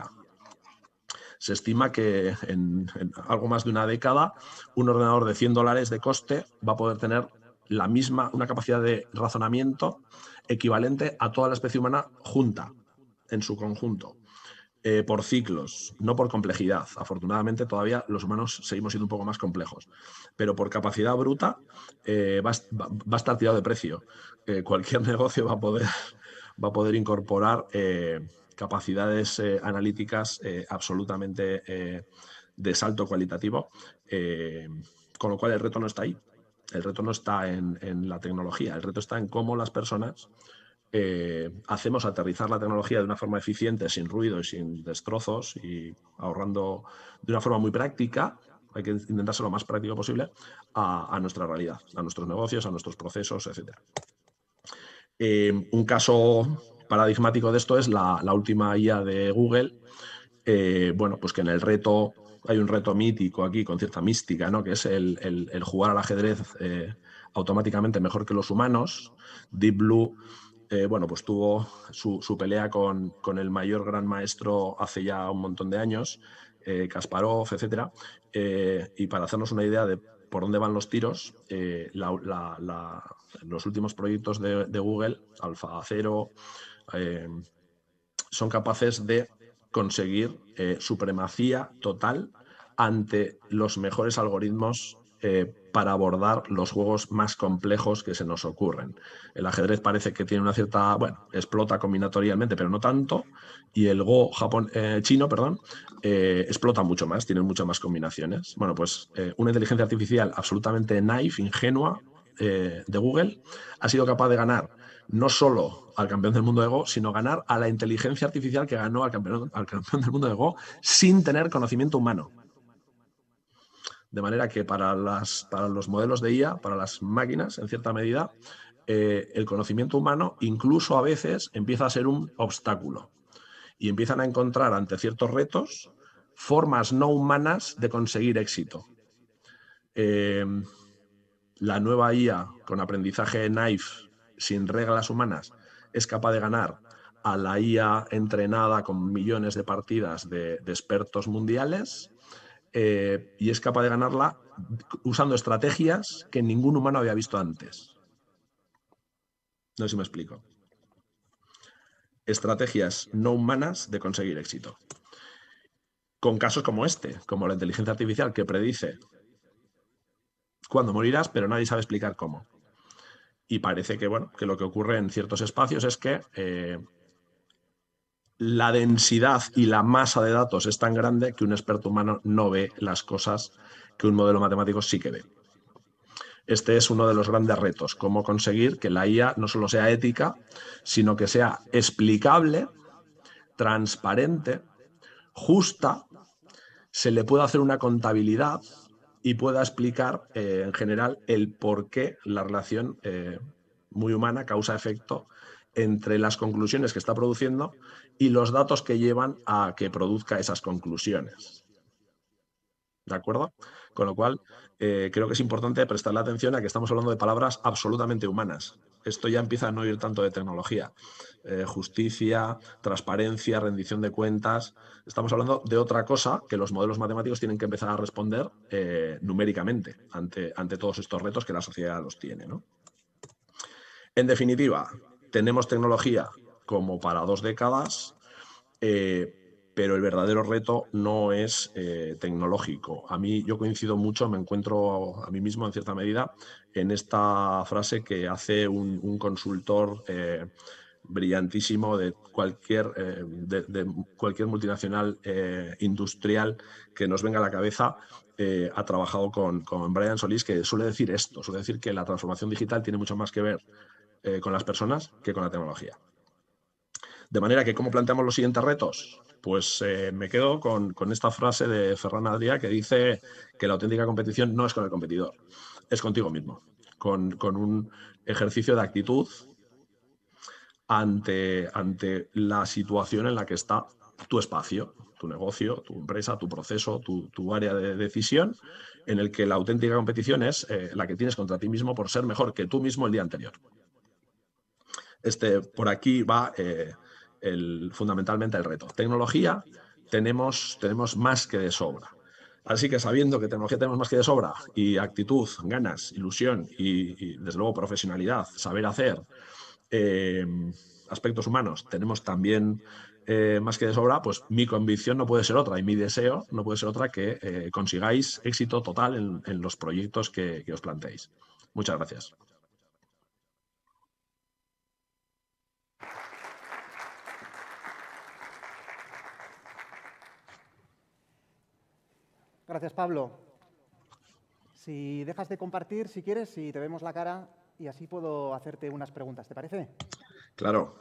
Se estima que en algo más de una década un ordenador de $100 de coste va a poder tener una capacidad de razonamiento equivalente a toda la especie humana junta, en su conjunto, por ciclos, no por complejidad. Afortunadamente todavía los humanos seguimos siendo un poco más complejos, pero por capacidad bruta va a estar tirado de precio. Cualquier negocio va a poder incorporar capacidades analíticas absolutamente de salto cualitativo, con lo cual el reto no está ahí. El reto no está en la tecnología, el reto está en cómo las personas hacemos aterrizar la tecnología de una forma eficiente, sin ruido y sin destrozos, y ahorrando de una forma muy práctica. Hay que intentar ser lo más práctico posible a nuestra realidad, a nuestros negocios, a nuestros procesos, etc. Un caso paradigmático de esto es la última IA de Google. Bueno, pues que en el reto hay un reto mítico aquí con cierta mística, ¿no? Que es el jugar al ajedrez automáticamente mejor que los humanos. Deep Blue, bueno, pues tuvo su pelea con el mayor gran maestro hace ya un montón de años, Kasparov, etc. Y para hacernos una idea de por dónde van los tiros, los últimos proyectos de Google, AlphaZero, son capaces de conseguir supremacía total ante los mejores algoritmos para abordar los juegos más complejos que se nos ocurren. El ajedrez parece que tiene una cierta, bueno, explota combinatorialmente, pero no tanto, y el Go chino, explota mucho más, tiene muchas más combinaciones. Bueno, pues una inteligencia artificial absolutamente naif, ingenua, de Google, ha sido capaz de ganar no solo al campeón del mundo de Go, sino ganar a la inteligencia artificial que ganó al campeón del mundo de Go sin tener conocimiento humano. De manera que para los modelos de IA, para las máquinas, en cierta medida, el conocimiento humano incluso a veces empieza a ser un obstáculo y empiezan a encontrar ante ciertos retos formas no humanas de conseguir éxito. La nueva IA con aprendizaje naif, sin reglas humanas, es capaz de ganar a la IA entrenada con millones de partidas de expertos mundiales, y es capaz de ganarla usando estrategias que ningún humano había visto antes. No sé si me explico. estrategias no humanas de conseguir éxito. Con casos como este, como la inteligencia artificial que predice cuándo morirás, pero nadie sabe explicar cómo. Y parece que, bueno, que lo que ocurre en ciertos espacios es que la densidad y la masa de datos es tan grande que un experto humano no ve las cosas que un modelo matemático sí que ve. Este es uno de los grandes retos, cómo conseguir que la IA no solo sea ética, sino que sea explicable, transparente, justa, se le pueda hacer una contabilidad y pueda explicar en general el por qué la relación muy humana, causa-efecto, entre las conclusiones que está produciendo y los datos que llevan a que produzca esas conclusiones. ¿De acuerdo? Con lo cual, creo que es importante prestarle atención a que estamos hablando de palabras absolutamente humanas. Esto ya empieza a no ir tanto de tecnología. Justicia, transparencia, rendición de cuentas. Estamos hablando de otra cosa que los modelos matemáticos tienen que empezar a responder numéricamente ante todos estos retos que la sociedad los tiene, ¿no? En definitiva, tenemos tecnología como para 2 décadas, pero el verdadero reto no es tecnológico. Yo coincido mucho, me encuentro a mí mismo en cierta medida en esta frase que hace un consultor brillantísimo de cualquier multinacional industrial que nos venga a la cabeza. Ha trabajado con Brian Solís, que suele decir esto, suele decir que la transformación digital tiene mucho más que ver con las personas que con la tecnología. De manera que, ¿cómo planteamos los siguientes retos? Pues me quedo con esta frase de Ferran Adrià que dice que la auténtica competición no es con el competidor, es contigo mismo, con un ejercicio de actitud ante la situación en la que está tu espacio, tu negocio, tu empresa, tu proceso, tu área de decisión, en el que la auténtica competición es la que tienes contra ti mismo por ser mejor que tú mismo el día anterior. Por aquí va fundamentalmente el reto. Tecnología tenemos más que de sobra. Así que sabiendo que tecnología tenemos más que de sobra y actitud, ganas, ilusión y desde luego profesionalidad, saber hacer, aspectos humanos tenemos también más que de sobra, pues mi convicción no puede ser otra y mi deseo no puede ser otra que consigáis éxito total en los proyectos que os planteéis. Muchas gracias. Gracias, Pablo. Si dejas de compartir, si quieres, si te vemos la cara y así puedo hacerte unas preguntas, ¿te parece? Claro.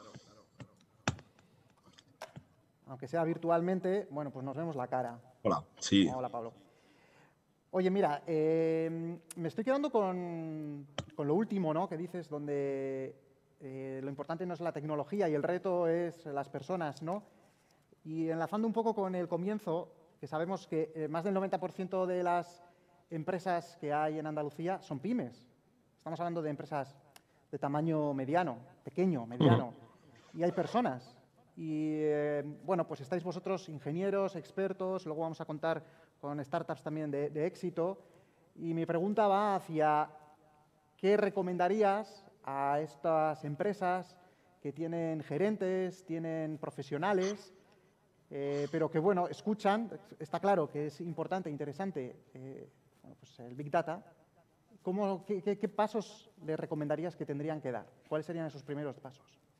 Aunque sea virtualmente, bueno, pues nos vemos la cara. Hola, sí. Hola, Pablo. Oye, mira, me estoy quedando con lo último, ¿no?, que dices, donde lo importante no es la tecnología y el reto es las personas, ¿no? Y enlazando un poco con el comienzo, que sabemos que más del 90% de las empresas que hay en Andalucía son pymes. Estamos hablando de empresas de tamaño mediano, pequeño, mediano. Y hay personas. Y, bueno, pues estáis vosotros ingenieros, expertos, luego vamos a contar con startups también de éxito. Y mi pregunta va hacia ¿qué recomendarías a estas empresas que tienen gerentes, tienen profesionales, pero que, bueno, escuchan, está claro que es importante, interesante, bueno, pues el Big Data? ¿Qué pasos le recomendarías que tendrían que dar? ¿Cuáles serían esos primeros pasos?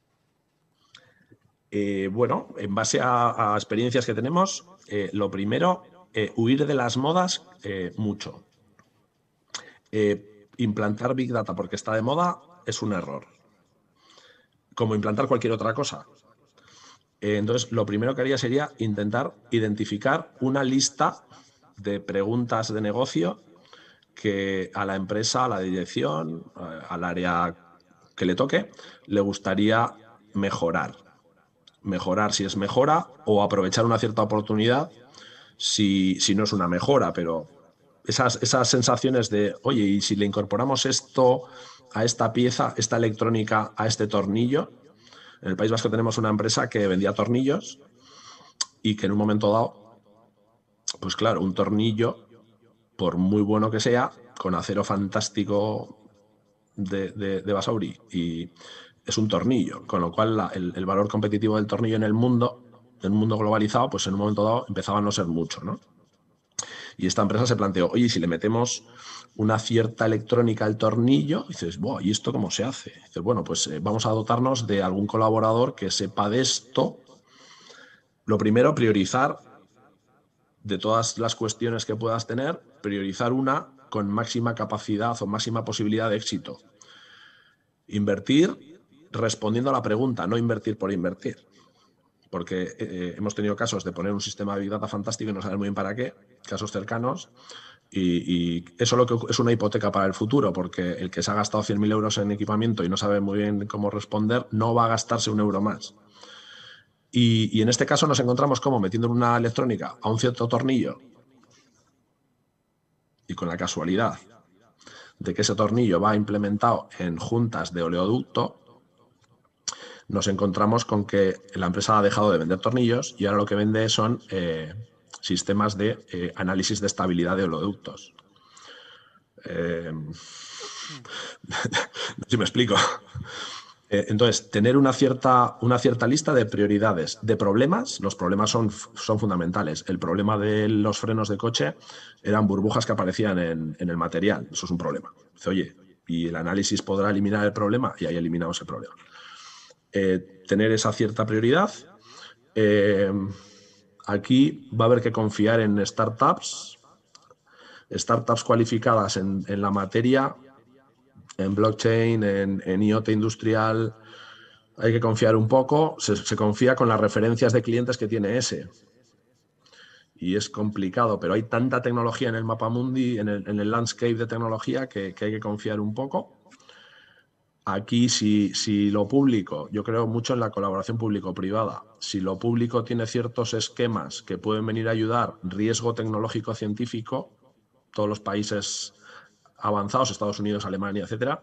Bueno, en base a experiencias que tenemos, lo primero, huir de las modas mucho. Implantar Big Data porque está de moda es un error, como implantar cualquier otra cosa. Entonces, lo primero que haría sería intentar identificar una lista de preguntas de negocio que a la empresa, a la dirección, al área que le toque, le gustaría mejorar. Mejorar si es mejora o aprovechar una cierta oportunidad si no es una mejora, pero esas sensaciones de, oye, ¿y si le incorporamos esto a esta pieza, esta electrónica, a este tornillo? En el País Vasco tenemos una empresa que vendía tornillos y que en un momento dado, pues claro, un tornillo, por muy bueno que sea, con acero fantástico de Basauri y es un tornillo, con lo cual el valor competitivo del tornillo en un mundo globalizado, pues en un momento dado empezaba a no ser mucho, ¿no? Y esta empresa se planteó, oye, si le metemos una cierta electrónica al tornillo, y dices, wow, ¿y esto cómo se hace? Y dices, bueno, pues vamos a dotarnos de algún colaborador que sepa de esto. Lo primero, priorizar de todas las cuestiones que puedas tener, priorizar una con máxima capacidad o máxima posibilidad de éxito. Invertir respondiendo a la pregunta, no invertir por invertir. Porque hemos tenido casos de poner un sistema de Big Data fantástico y no saber muy bien para qué, casos cercanos, y eso lo que es una hipoteca para el futuro, porque el que se ha gastado 100.000 euros en equipamiento y no sabe muy bien cómo responder, no va a gastarse un euro más. Y en este caso nos encontramos como metiendo una electrónica a un cierto tornillo y con la casualidad de que ese tornillo va implementado en juntas de oleoducto, nos encontramos con que la empresa ha dejado de vender tornillos y ahora lo que vende son sistemas de análisis de estabilidad de oleoductos. No sé si me explico. Entonces, tener una cierta lista de prioridades, de problemas. Los problemas son fundamentales. El problema de los frenos de coche eran burbujas que aparecían en el material. Eso es un problema. Dice, oye, ¿y el análisis podrá eliminar el problema? Y ahí eliminamos el problema. Tener esa cierta prioridad. Aquí va a haber que confiar en startups cualificadas en la materia, en blockchain, en IoT industrial. Hay que confiar un poco. Se confía con las referencias de clientes que tiene ese. Y es complicado, pero hay tanta tecnología en el mapamundi, en el landscape de tecnología, que hay que confiar un poco. Aquí, si lo público, yo creo mucho en la colaboración público-privada. Si lo público tiene ciertos esquemas que pueden venir a ayudar, riesgo tecnológico científico, todos los países avanzados, Estados Unidos, Alemania, etcétera,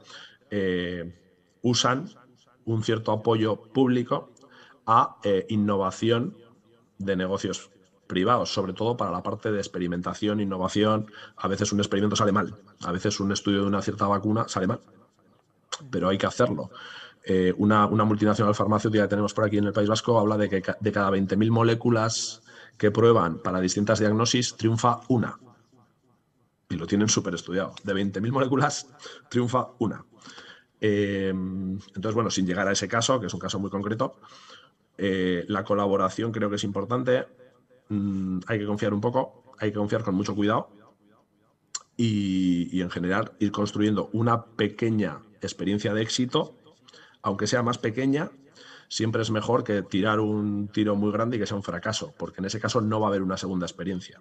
usan un cierto apoyo público a innovación de negocios privados, sobre todo para la parte de experimentación, innovación. A veces un experimento sale mal, a veces un estudio de una cierta vacuna sale mal, pero hay que hacerlo. Una multinacional farmacéutica que tenemos por aquí en el País Vasco habla de que de cada 20.000 moléculas que prueban para distintas diagnosis, triunfa una. Y lo tienen súper estudiado. De 20.000 moléculas, triunfa una. Entonces, bueno, sin llegar a ese caso, que es un caso muy concreto, la colaboración creo que es importante. Hay que confiar un poco, hay que confiar con mucho cuidado y en general ir construyendo una pequeña experiencia de éxito, aunque sea más pequeña. Siempre es mejor que tirar un tiro muy grande y que sea un fracaso, porque en ese caso no va a haber una segunda experiencia.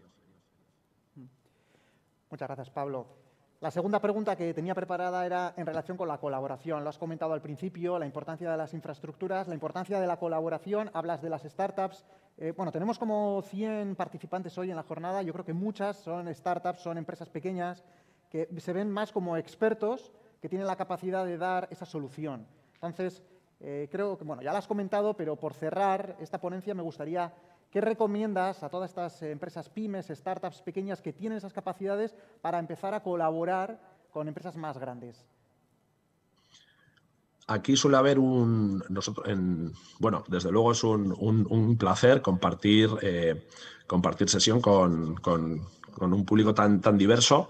Muchas gracias, Pablo. La segunda pregunta que tenía preparada era en relación con la colaboración. Lo has comentado al principio, la importancia de las infraestructuras, la importancia de la colaboración, hablas de las startups. Bueno, tenemos como 100 participantes hoy en la jornada. Yo creo que muchas son startups, son empresas pequeñas que se ven más como expertos que tienen la capacidad de dar esa solución. Entonces, creo que, bueno, ya lo has comentado, pero por cerrar esta ponencia me gustaría... ¿Qué recomiendas a todas estas empresas pymes, startups pequeñas que tienen esas capacidades para empezar a colaborar con empresas más grandes? Aquí suele haber bueno, desde luego es un placer compartir sesión con un público tan diverso.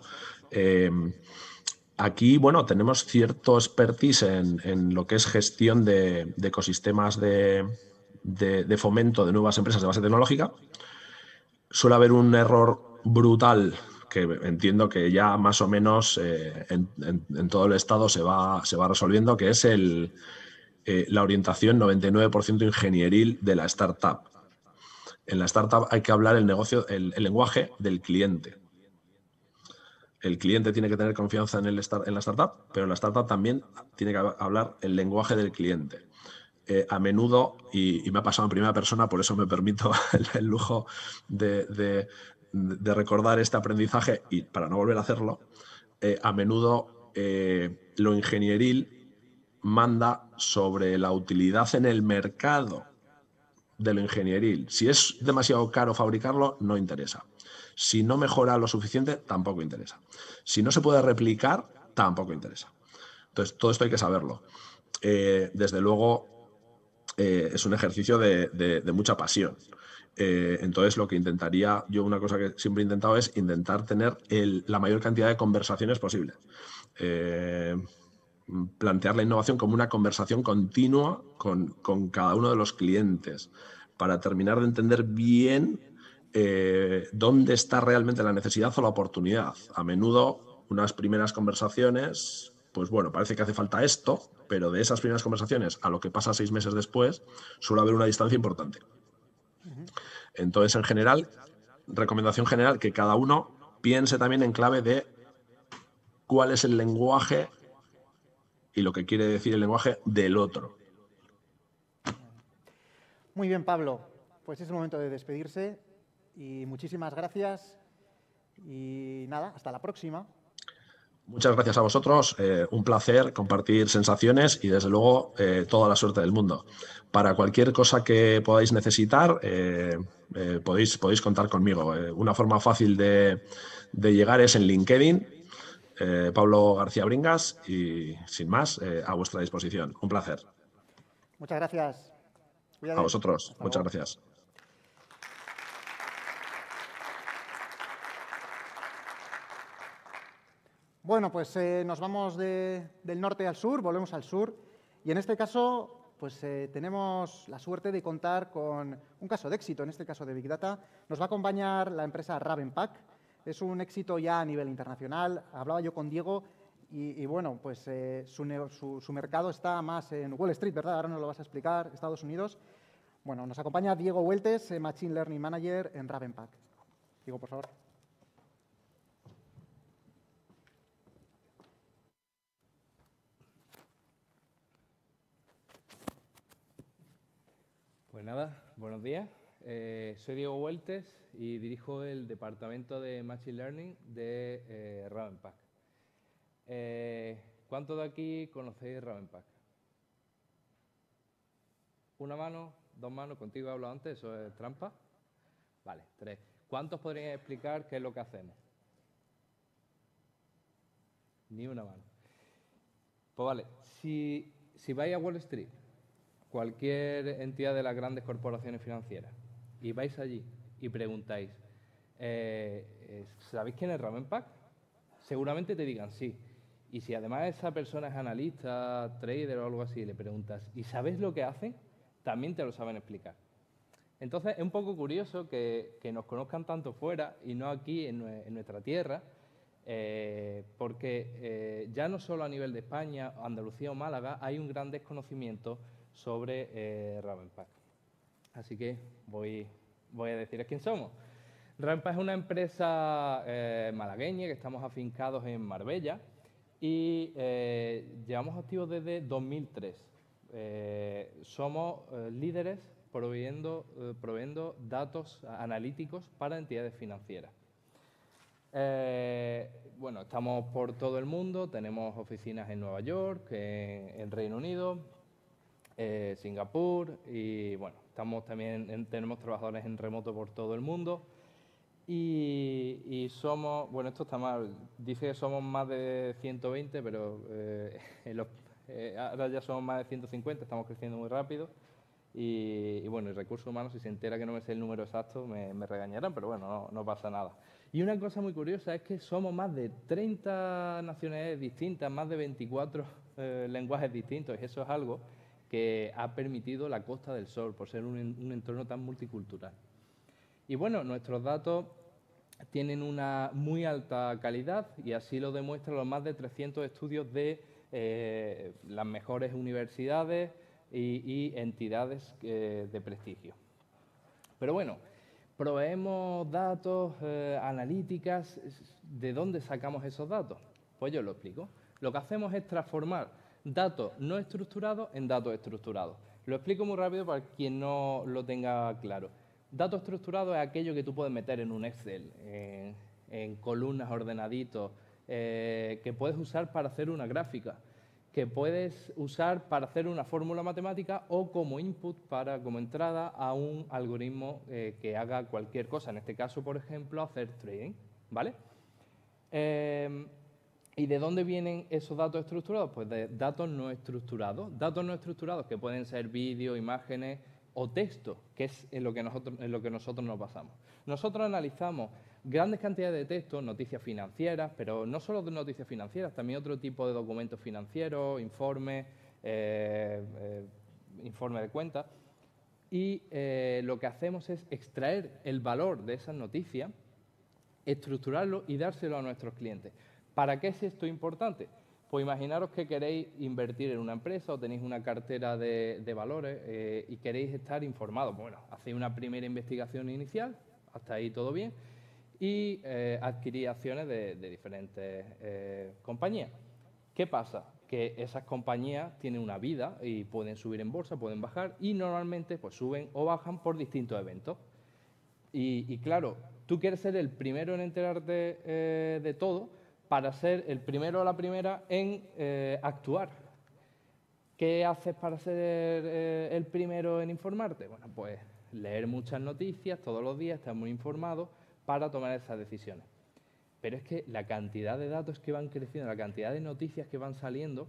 Aquí, bueno, tenemos cierto expertise en lo que es gestión de ecosistemas de fomento de nuevas empresas de base tecnológica. Suele haber un error brutal que entiendo que ya más o menos en todo el estado se va resolviendo, que es la orientación 99% ingenieril de la startup. En la startup hay que hablar el lenguaje del cliente. El cliente tiene que tener confianza en la startup, pero la startup también tiene que hablar el lenguaje del cliente. A menudo, y me ha pasado en primera persona, por eso me permito el lujo de recordar este aprendizaje y para no volver a hacerlo, a menudo lo ingenieril manda sobre la utilidad en el mercado de lo ingenieril. Si es demasiado caro fabricarlo, no interesa. Si no mejora lo suficiente, tampoco interesa. Si no se puede replicar, tampoco interesa. Entonces, todo esto hay que saberlo. desde luego es un ejercicio de mucha pasión. Entonces, lo que intentaría, yo una cosa que siempre he intentado es intentar tener la mayor cantidad de conversaciones posible. Plantear la innovación como una conversación continua con cada uno de los clientes para terminar de entender bien dónde está realmente la necesidad o la oportunidad. A menudo, unas primeras conversaciones, pues bueno, parece que hace falta esto, pero de esas primeras conversaciones a lo que pasa 6 meses después, suele haber una distancia importante. Entonces, en general, recomendación general, que cada uno piense también en clave de cuál es el lenguaje y lo que quiere decir el lenguaje del otro. Muy bien, Pablo. Pues es el momento de despedirse y muchísimas gracias y nada, hasta la próxima. Muchas gracias a vosotros, un placer compartir sensaciones y desde luego toda la suerte del mundo. Para cualquier cosa que podáis necesitar, podéis contar conmigo. Una forma fácil de llegar es en LinkedIn, Pablo García Bringas, y sin más, a vuestra disposición. Un placer. Muchas gracias. Cuídate. A vosotros, Hasta muchas luego. gracias. Bueno, pues nos vamos del norte al sur, volvemos al sur, y en este caso pues tenemos la suerte de contar con un caso de éxito, en este caso de Big Data. Nos va a acompañar la empresa Ravenpack, es un éxito ya a nivel internacional. Hablaba yo con Diego y bueno, pues su mercado está más en Wall Street, ¿verdad? Ahora nos lo vas a explicar, Estados Unidos. Bueno, nos acompaña Diego Hueltes, Machine Learning Manager en Ravenpack. Diego, por favor. Pues nada, buenos días. Soy Diego Hueltes y dirijo el departamento de Machine Learning de Ravenpack. ¿Cuántos de aquí conocéis Ravenpack? ¿Una mano? ¿Dos manos? ¿Contigo he hablado antes? ¿Eso es trampa? Vale, 3. ¿Cuántos podrían explicar qué es lo que hacemos? Ni una mano. Pues vale, si vais a Wall Street, cualquier entidad de las grandes corporaciones financieras, y vais allí y preguntáis, ¿sabéis quién es Ravenpack? Seguramente te digan sí. Y si además esa persona es analista, trader o algo así, le preguntas, ¿y sabes lo que hacen? También te lo saben explicar. Entonces, es un poco curioso que nos conozcan tanto fuera y no aquí en nuestra tierra, porque ya no solo a nivel de España, Andalucía o Málaga, hay un gran desconocimiento sobre Ravenpack. Así que voy a deciros quién somos. Ravenpack es una empresa malagueña que estamos afincados en Marbella y llevamos activos desde 2003. Somos líderes proveyendo datos analíticos para entidades financieras. Bueno, estamos por todo el mundo, tenemos oficinas en Nueva York, en Reino Unido, Singapur y bueno, tenemos trabajadores en remoto por todo el mundo y somos, bueno, esto está mal, dice que somos más de 120, pero ahora ya somos más de 150, estamos creciendo muy rápido y bueno, el recursos humanos, si se entera que no me sé el número exacto, me regañarán, pero bueno, no pasa nada. Y una cosa muy curiosa es que somos más de 30 nacionalidades distintas, más de 24 lenguajes distintos, y eso es algo que ha permitido la Costa del Sol, por ser un entorno tan multicultural. Y bueno, nuestros datos tienen una muy alta calidad y así lo demuestran los más de 300 estudios de las mejores universidades y entidades de prestigio. Pero bueno, proveemos datos, analíticas. ¿De dónde sacamos esos datos? Pues yo os lo explico. Lo que hacemos es transformar datos no estructurados en datos estructurados. Lo explico muy rápido para quien no lo tenga claro. Datos estructurados es aquello que tú puedes meter en un Excel, en columnas ordenaditos, que puedes usar para hacer una gráfica, que puedes usar para hacer una fórmula matemática o como input, como entrada a un algoritmo que haga cualquier cosa. En este caso, por ejemplo, hacer trading, ¿vale? ¿Y de dónde vienen esos datos estructurados? Pues de datos no estructurados. Datos no estructurados que pueden ser vídeo, imágenes o texto, que es en lo que nosotros nos basamos. Nosotros analizamos grandes cantidades de texto, noticias financieras, pero no solo de noticias financieras, también otro tipo de documentos financieros, informes, informes de cuentas. Y lo que hacemos es extraer el valor de esas noticias, estructurarlo y dárselo a nuestros clientes. ¿Para qué es esto importante? Pues imaginaros que queréis invertir en una empresa o tenéis una cartera de valores y queréis estar informados. Bueno, hacéis una primera investigación inicial, hasta ahí todo bien, y adquirís acciones de diferentes compañías. ¿Qué pasa? Que esas compañías tienen una vida y pueden subir en bolsa, pueden bajar, y normalmente pues, suben o bajan por distintos eventos. Y claro, tú quieres ser el primero en enterarte de todo, para ser el primero o la primera en actuar. ¿Qué haces para ser el primero en informarte? Bueno, pues leer muchas noticias todos los días, estar muy informado para tomar esas decisiones. Pero es que la cantidad de datos que van creciendo, la cantidad de noticias que van saliendo,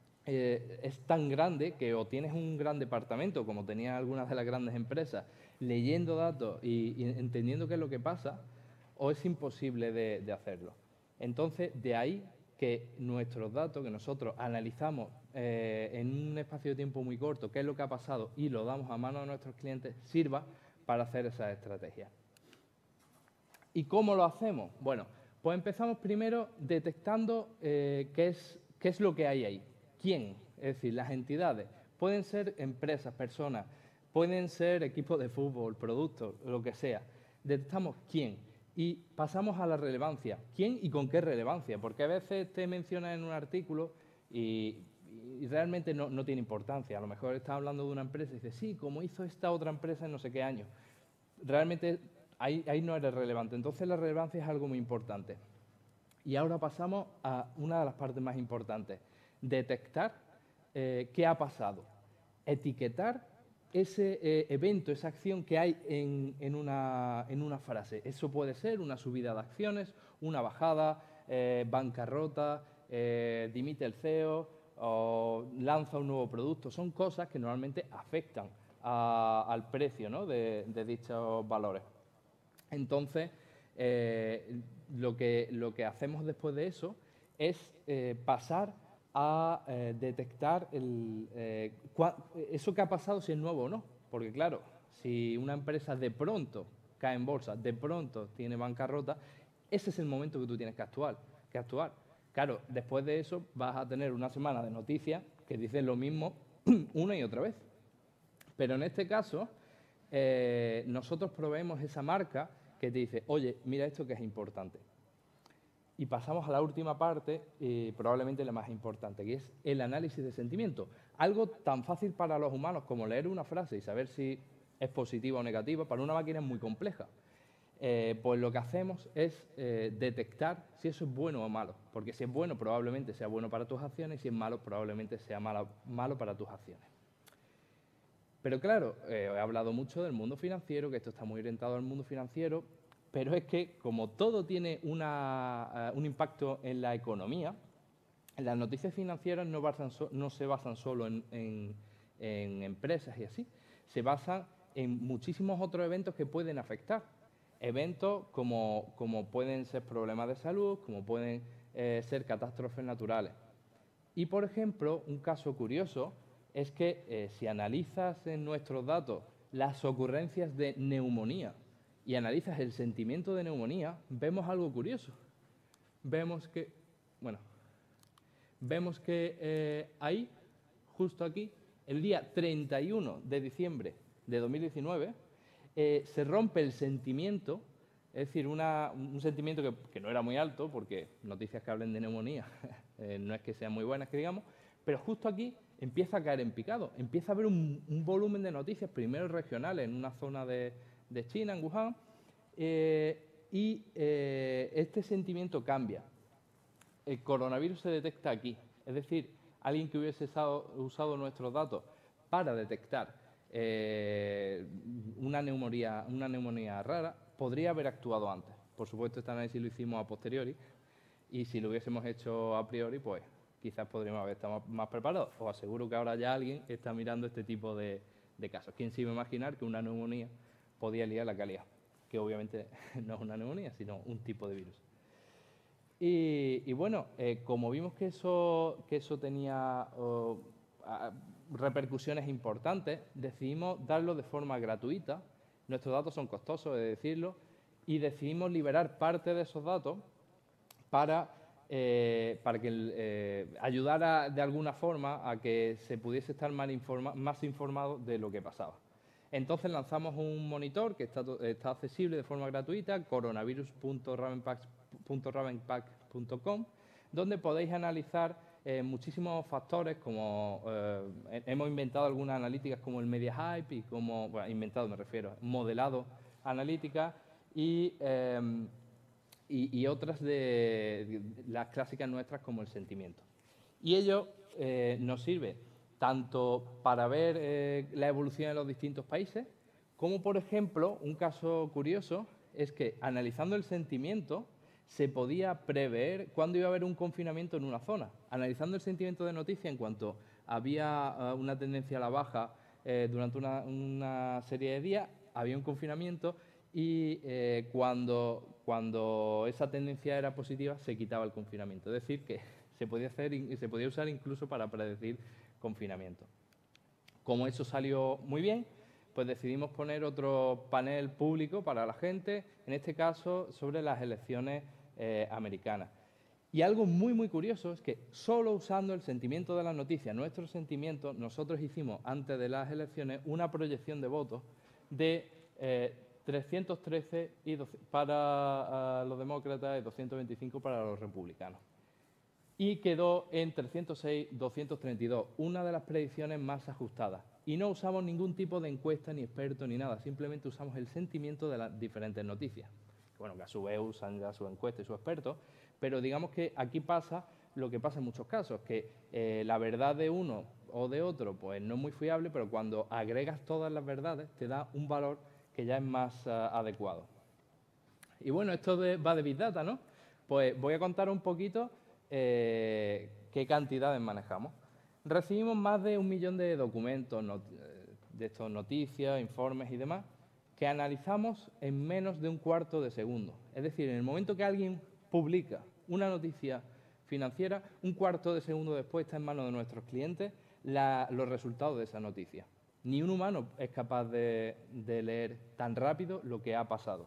es tan grande que o tienes un gran departamento, como tenían algunas de las grandes empresas, leyendo datos y entendiendo qué es lo que pasa, o es imposible de hacerlo. Entonces, de ahí que nuestros datos, que nosotros analizamos en un espacio de tiempo muy corto, qué es lo que ha pasado y lo damos a mano de nuestros clientes, sirva para hacer esas estrategias. ¿Y cómo lo hacemos? Bueno, pues empezamos primero detectando qué es lo que hay ahí. ¿Quién? Es decir, las entidades. Pueden ser empresas, personas, pueden ser equipos de fútbol, productos, lo que sea. Detectamos quién. Y pasamos a la relevancia. ¿Quién y con qué relevancia? Porque a veces te mencionan en un artículo y realmente no tiene importancia. A lo mejor estás hablando de una empresa y dices, sí, como hizo esta otra empresa en no sé qué año. Realmente ahí no eres relevante. Entonces la relevancia es algo muy importante. Y ahora pasamos a una de las partes más importantes. Detectar qué ha pasado. Etiquetar ese evento, esa acción que hay en una frase. Eso puede ser una subida de acciones, una bajada, bancarrota, dimite el CEO o lanza un nuevo producto. Son cosas que normalmente afectan al precio, ¿no? de dichos valores. Entonces, lo que hacemos después de eso es pasar a detectar eso que ha pasado, si es nuevo o no. Porque claro, si una empresa de pronto cae en bolsa, de pronto tiene bancarrota, ese es el momento que tú tienes que actuar. Claro, después de eso vas a tener una semana de noticias que dicen lo mismo una y otra vez. Pero en este caso, nosotros proveemos esa marca que te dice, oye, mira esto que es importante. Y pasamos a la última parte, probablemente la más importante, que es el análisis de sentimiento. Algo tan fácil para los humanos como leer una frase y saber si es positiva o negativa, para una máquina es muy compleja. Pues lo que hacemos es detectar si eso es bueno o malo. Porque si es bueno, probablemente sea bueno para tus acciones, y si es malo, probablemente sea malo para tus acciones. Pero claro, he hablado mucho del mundo financiero, que esto está muy orientado al mundo financiero, pero es que como todo tiene un impacto en la economía, las noticias financieras no se basan solo en empresas y así, se basan en muchísimos otros eventos que pueden afectar. Eventos como pueden ser problemas de salud, como pueden ser catástrofes naturales. Y, por ejemplo, un caso curioso es que si analizas en nuestros datos las ocurrencias de neumonía y analizas el sentimiento de neumonía, vemos algo curioso. Vemos que ahí, justo aquí, el día 31 de diciembre de 2019, se rompe el sentimiento, es decir, un sentimiento que no era muy alto, porque noticias que hablen de neumonía no es que sean muy buenas, que digamos, pero justo aquí empieza a caer en picado, empieza a haber un volumen de noticias, primero regionales, en una zona de China, en Wuhan, y este sentimiento cambia. El coronavirus se detecta aquí, es decir, alguien que hubiese usado nuestros datos para detectar una neumonía rara podría haber actuado antes. Por supuesto, este análisis lo hicimos a posteriori, y si lo hubiésemos hecho a priori, pues quizás podríamos haber estado más preparados. Os aseguro que ahora ya alguien está mirando este tipo de casos. ¿Quién se iba a imaginar que una neumonía podía liar la que ha liado? Que obviamente no es una neumonía, sino un tipo de virus. Y bueno, como vimos que eso tenía repercusiones importantes, decidimos darlo de forma gratuita. Nuestros datos son costosos, he de decirlo, y decidimos liberar parte de esos datos para que ayudara de alguna forma a que se pudiese estar más informado de lo que pasaba. Entonces lanzamos un monitor que está accesible de forma gratuita, coronavirus.ravenpack.com, donde podéis analizar muchísimos factores, como hemos inventado algunas analíticas como el Media Hype y como, bueno, inventado me refiero, modelado analíticas y otras de las clásicas nuestras como el sentimiento. Y ello nos sirve tanto para ver la evolución en los distintos países, como por ejemplo, un caso curioso es que analizando el sentimiento se podía prever cuándo iba a haber un confinamiento en una zona. Analizando el sentimiento de noticia, en cuanto había una tendencia a la baja durante una serie de días, había un confinamiento y cuando esa tendencia era positiva se quitaba el confinamiento. Es decir, que se podía usar incluso para predecir confinamiento. Como eso salió muy bien, pues decidimos poner otro panel público para la gente, en este caso sobre las elecciones americanas. Y algo muy, muy curioso es que solo usando el sentimiento de las noticias, nuestros sentimientos, nosotros hicimos antes de las elecciones una proyección de votos de 313 para los demócratas y 225 para los republicanos. Y quedó en 306-232, una de las predicciones más ajustadas. Y no usamos ningún tipo de encuesta, ni experto, ni nada. Simplemente usamos el sentimiento de las diferentes noticias. Bueno, que a su vez usan ya su encuesta y su experto, pero digamos que aquí pasa lo que pasa en muchos casos, que la verdad de uno o de otro pues no es muy fiable, pero cuando agregas todas las verdades te da un valor que ya es más adecuado. Y bueno, esto va de Big Data, ¿no? Pues voy a contar un poquito qué cantidades manejamos. Recibimos más de 1 millón de documentos, de estos noticias, informes y demás, que analizamos en menos de un cuarto de segundo. Es decir, en el momento que alguien publica una noticia financiera, un cuarto de segundo después está en manos de nuestros clientes los resultados de esa noticia. Ni un humano es capaz de leer tan rápido lo que ha pasado.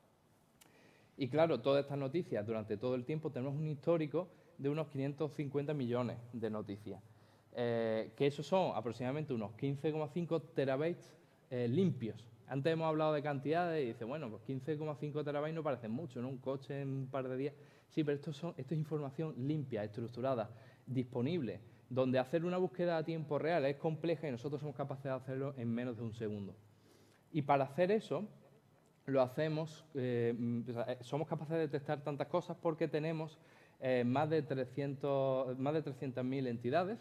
Y claro, todas estas noticias, durante todo el tiempo, tenemos un histórico de unos 550 millones de noticias. Que esos son aproximadamente unos 15,5 terabytes limpios. Antes hemos hablado de cantidades y dice, bueno, pues 15,5 terabytes no parecen mucho, ¿no? Un coche en un par de días. Sí, pero esto es información limpia, estructurada, disponible, donde hacer una búsqueda a tiempo real es compleja y nosotros somos capaces de hacerlo en menos de un segundo. Y para hacer eso, lo hacemos, somos capaces de detectar tantas cosas porque tenemos más de 300.000 entidades,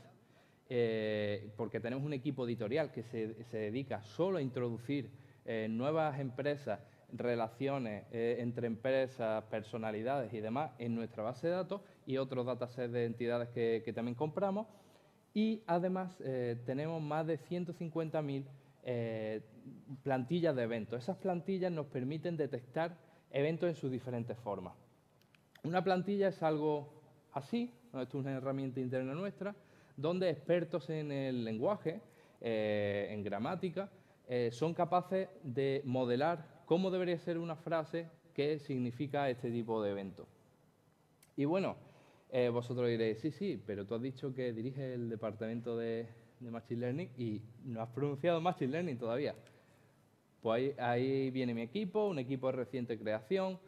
porque tenemos un equipo editorial que se dedica solo a introducir nuevas empresas, relaciones entre empresas, personalidades y demás en nuestra base de datos y otros datasets de entidades que también compramos. Y además tenemos más de 150.000 plantillas de eventos. Esas plantillas nos permiten detectar eventos en sus diferentes formas. Una plantilla es algo así, ¿no? Esto es una herramienta interna nuestra, donde expertos en el lenguaje, en gramática, son capaces de modelar cómo debería ser una frase que significa este tipo de evento. Y bueno, vosotros diréis, sí, pero tú has dicho que diriges el departamento de Machine Learning y no has pronunciado Machine Learning todavía. Pues ahí viene mi equipo, un equipo de reciente creación,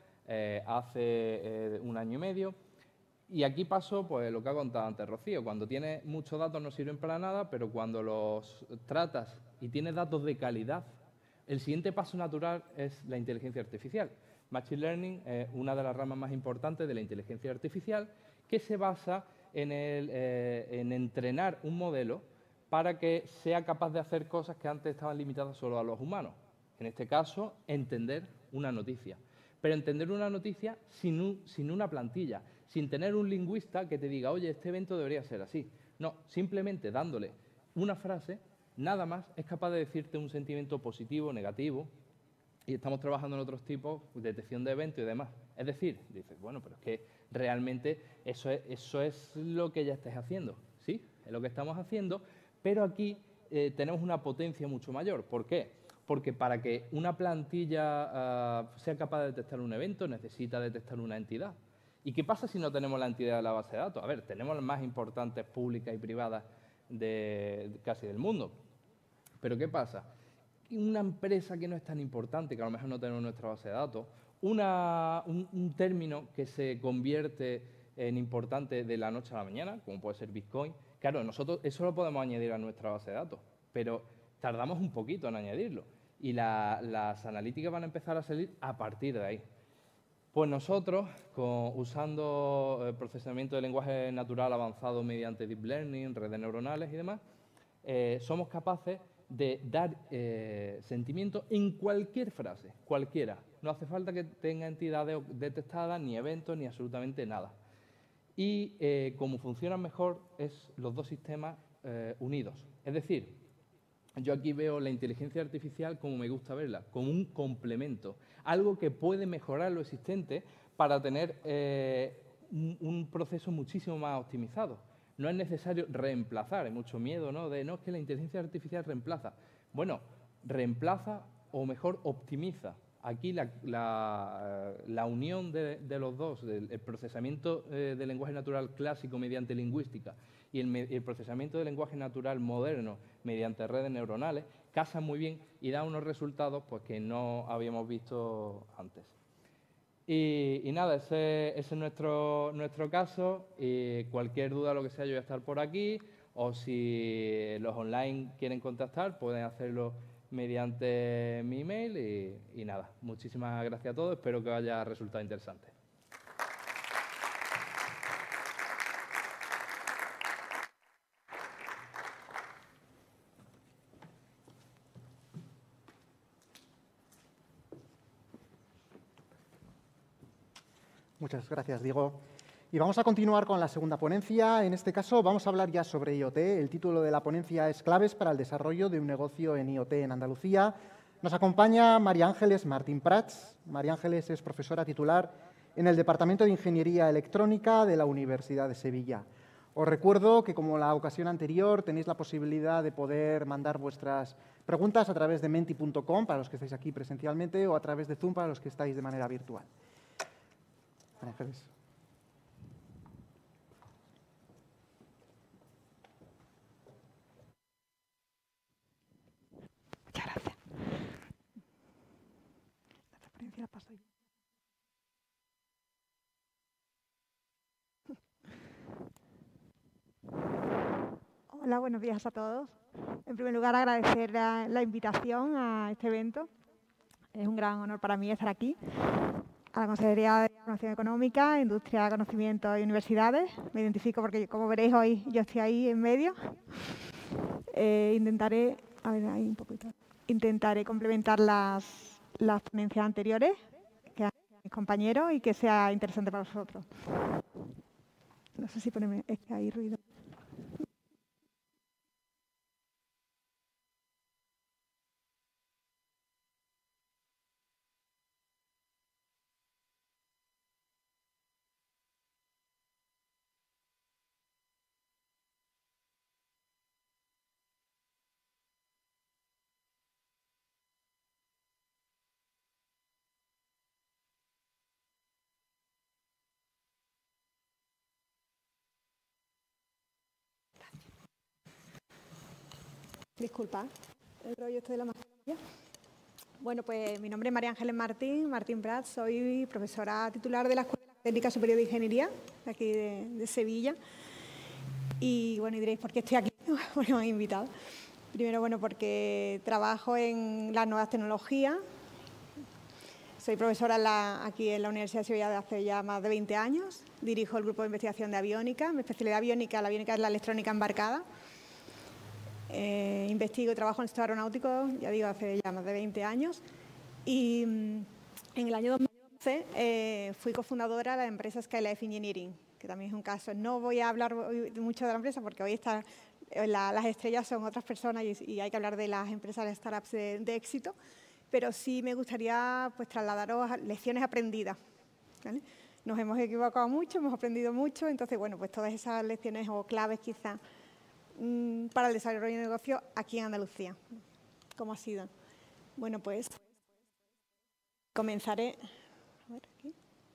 hace 1 año y medio. Y aquí pasó pues, lo que ha contado antes Rocío. Cuando tienes muchos datos no sirven para nada, pero cuando los tratas y tienes datos de calidad, el siguiente paso natural es la inteligencia artificial. Machine Learning es una de las ramas más importantes de la inteligencia artificial que se basa en entrenar un modelo para que sea capaz de hacer cosas que antes estaban limitadas solo a los humanos. En este caso, entender una noticia. Pero entender una noticia sin una plantilla, sin tener un lingüista que te diga, oye, este evento debería ser así. No, simplemente dándole una frase, nada más, es capaz de decirte un sentimiento positivo o negativo, y estamos trabajando en otros tipos, detección de eventos y demás. Es decir, dices, bueno, pero es que realmente eso es lo que ya estáis haciendo. Sí, es lo que estamos haciendo, pero aquí tenemos una potencia mucho mayor. ¿Por qué? Porque para que una plantilla sea capaz de detectar un evento, necesita detectar una entidad. ¿Y qué pasa si no tenemos la entidad de la base de datos? A ver, tenemos las más importantes públicas y privadas casi del mundo. ¿Pero qué pasa? Una empresa que no es tan importante, que a lo mejor no tenemos nuestra base de datos, un término que se convierte en importante de la noche a la mañana, como puede ser Bitcoin, claro, nosotros eso lo podemos añadir a nuestra base de datos, pero tardamos un poquito en añadirlo y las analíticas van a empezar a salir a partir de ahí. Pues nosotros, usando procesamiento de lenguaje natural avanzado mediante Deep Learning, redes neuronales y demás, somos capaces de dar sentimiento en cualquier frase, cualquiera. No hace falta que tenga entidades detectadas, ni eventos, ni absolutamente nada. Y como funcionan mejor es los dos sistemas unidos. Es decir, yo aquí veo la inteligencia artificial como me gusta verla, como un complemento, algo que puede mejorar lo existente para tener un proceso muchísimo más optimizado. No es necesario reemplazar, hay mucho miedo, ¿no? No, es que la inteligencia artificial reemplaza. Bueno, reemplaza o mejor optimiza. Aquí la unión de los dos, el procesamiento del lenguaje natural clásico mediante lingüística y el procesamiento del lenguaje natural moderno mediante redes neuronales, casan muy bien y dan unos resultados pues, que no habíamos visto antes. Y nada, ese es nuestro caso. Y cualquier duda, lo que sea, yo voy a estar por aquí. O si los online quieren contactar, pueden hacerlo mediante mi email. Y nada, muchísimas gracias a todos. Espero que haya resultado interesante. Muchas gracias, Diego. Y vamos a continuar con la segunda ponencia. En este caso vamos a hablar ya sobre IoT. El título de la ponencia es Claves para el desarrollo de un negocio en IoT en Andalucía. Nos acompaña María Ángeles Martín Prats. María Ángeles es profesora titular en el Departamento de Ingeniería Electrónica de la Universidad de Sevilla. Os recuerdo que, como la ocasión anterior, tenéis la posibilidad de poder mandar vuestras preguntas a través de menti.com para los que estáis aquí presencialmente o a través de Zoom para los que estáis de manera virtual. María Ángeles. Muchas gracias. La transparencia la paso yo. Hola, buenos días a todos. En primer lugar, agradecer la invitación a este evento. Es un gran honor para mí estar aquí. A la Consejería de Promoción Económica, Industria, Conocimiento y Universidades. Me identifico porque, como veréis hoy, yo estoy ahí en medio. Intentaré complementar las ponencias anteriores que han hecho mis compañeros y que sea interesante para vosotros. No sé si ponerme, es que hay ruido. Disculpa, el rollo este de la mascarilla. Bueno, pues mi nombre es María Ángeles Martín Prats, soy profesora titular de la Escuela Técnica Superior de Ingeniería, de aquí de Sevilla. Y bueno, y diréis, ¿por qué estoy aquí? Porque me han invitado. Primero, bueno, porque trabajo en las nuevas tecnologías. Soy profesora aquí en la Universidad de Sevilla desde hace ya más de 20 años. Dirijo el grupo de investigación de aviónica. Mi especialidad aviónica, la aviónica es la electrónica embarcada. Investigo y trabajo en el sector aeronáutico, ya digo, hace ya más de 20 años. Y en el año 2000 Fui cofundadora de la empresa Skylife Engineering, que también es un caso. No voy a hablar mucho de la empresa porque hoy las estrellas son otras personas y hay que hablar de las empresas de startups de éxito, pero sí me gustaría pues, trasladaros lecciones aprendidas, ¿vale? Nos hemos equivocado mucho, hemos aprendido mucho, entonces, bueno, pues todas esas lecciones o claves quizás para el desarrollo de negocio aquí en Andalucía. ¿Cómo ha sido? Bueno, pues comenzaré. A ver, aquí.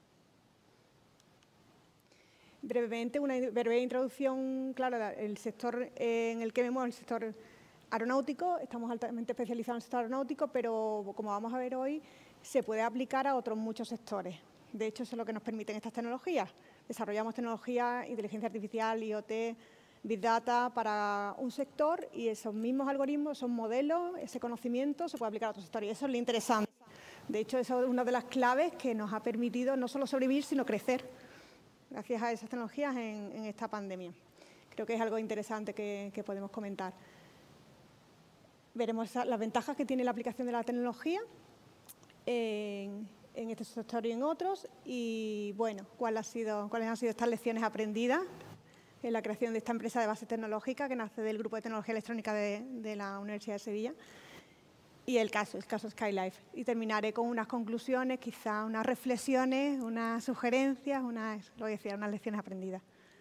Brevemente, una breve introducción, claro, el sector en el que vemos, el sector aeronáutico. Estamos altamente especializados en el sector aeronáutico, pero como vamos a ver hoy, se puede aplicar a otros muchos sectores. De hecho, eso es lo que nos permiten estas tecnologías. Desarrollamos tecnología, inteligencia artificial, IoT, Big Data para un sector y esos mismos algoritmos, esos modelos, ese conocimiento se puede aplicar a otro sector y eso es lo interesante. De hecho, eso es una de las claves que nos ha permitido no solo sobrevivir, sino crecer gracias a esas tecnologías en esta pandemia. Creo que es algo interesante que podemos comentar. Veremos las ventajas que tiene la aplicación de la tecnología en este sector y en otros y, bueno, cuáles han sido estas lecciones aprendidas en la creación de esta empresa de base tecnológica que nace del Grupo de Tecnología Electrónica de la Universidad de Sevilla y el caso Skylife. Y terminaré con unas conclusiones, quizá unas reflexiones, unas sugerencias, unas lecciones aprendidas.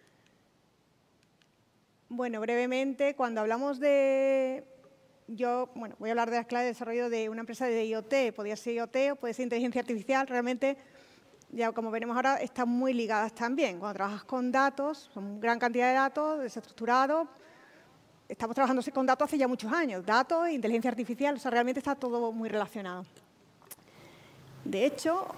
Bueno, brevemente, cuando hablamos de... voy a hablar de las claves de desarrollo de una empresa de IoT. Podría ser IoT o puede ser inteligencia artificial. Realmente, ya como veremos ahora, están muy ligadas también. Cuando trabajas con datos, con gran cantidad de datos desestructurados, estamos trabajando con datos hace ya muchos años. Datos, inteligencia artificial, o sea, realmente está todo muy relacionado. De hecho,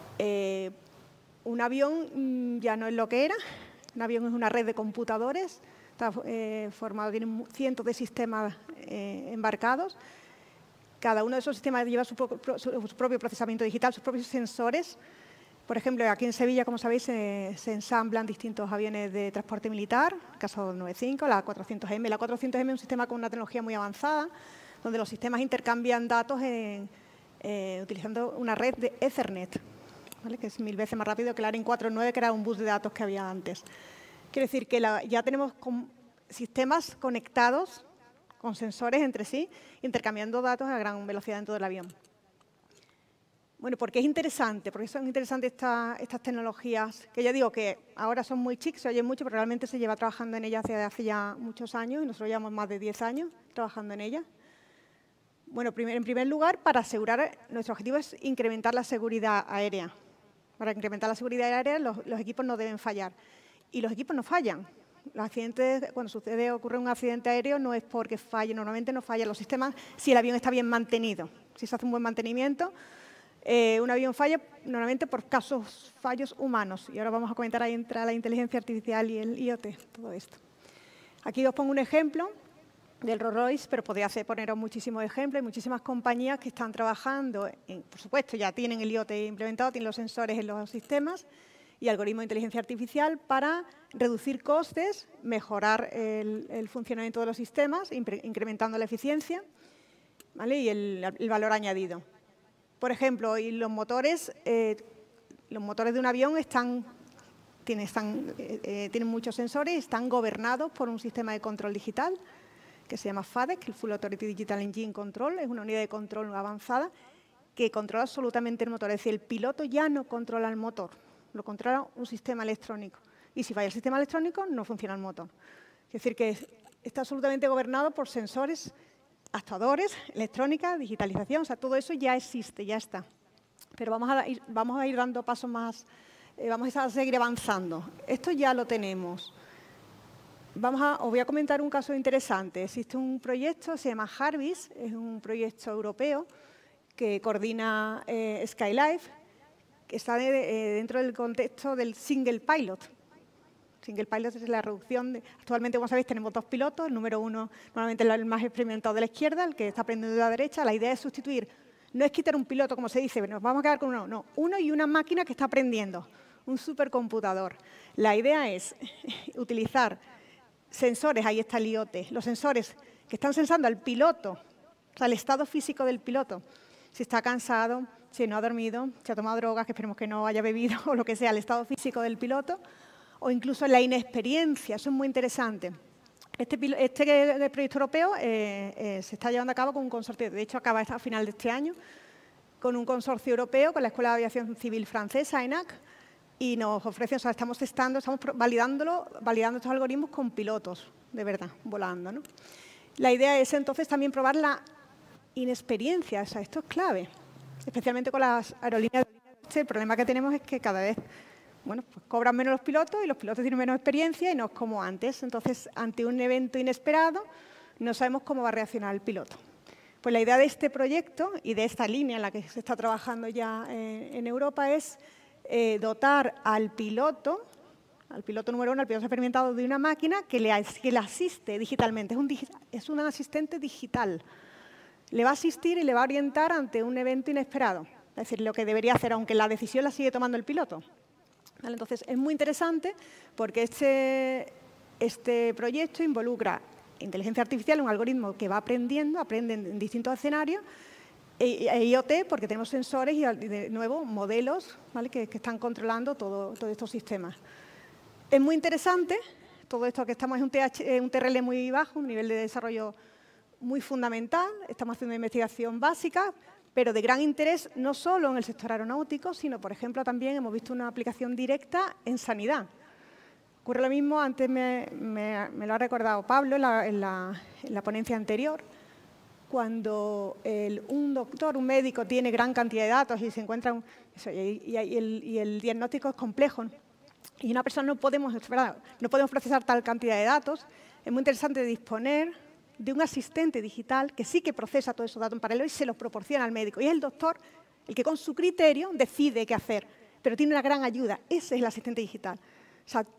un avión ya no es lo que era. Un avión es una red de computadores. Está formado, tiene cientos de sistemas embarcados. Cada uno de esos sistemas lleva su propio procesamiento digital, sus propios sensores. Por ejemplo, aquí en Sevilla, como sabéis, se ensamblan distintos aviones de transporte militar, el caso 95, la 400M. La 400M es un sistema con una tecnología muy avanzada, donde los sistemas intercambian datos utilizando una red de Ethernet, ¿vale? Que es 1000 veces más rápido que el ARIN 409, que era un bus de datos que había antes. Quiere decir que ya tenemos sistemas conectados con sensores entre sí, intercambiando datos a gran velocidad dentro del avión. Bueno, ¿por qué es interesante? Porque son interesantes estas tecnologías, que ya digo que ahora son muy chic, se oyen mucho, pero realmente se lleva trabajando en ellas desde hace ya muchos años, y nosotros llevamos más de 10 años trabajando en ellas. Bueno, en primer lugar, para asegurar, nuestro objetivo es incrementar la seguridad aérea. Para incrementar la seguridad aérea, los equipos no deben fallar. Y los equipos no fallan. Los accidentes, cuando ocurre un accidente aéreo, no es porque falle, normalmente no fallan los sistemas si el avión está bien mantenido. Si se hace un buen mantenimiento, un avión falla normalmente por fallos humanos. Y ahora vamos a comentar, ahí entra la inteligencia artificial y el IoT, todo esto. Aquí os pongo un ejemplo del Rolls-Royce, pero podría poneros muchísimos ejemplos. Hay muchísimas compañías que están trabajando, por supuesto, ya tienen el IoT implementado, tienen los sensores en los sistemas y algoritmos de inteligencia artificial para reducir costes, mejorar el funcionamiento de los sistemas, incrementando la eficiencia, ¿vale? Y el valor añadido. Por ejemplo, y los motores de un avión tienen muchos sensores y están gobernados por un sistema de control digital que se llama FADEC, el Full Authority Digital Engine Control. Es una unidad de control avanzada que controla absolutamente el motor. Es decir, el piloto ya no controla el motor, lo controla un sistema electrónico. Y si falla el sistema electrónico, no funciona el motor. Es decir, que está absolutamente gobernado por sensores, actuadores, electrónica, digitalización. O sea, todo eso ya existe, ya está. Pero vamos a ir dando pasos más, vamos a seguir avanzando. Esto ya lo tenemos. Os voy a comentar un caso interesante. Existe un proyecto, se llama Jarvis, es un proyecto europeo que coordina Skylife, que está dentro del contexto del Single Pilot. Single Pilot es la reducción. Actualmente, como sabéis, tenemos 2 pilotos. El número 1, normalmente el más experimentado de la izquierda, el que está aprendiendo de la derecha. La idea es sustituir. No es quitar un piloto, como se dice, nos vamos a quedar con uno. No, uno y una máquina que está aprendiendo, un supercomputador. La idea es utilizar sensores, ahí está el IoT, los sensores que están sensando al piloto, o sea, el estado físico del piloto, si está cansado, si no ha dormido, si ha tomado drogas, que esperemos que no haya bebido, o lo que sea, el estado físico del piloto, o incluso la inexperiencia. Eso es muy interesante. Este proyecto europeo se está llevando a cabo con un consorcio, de hecho acaba a final de este año, con un consorcio europeo, con la Escuela de Aviación Civil Francesa, ENAC, y nos ofrece, o sea, estamos testando, estamos validando estos algoritmos con pilotos, de verdad, volando, ¿no? La idea es entonces también probar la inexperiencia, o sea, esto es clave, especialmente con las aerolíneas. El problema que tenemos es que cada vez, bueno, pues cobran menos los pilotos y los pilotos tienen menos experiencia y no es como antes. Entonces, ante un evento inesperado, no sabemos cómo va a reaccionar el piloto. Pues la idea de este proyecto y de esta línea en la que se está trabajando ya en Europa es dotar al piloto número 1, al piloto experimentado, de una máquina que le asiste digitalmente. Es un asistente digital. Le va a asistir y le va a orientar ante un evento inesperado. Es decir, lo que debería hacer, aunque la decisión la sigue tomando el piloto. ¿Vale? Entonces, es muy interesante porque este proyecto involucra inteligencia artificial, un algoritmo que va aprendiendo, aprende en distintos escenarios, e IoT, porque tenemos sensores y, de nuevo, modelos, ¿vale? que están controlando todos estos sistemas. Es muy interesante, todo esto que estamos en un TRL muy bajo, un nivel de desarrollo muy fundamental, estamos haciendo investigación básica, pero de gran interés no solo en el sector aeronáutico, sino, por ejemplo, también hemos visto una aplicación directa en sanidad. Ocurre lo mismo, antes me lo ha recordado Pablo en la ponencia anterior, cuando un médico tiene gran cantidad de datos y se encuentra y el diagnóstico es complejo, ¿no? Y una persona no podemos procesar tal cantidad de datos, es muy interesante disponer de un asistente digital que sí que procesa todos esos datos en paralelo y se los proporciona al médico. Y es el doctor el que con su criterio decide qué hacer, pero tiene una gran ayuda. Ese es el asistente digital. O sea,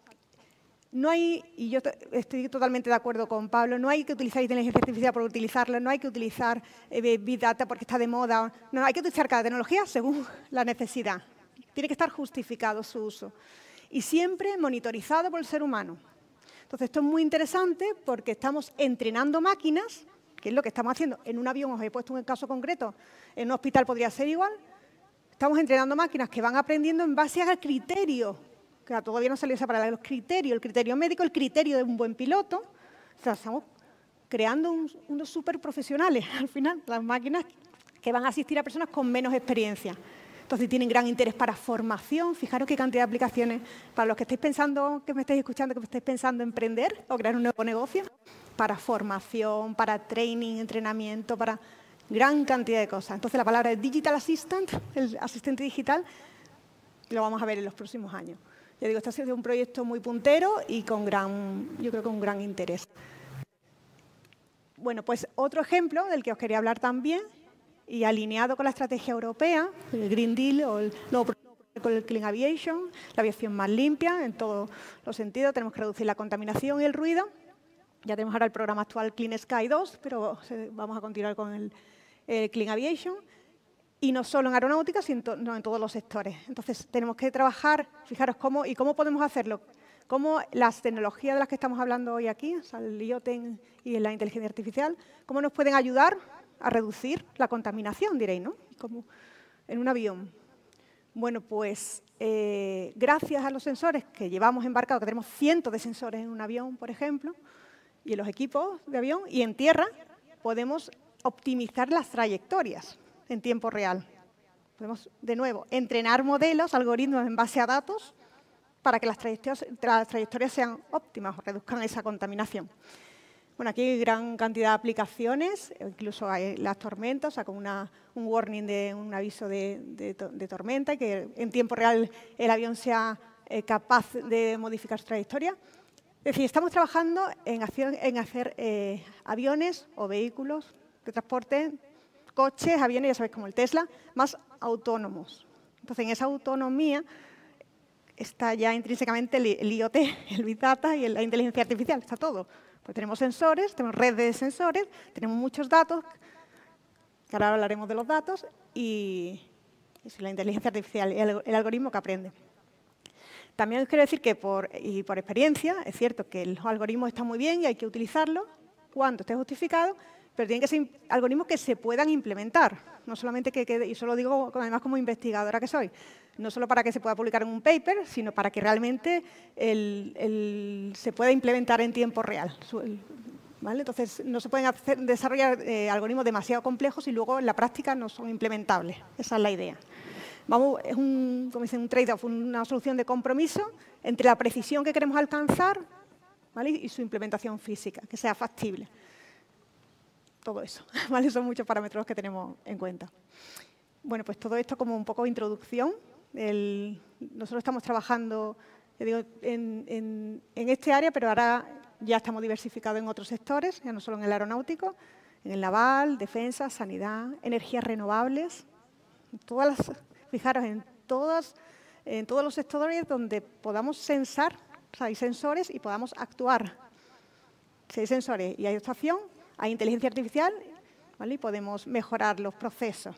no hay, y yo estoy totalmente de acuerdo con Pablo, no hay que utilizar inteligencia artificial por utilizarla, no hay que utilizar Big Data porque está de moda. No, hay que utilizar cada tecnología según la necesidad. Tiene que estar justificado su uso. Y siempre monitorizado por el ser humano. Entonces, esto es muy interesante porque estamos entrenando máquinas, que es lo que estamos haciendo en un avión. Os he puesto un caso concreto, en un hospital podría ser igual. Estamos entrenando máquinas que van aprendiendo en base al criterio, que todavía no salió esa palabra, los criterios, el criterio médico, el criterio de un buen piloto. O sea, estamos creando unos súper profesionales, al final, las máquinas que van a asistir a personas con menos experiencia. Entonces, tienen gran interés para formación. Fijaros qué cantidad de aplicaciones para los que estáis pensando, que me estáis escuchando, que me estáis pensando en emprender o crear un nuevo negocio, para formación, para training, entrenamiento, para gran cantidad de cosas. Entonces, la palabra Digital Assistant, el asistente digital, lo vamos a ver en los próximos años. Ya digo, este ha sido un proyecto muy puntero y yo creo que con gran interés. Bueno, pues otro ejemplo del que os quería hablar también, y alineado con la estrategia europea, el Green Deal o el nuevo con el Clean Aviation, la aviación más limpia en todos los sentidos. Tenemos que reducir la contaminación y el ruido. Ya tenemos ahora el programa actual Clean Sky 2, pero vamos a continuar con el Clean Aviation. Y no solo en aeronáutica, sino en todos los sectores. Entonces, tenemos que trabajar, fijaros cómo podemos hacerlo. Cómo las tecnologías de las que estamos hablando hoy aquí, o sea, el IoT y la inteligencia artificial, cómo nos pueden ayudar a reducir la contaminación, diréis, ¿no? Como en un avión. Bueno, pues gracias a los sensores que llevamos embarcados, que tenemos cientos de sensores en un avión, por ejemplo, y en los equipos de avión, y en tierra, podemos optimizar las trayectorias en tiempo real. Podemos, de nuevo, entrenar modelos, algoritmos en base a datos, para que las trayectorias sean óptimas o reduzcan esa contaminación. Bueno, aquí hay gran cantidad de aplicaciones, incluso hay las tormentas, o sea, con un warning, un aviso de tormenta, y que en tiempo real el avión sea capaz de modificar su trayectoria. Es decir, estamos trabajando en hacer aviones o vehículos de transporte, coches, aviones, ya sabéis, como el Tesla, más autónomos. Entonces, en esa autonomía está ya intrínsecamente el IoT, el Big Data y la inteligencia artificial, está todo. Pues tenemos sensores, tenemos redes de sensores, tenemos muchos datos, que ahora hablaremos de los datos, y la inteligencia artificial, el algoritmo que aprende. También os quiero decir que por experiencia, es cierto que los algoritmos están muy bien y hay que utilizarlos cuando esté justificado, pero tienen que ser algoritmos que se puedan implementar, no solamente que quede, y eso lo digo además como investigadora que soy, no solo para que se pueda publicar en un paper, sino para que realmente se pueda implementar en tiempo real. ¿Vale? Entonces, no se pueden desarrollar algoritmos demasiado complejos y luego en la práctica no son implementables. Esa es la idea. Es un trade-off, una solución de compromiso entre la precisión que queremos alcanzar, ¿vale? Y su implementación física, que sea factible. Todo eso, ¿vale? Son muchos parámetros que tenemos en cuenta. Bueno, pues todo esto como un poco de introducción. Nosotros estamos trabajando en este área, pero ahora ya estamos diversificados en otros sectores, ya no solo en el aeronáutico, en el naval, defensa, sanidad, energías renovables. Fijaros, en todos los sectores donde podamos sensar, o sea, hay sensores y podamos actuar. Si hay sensores y hay actuación, hay inteligencia artificial, ¿vale? Y podemos mejorar los procesos.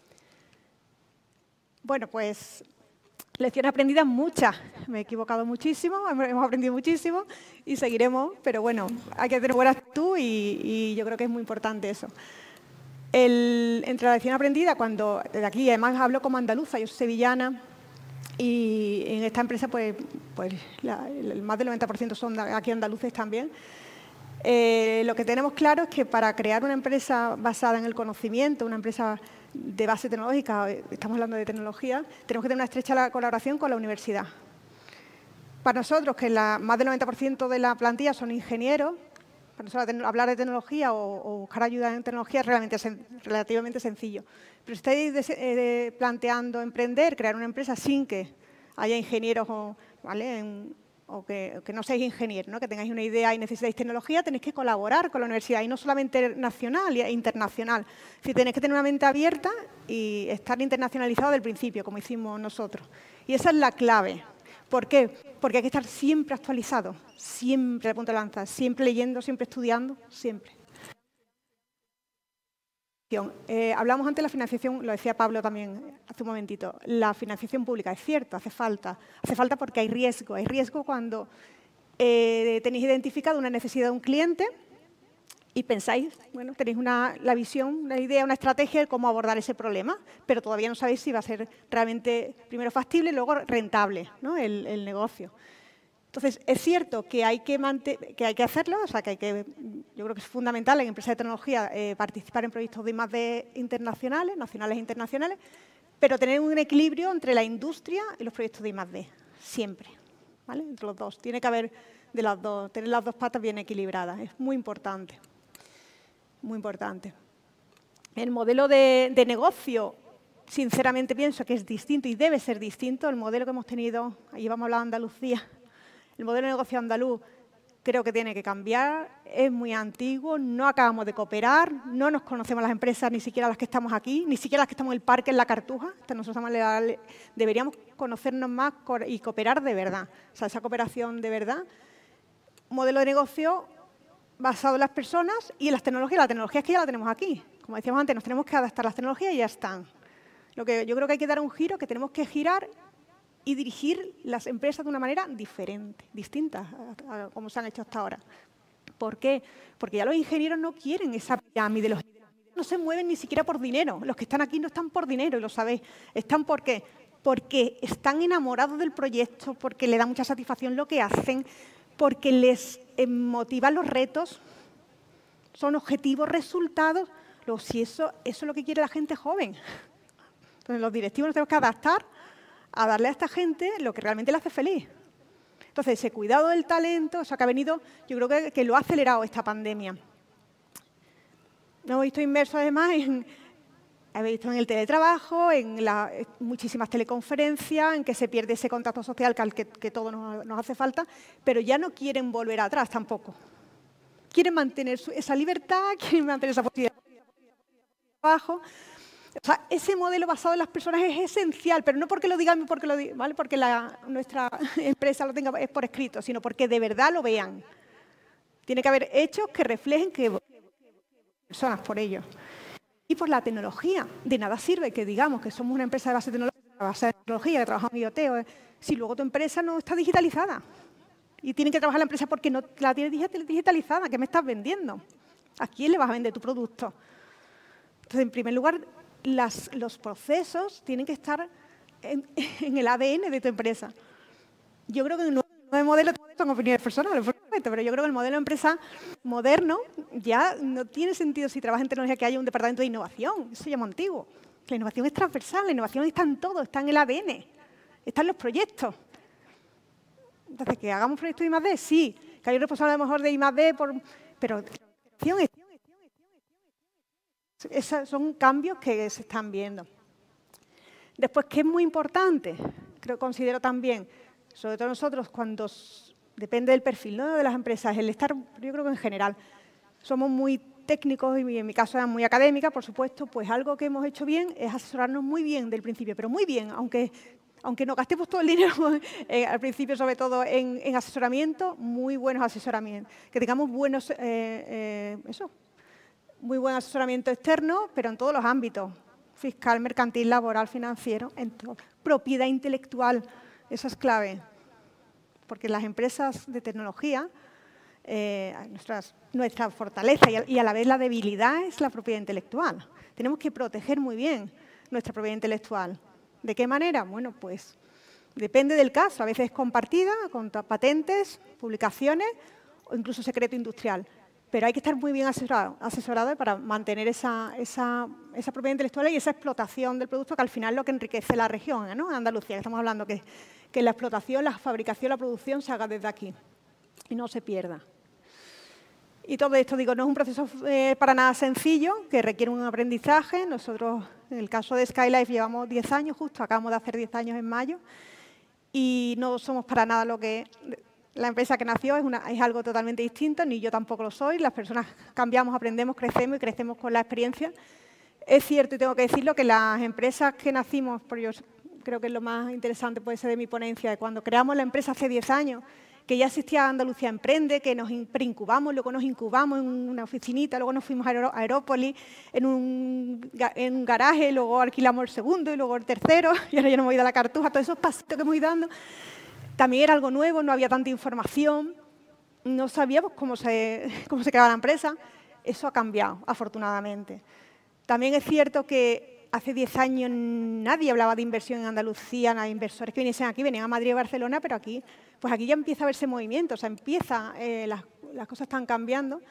Bueno, pues lecciones aprendidas muchas. Me he equivocado muchísimo, hemos aprendido muchísimo y seguiremos, pero bueno, hay que tener buena actitud y yo creo que es muy importante eso. Entre la lección aprendida, cuando desde aquí, además hablo como andaluza, yo soy sevillana y en esta empresa pues más del 90% son aquí andaluces también. Lo que tenemos claro es que para crear una empresa basada en el conocimiento, una empresa de base tecnológica, estamos hablando de tecnología, tenemos que tener una estrecha colaboración con la universidad. Para nosotros, que más del 90% de la plantilla son ingenieros, para nosotros hablar de tecnología o buscar ayuda en tecnología es relativamente sencillo. Pero si estáis planteando emprender, crear una empresa sin que haya ingenieros, ¿vale? O que no seáis ingenieros, ¿no? Que tengáis una idea y necesitáis tecnología, tenéis que colaborar con la universidad, y no solamente nacional e internacional. Si tenéis que tener una mente abierta y estar internacionalizado del principio, como hicimos nosotros. Y esa es la clave. ¿Por qué? Porque hay que estar siempre actualizado, siempre de punta de lanza, siempre leyendo, siempre estudiando, siempre. Hablamos antes de la financiación, lo decía Pablo también hace un momentito, la financiación pública, es cierto, hace falta porque hay riesgo cuando tenéis identificado una necesidad de un cliente y pensáis, bueno, tenéis la visión, una idea, una estrategia de cómo abordar ese problema, pero todavía no sabéis si va a ser realmente primero factible y luego rentable, ¿no? el negocio. Entonces, es cierto que hay que hacerlo, o sea, yo creo que es fundamental en empresas de tecnología participar en proyectos de I+D internacionales, nacionales e internacionales, pero tener un equilibrio entre la industria y los proyectos de I+D, siempre, ¿vale? Entre los dos. Tiene que haber de las dos, tener las dos patas bien equilibradas, es muy importante, muy importante. El modelo de negocio, sinceramente pienso que es distinto y debe ser distinto. El modelo que hemos tenido, ahí vamos a hablar de Andalucía, el modelo de negocio andaluz creo que tiene que cambiar, es muy antiguo, no acabamos de cooperar, no nos conocemos las empresas, ni siquiera las que estamos aquí, ni siquiera las que estamos en el parque, en la Cartuja. Deberíamos conocernos más y cooperar de verdad, o sea, esa cooperación de verdad. Modelo de negocio basado en las personas y en las tecnologías. La tecnología es que ya la tenemos aquí. Como decíamos antes, nos tenemos que adaptar a las tecnologías y ya están. Lo que yo creo que hay que dar un giro, que tenemos que girar y dirigir las empresas de una manera diferente, distinta a como se han hecho hasta ahora. ¿Por qué? Porque ya los ingenieros no quieren esa pirámide, los ingenieros no se mueven ni siquiera por dinero. Los que están aquí no están por dinero, y lo sabéis. ¿Están por qué? Porque están enamorados del proyecto, porque les da mucha satisfacción lo que hacen, porque les motivan los retos, son objetivos, resultados. Si eso es lo que quiere la gente joven. Entonces, los directivos nos tenemos que adaptar a darle a esta gente lo que realmente le hace feliz. Entonces, ese cuidado del talento, o sea, que ha venido, yo creo que lo ha acelerado esta pandemia. Nos hemos visto inmersos además en el teletrabajo, en muchísimas teleconferencias, en que se pierde ese contacto social que todo nos hace falta, pero ya no quieren volver atrás tampoco. Quieren mantener esa libertad, quieren mantener esa posibilidad de trabajo. O sea, ese modelo basado en las personas es esencial, pero no porque lo digan, ¿vale? Porque nuestra empresa lo tenga por escrito, sino porque de verdad lo vean. Tiene que haber hechos que reflejen que personas por ello. Y por la tecnología. De nada sirve que digamos que somos una empresa de base tecnológica, que trabajamos en IoT, si luego tu empresa no está digitalizada. Y tienen que trabajar la empresa porque no la tienes digitalizada. ¿Qué me estás vendiendo? ¿A quién le vas a vender tu producto? Entonces, en primer lugar, los procesos tienen que estar en el ADN de tu empresa. Yo creo que el nuevo modelo, son opiniones personales, pero yo creo que el modelo de empresa moderno ya no tiene sentido si trabajas en tecnología que haya un departamento de innovación. Eso ya es muy antiguo. La innovación es transversal, la innovación está en todo, está en el ADN, está en los proyectos. Entonces, ¿que hagamos proyectos de I+D? Sí. ¿Que hay un responsable a lo mejor de I+D? Pero esos son cambios que se están viendo. Después, ¿qué es muy importante? Considero también, sobre todo nosotros, cuando depende del perfil, ¿no?, de las empresas, el estar, yo creo que en general, somos muy técnicos y en mi caso era muy académica, por supuesto, pues algo que hemos hecho bien es asesorarnos muy bien del principio, pero muy bien, aunque nos gastemos todo el dinero al principio, sobre todo en asesoramiento, muy buenos asesoramientos, que tengamos buenos, muy buen asesoramiento externo, pero en todos los ámbitos, fiscal, mercantil, laboral, financiero, en todo. Propiedad intelectual, eso es clave, porque las empresas de tecnología, nuestra fortaleza y a la vez la debilidad es la propiedad intelectual. Tenemos que proteger muy bien nuestra propiedad intelectual. ¿De qué manera? Bueno, pues depende del caso. A veces es compartida, con patentes, publicaciones o incluso secreto industrial. Pero hay que estar muy bien asesorado para mantener esa propiedad intelectual y esa explotación del producto, que al final es lo que enriquece la región, ¿no? En Andalucía, que estamos hablando que la explotación, la fabricación, la producción se haga desde aquí y no se pierda. Y todo esto, digo, no es un proceso para nada sencillo, que requiere un aprendizaje. Nosotros, en el caso de Skylife, llevamos 10 años, justo acabamos de hacer 10 años en mayo, y no somos para nada lo que... La empresa que nació es algo totalmente distinto, ni yo tampoco lo soy. Las personas cambiamos, aprendemos, crecemos y crecemos con la experiencia. Es cierto, y tengo que decirlo, que las empresas que nacimos, porque yo creo que es lo más interesante puede ser de mi ponencia, de cuando creamos la empresa hace 10 años, que ya existía Andalucía Emprende, que nos preincubamos, luego nos incubamos en una oficinita, luego nos fuimos a Aerópolis, en un garaje, luego alquilamos el segundo y luego el tercero, y ahora ya nos hemos ido a la Cartuja. Todos esos pasitos que hemos ido dando, también era algo nuevo, no había tanta información, no sabíamos cómo se creaba la empresa. Eso ha cambiado, afortunadamente. También es cierto que hace 10 años nadie hablaba de inversión en Andalucía, nada de inversores que viniesen aquí, venían a Madrid y Barcelona, pero aquí, pues aquí ya empieza a verse movimiento, o sea, las cosas están cambiando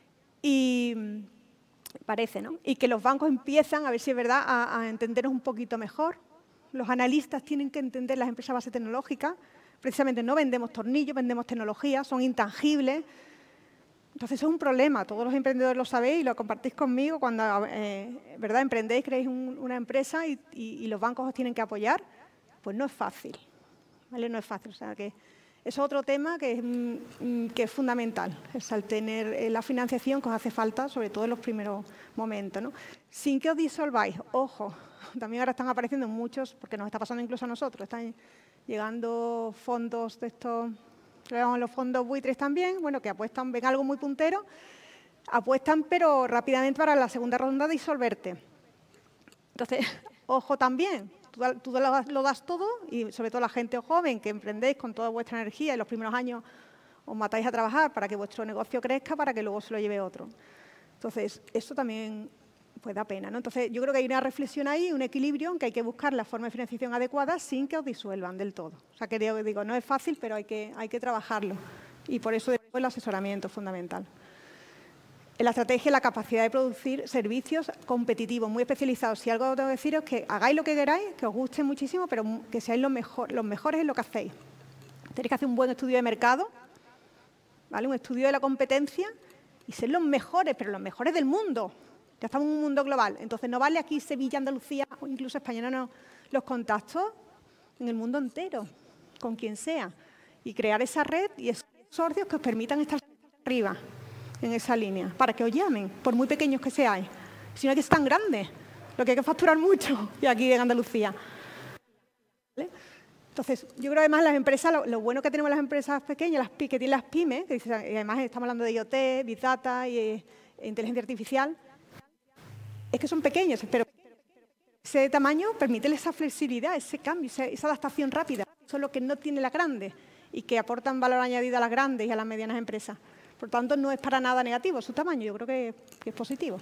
y parece, ¿no? Y que los bancos empiezan, a ver si es verdad, a entendernos un poquito mejor. Los analistas tienen que entender las empresas base tecnológicas. Precisamente no vendemos tornillos, vendemos tecnología, son intangibles. Entonces, eso es un problema. Todos los emprendedores lo sabéis y lo compartís conmigo cuando ¿verdad? Emprendéis, creéis una empresa y los bancos os tienen que apoyar. Pues no es fácil, ¿vale? No es fácil. O sea, que es otro tema que es fundamental, es al tener la financiación que os hace falta, sobre todo en los primeros momentos, ¿no? Sin que os disolváis. Ojo, también ahora están apareciendo muchos, porque nos está pasando incluso a nosotros, están llegando fondos de estos, los fondos buitres también, bueno, que apuestan, ven algo muy puntero, apuestan, pero rápidamente para la segunda ronda disolverte. Entonces, ojo también, tú lo das todo y sobre todo la gente joven que emprendéis con toda vuestra energía y los primeros años os matáis a trabajar para que vuestro negocio crezca, para que luego se lo lleve otro. Entonces, eso también pues da pena, ¿no? Entonces, yo creo que hay una reflexión ahí, un equilibrio en que hay que buscar la forma de financiación adecuada sin que os disuelvan del todo. O sea, que digo, no es fácil, pero hay que trabajarlo. Y por eso después el asesoramiento es fundamental. En la estrategia, la capacidad de producir servicios competitivos, muy especializados. Si algo tengo que deciros es que hagáis lo que queráis, que os guste muchísimo, pero que seáis los mejores en lo que hacéis. Tenéis que hacer un buen estudio de mercado, ¿vale? Un estudio de la competencia y ser los mejores, pero los mejores del mundo. Ya estamos en un mundo global, entonces no vale aquí Sevilla, Andalucía o incluso España, no, los contactos en el mundo entero, con quien sea, y crear esa red y esos consorcios que os permitan estar arriba en esa línea, para que os llamen, por muy pequeños que seáis. Si no hay que ser tan grandes, lo que hay que facturar mucho, y aquí en Andalucía. ¿Vale? Entonces, yo creo además las empresas, lo bueno que tenemos las empresas pequeñas, que tienen las pymes, que además estamos hablando de IoT, Big Data e inteligencia artificial, es que son pequeños, pero ese tamaño permite esa flexibilidad, ese cambio, esa adaptación rápida. Eso es lo que no tiene la grande y que aportan valor añadido a las grandes y a las medianas empresas. Por tanto, no es para nada negativo su tamaño, yo creo que es positivo.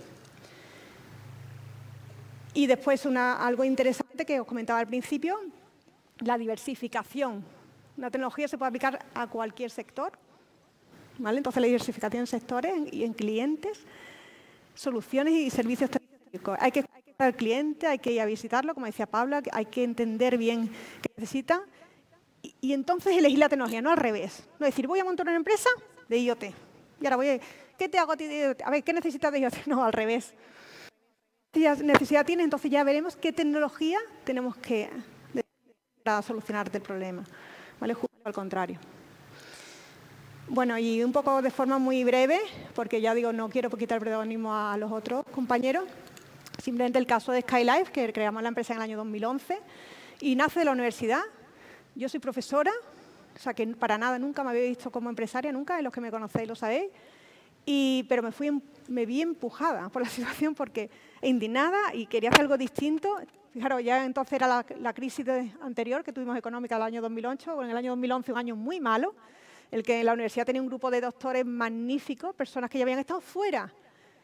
Y después algo interesante que os comentaba al principio, la diversificación. Una tecnología se puede aplicar a cualquier sector, ¿vale? Entonces, la diversificación en sectores y en clientes, soluciones y servicios tecnológicos. Hay que escuchar al cliente, hay que ir a visitarlo, como decía Pablo, hay que entender bien qué necesita y entonces elegir la tecnología, no al revés. No decir, voy a montar una empresa de IoT y ahora ¿qué te hago a ti de IoT? A ver, ¿qué necesitas de IoT? No, al revés. Si necesidad tienes, entonces ya veremos qué tecnología tenemos que para solucionarte el problema, ¿vale? Justo al contrario. Bueno, y un poco de forma muy breve, porque ya digo, no quiero quitar el protagonismo a los otros compañeros, simplemente el caso de SkyLife, que creamos la empresa en el año 2011, y nace de la universidad. Yo soy profesora, o sea que para nada, nunca me había visto como empresaria, nunca, y los que me conocéis lo sabéis, pero me vi empujada por la situación porque indignada y quería hacer algo distinto. Fijaros, ya entonces era la crisis anterior que tuvimos económica del año 2008, o en el año 2011 un año muy malo, el que la universidad tenía un grupo de doctores magníficos, personas que ya habían estado fuera,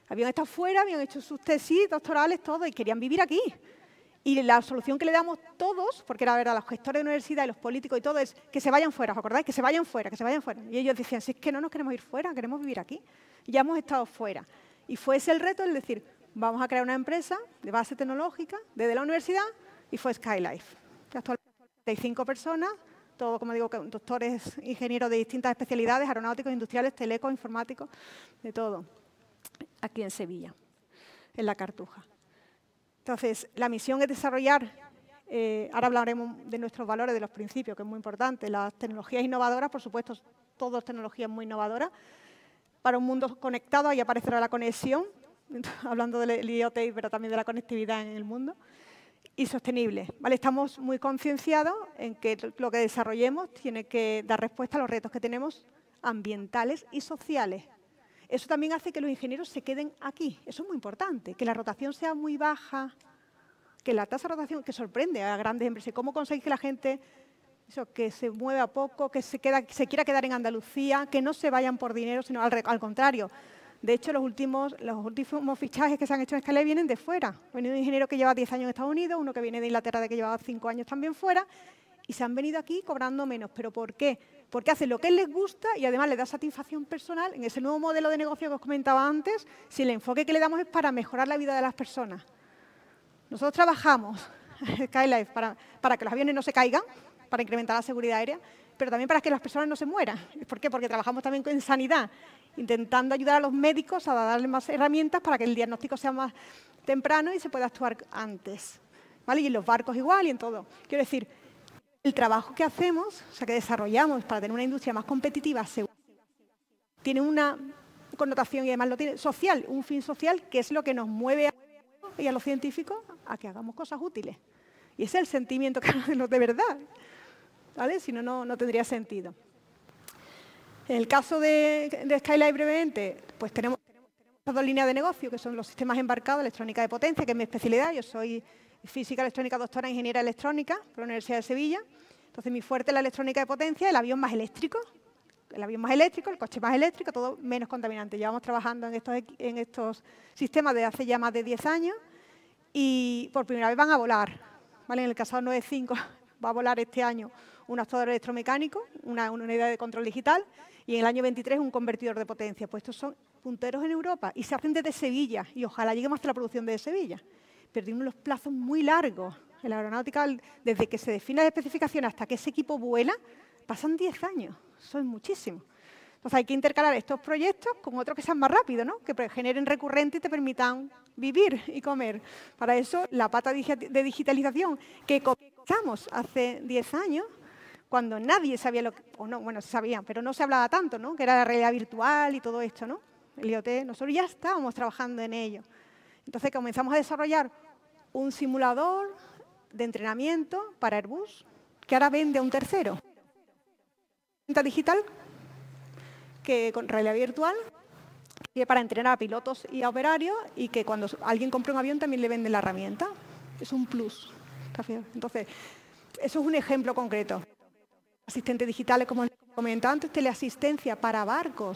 habían hecho sus tesis doctorales, todo, y querían vivir aquí. Y la solución que le damos todos, porque era verdad, los gestores de universidad y los políticos y todo, es que se vayan fuera, ¿os acordáis? Que se vayan fuera, que se vayan fuera. Y ellos decían, si es que no nos queremos ir fuera, queremos vivir aquí. Y ya hemos estado fuera. Y fue ese el reto, el decir, vamos a crear una empresa de base tecnológica desde la universidad, y fue SkyLife. Actualmente hay 5 personas, todos, como digo, doctores, ingenieros de distintas especialidades, aeronáuticos, industriales, telecos, informáticos, de todo, aquí en Sevilla, en La Cartuja. Entonces, la misión es desarrollar, ahora hablaremos de nuestros valores, de los principios, que es muy importante, las tecnologías innovadoras, por supuesto, todas tecnologías muy innovadoras, para un mundo conectado, ahí aparecerá la conexión, hablando del IoT, pero también de la conectividad en el mundo, y sostenible. ¿Vale? Estamos muy concienciados en que lo que desarrollemos tiene que dar respuesta a los retos que tenemos ambientales y sociales. Eso también hace que los ingenieros se queden aquí. Eso es muy importante, que la rotación sea muy baja, que la tasa de rotación, que sorprende a grandes empresas. ¿Cómo conseguís que la gente que se mueva poco, que se quiera quedar en Andalucía, que no se vayan por dinero, sino al contrario? De hecho, los últimos fichajes que se han hecho en SkyLife vienen de fuera. Ha venido un ingeniero que lleva 10 años en Estados Unidos, uno que viene de Inglaterra de que llevaba 5 años también fuera, y se han venido aquí cobrando menos. ¿Pero por qué? Porque hacen lo que les gusta y además les da satisfacción personal. En ese nuevo modelo de negocio que os comentaba antes, si el enfoque que le damos es para mejorar la vida de las personas. Nosotros trabajamos en SkyLife para que los aviones no se caigan, para incrementar la seguridad aérea, pero también para que las personas no se mueran. ¿Por qué? Porque trabajamos también en sanidad, intentando ayudar a los médicos a darles más herramientas para que el diagnóstico sea más temprano y se pueda actuar antes. ¿Vale? Y en los barcos igual y en todo. Quiero decir, el trabajo que hacemos, o sea, que desarrollamos para tener una industria más competitiva, tiene una connotación y además lo tiene social, un fin social, que es lo que nos mueve a los científicos a que hagamos cosas útiles. Y ese es el sentimiento que nos de verdad, ¿vale? Si no, no tendría sentido. En el caso de SkyLife, brevemente, pues tenemos 2 líneas de negocio, que son los sistemas embarcados, electrónica de potencia, que es mi especialidad. Yo soy física electrónica, doctora en ingeniería electrónica por la Universidad de Sevilla. Entonces, mi fuerte es la electrónica de potencia, el avión más eléctrico, el coche más eléctrico, todo menos contaminante. Llevamos trabajando en estos sistemas desde hace ya más de 10 años y por primera vez van a volar. ¿Vale? En el Casado 95 va a volar este año un actuador electromecánico, una unidad de control digital, y en el año 23 un convertidor de potencia. Pues estos son punteros en Europa y se hacen desde Sevilla y ojalá lleguemos hasta la producción de Sevilla. Perdimos los plazos muy largos. En la aeronáutica, desde que se definen las especificaciones hasta que ese equipo vuela, pasan 10 años. Eso es muchísimo. Entonces hay que intercalar estos proyectos con otros que sean más rápidos, ¿no? Que generen recurrente y te permitan vivir y comer. Para eso, la pata de digitalización que comenzamos hace 10 años, cuando nadie sabía lo que, o no, bueno, se sabía, pero no se hablaba tanto, ¿no? Que era la realidad virtual y todo esto, ¿no? El IoT, nosotros ya estábamos trabajando en ello. Entonces comenzamos a desarrollar un simulador de entrenamiento para Airbus, que ahora vende a un tercero. Digital, que con realidad virtual, que para entrenar a pilotos y a operarios, y que cuando alguien compra un avión también le venden la herramienta. Es un plus. Entonces, eso es un ejemplo concreto. Asistentes digitales, como les comentaba antes, teleasistencia para barcos,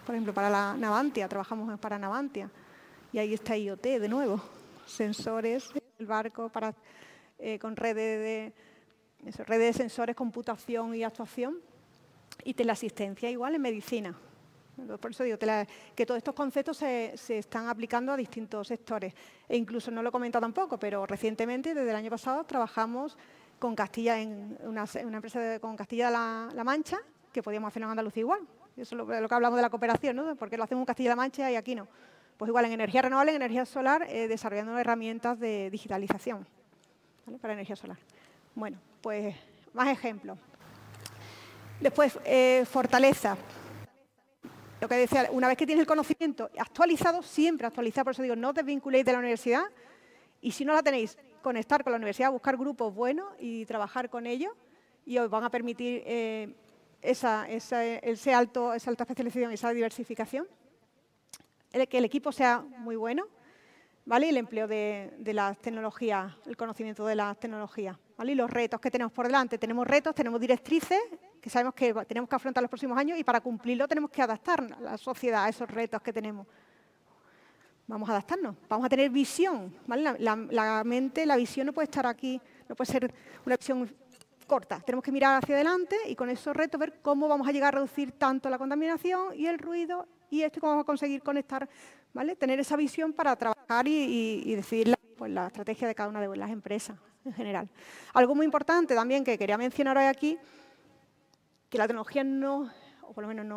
por ejemplo, para la Navantia, trabajamos para Navantia. Y ahí está IoT de nuevo, sensores, el barco con redes de sensores, computación y actuación. Y teleasistencia igual en medicina. Por eso digo que todos estos conceptos se están aplicando a distintos sectores. E incluso, no lo he comentado tampoco, pero recientemente, desde el año pasado, trabajamos con Castilla, en una empresa con Castilla-La Mancha, que podíamos hacerlo en Andalucía igual. Eso es lo que hablamos de la cooperación, ¿no? Porque lo hacemos en Castilla-La Mancha y aquí no. Pues igual en energía renovable, en energía solar, desarrollando herramientas de digitalización, ¿vale? Para energía solar. Bueno, pues más ejemplos. Después, fortaleza. Lo que decía, una vez que tienes el conocimiento actualizado, siempre actualizado, por eso digo, no os desvinculéis de la universidad y si no la tenéis, conectar con la universidad, buscar grupos buenos y trabajar con ellos y os van a permitir esa alta especialización, esa diversificación, que el equipo sea muy bueno, ¿vale? Y el empleo de las tecnologías, el conocimiento de las tecnologías, ¿vale? Y los retos que tenemos por delante. Tenemos retos, tenemos directrices que sabemos que tenemos que afrontar los próximos años y para cumplirlo tenemos que adaptar a la sociedad a esos retos que tenemos. Vamos a adaptarnos, vamos a tener visión, ¿vale? La mente, la visión no puede estar aquí, no puede ser una visión corta. Tenemos que mirar hacia adelante y con esos retos ver cómo vamos a llegar a reducir tanto la contaminación y el ruido y cómo vamos a conseguir conectar, ¿vale? Tener esa visión para trabajar y decidir la estrategia de cada una de las empresas en general. Algo muy importante también que quería mencionar hoy aquí, que la tecnología no, o por lo menos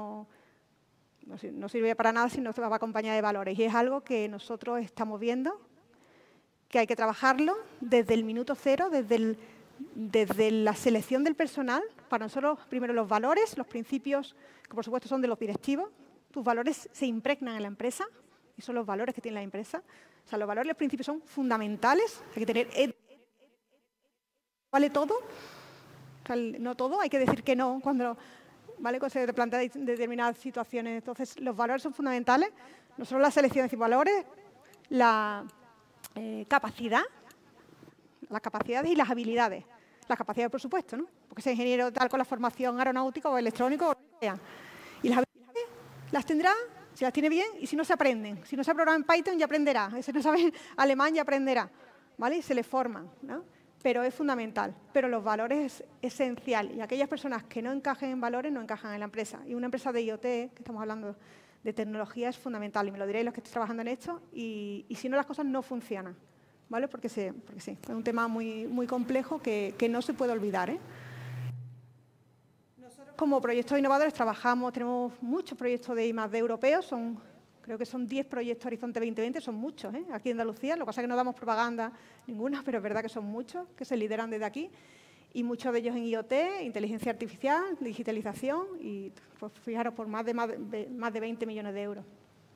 no sirve para nada si no se va acompañada de valores. Y es algo que nosotros estamos viendo, que hay que trabajarlo desde el minuto cero, desde la selección del personal. Para nosotros, primero los valores, los principios, que por supuesto son de los directivos. Tus valores se impregnan en la empresa y son los valores que tiene la empresa. O sea, los valores y los principios son fundamentales. Hay que tener... ¿Vale todo? O sea, no todo, hay que decir que no cuando, ¿vale? Cuando se plantea determinadas situaciones. Entonces, los valores son fundamentales. Nosotros la selección de valores, la capacidad, las capacidades y las habilidades. Las capacidades, por supuesto, ¿no? Porque sea ingeniero tal con la formación aeronáutica o electrónico o lo que sea. Y las habilidades las tendrá, si las tiene bien, y si no se aprenden. Si no se programa en Python, ya aprenderá. Si no sabe alemán, ya aprenderá. ¿Vale? Y se le forman, ¿no? Pero es fundamental. Pero los valores es esencial. Y aquellas personas que no encajen en valores, no encajan en la empresa. Y una empresa de IoT, que estamos hablando de tecnología, es fundamental. Y me lo diréis los que estéis trabajando en esto. Y si no, las cosas no funcionan. ¿Vale? Porque sí, es un tema muy, muy complejo que no se puede olvidar, ¿eh? Nosotros, como proyectos innovadores, tenemos muchos proyectos de I+D europeos, creo que son 10 proyectos Horizonte 2020, son muchos, ¿eh? Aquí en Andalucía. Lo que pasa es que no damos propaganda ninguna, pero es verdad que son muchos, que se lideran desde aquí. Y muchos de ellos en IoT, inteligencia artificial, digitalización, y pues, fijaros, por más de 20 millones de euros,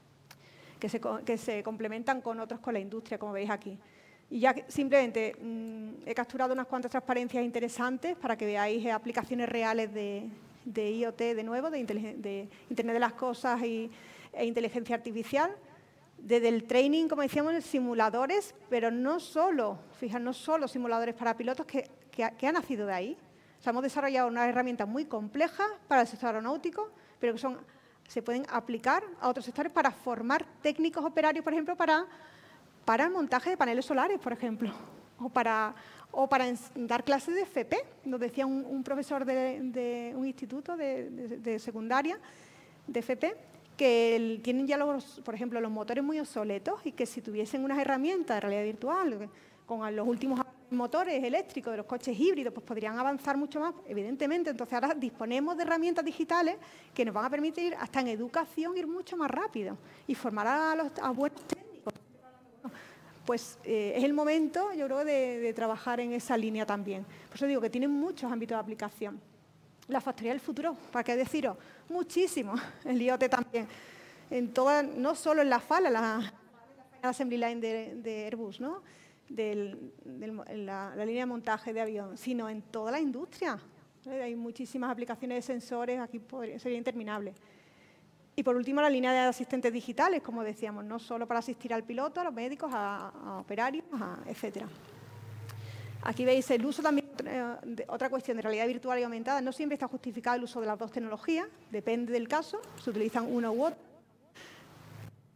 que se complementan con otros con la industria, como veis aquí. Y ya simplemente he capturado unas cuantas transparencias interesantes para que veáis aplicaciones reales de IoT, de nuevo, de Internet de las Cosas e inteligencia artificial. Desde el training, como decíamos, simuladores, pero no solo simuladores para pilotos que han nacido de ahí. O sea, hemos desarrollado unas herramientas muy complejas para el sector aeronáutico, pero que se pueden aplicar a otros sectores para formar técnicos operarios, por ejemplo, para el montaje de paneles solares, por ejemplo, o para dar clases de FP. Nos decía un profesor de un instituto de secundaria, de FP, que tienen ya, por ejemplo, los motores muy obsoletos y que si tuviesen unas herramientas de realidad virtual con los últimos motores eléctricos de los coches híbridos, pues podrían avanzar mucho más, evidentemente. Entonces, ahora disponemos de herramientas digitales que nos van a permitir, hasta en educación, ir mucho más rápido y formar a buenos técnicos. Pues es el momento, yo creo, de trabajar en esa línea también. Por eso digo que tienen muchos ámbitos de aplicación. La factoría del futuro, ¿para qué deciros? Muchísimo. El IoT también. No solo en la FAL, la Assembly Line de Airbus, ¿no? La línea de montaje de avión, sino en toda la industria. Hay muchísimas aplicaciones de sensores, aquí sería interminable. Y por último, la línea de asistentes digitales, como decíamos, no solo para asistir al piloto, a los médicos, a operarios, etcétera. Aquí veis el uso también, otra cuestión de realidad virtual y aumentada. No siempre está justificado el uso de las dos tecnologías, depende del caso, se utilizan una u otra.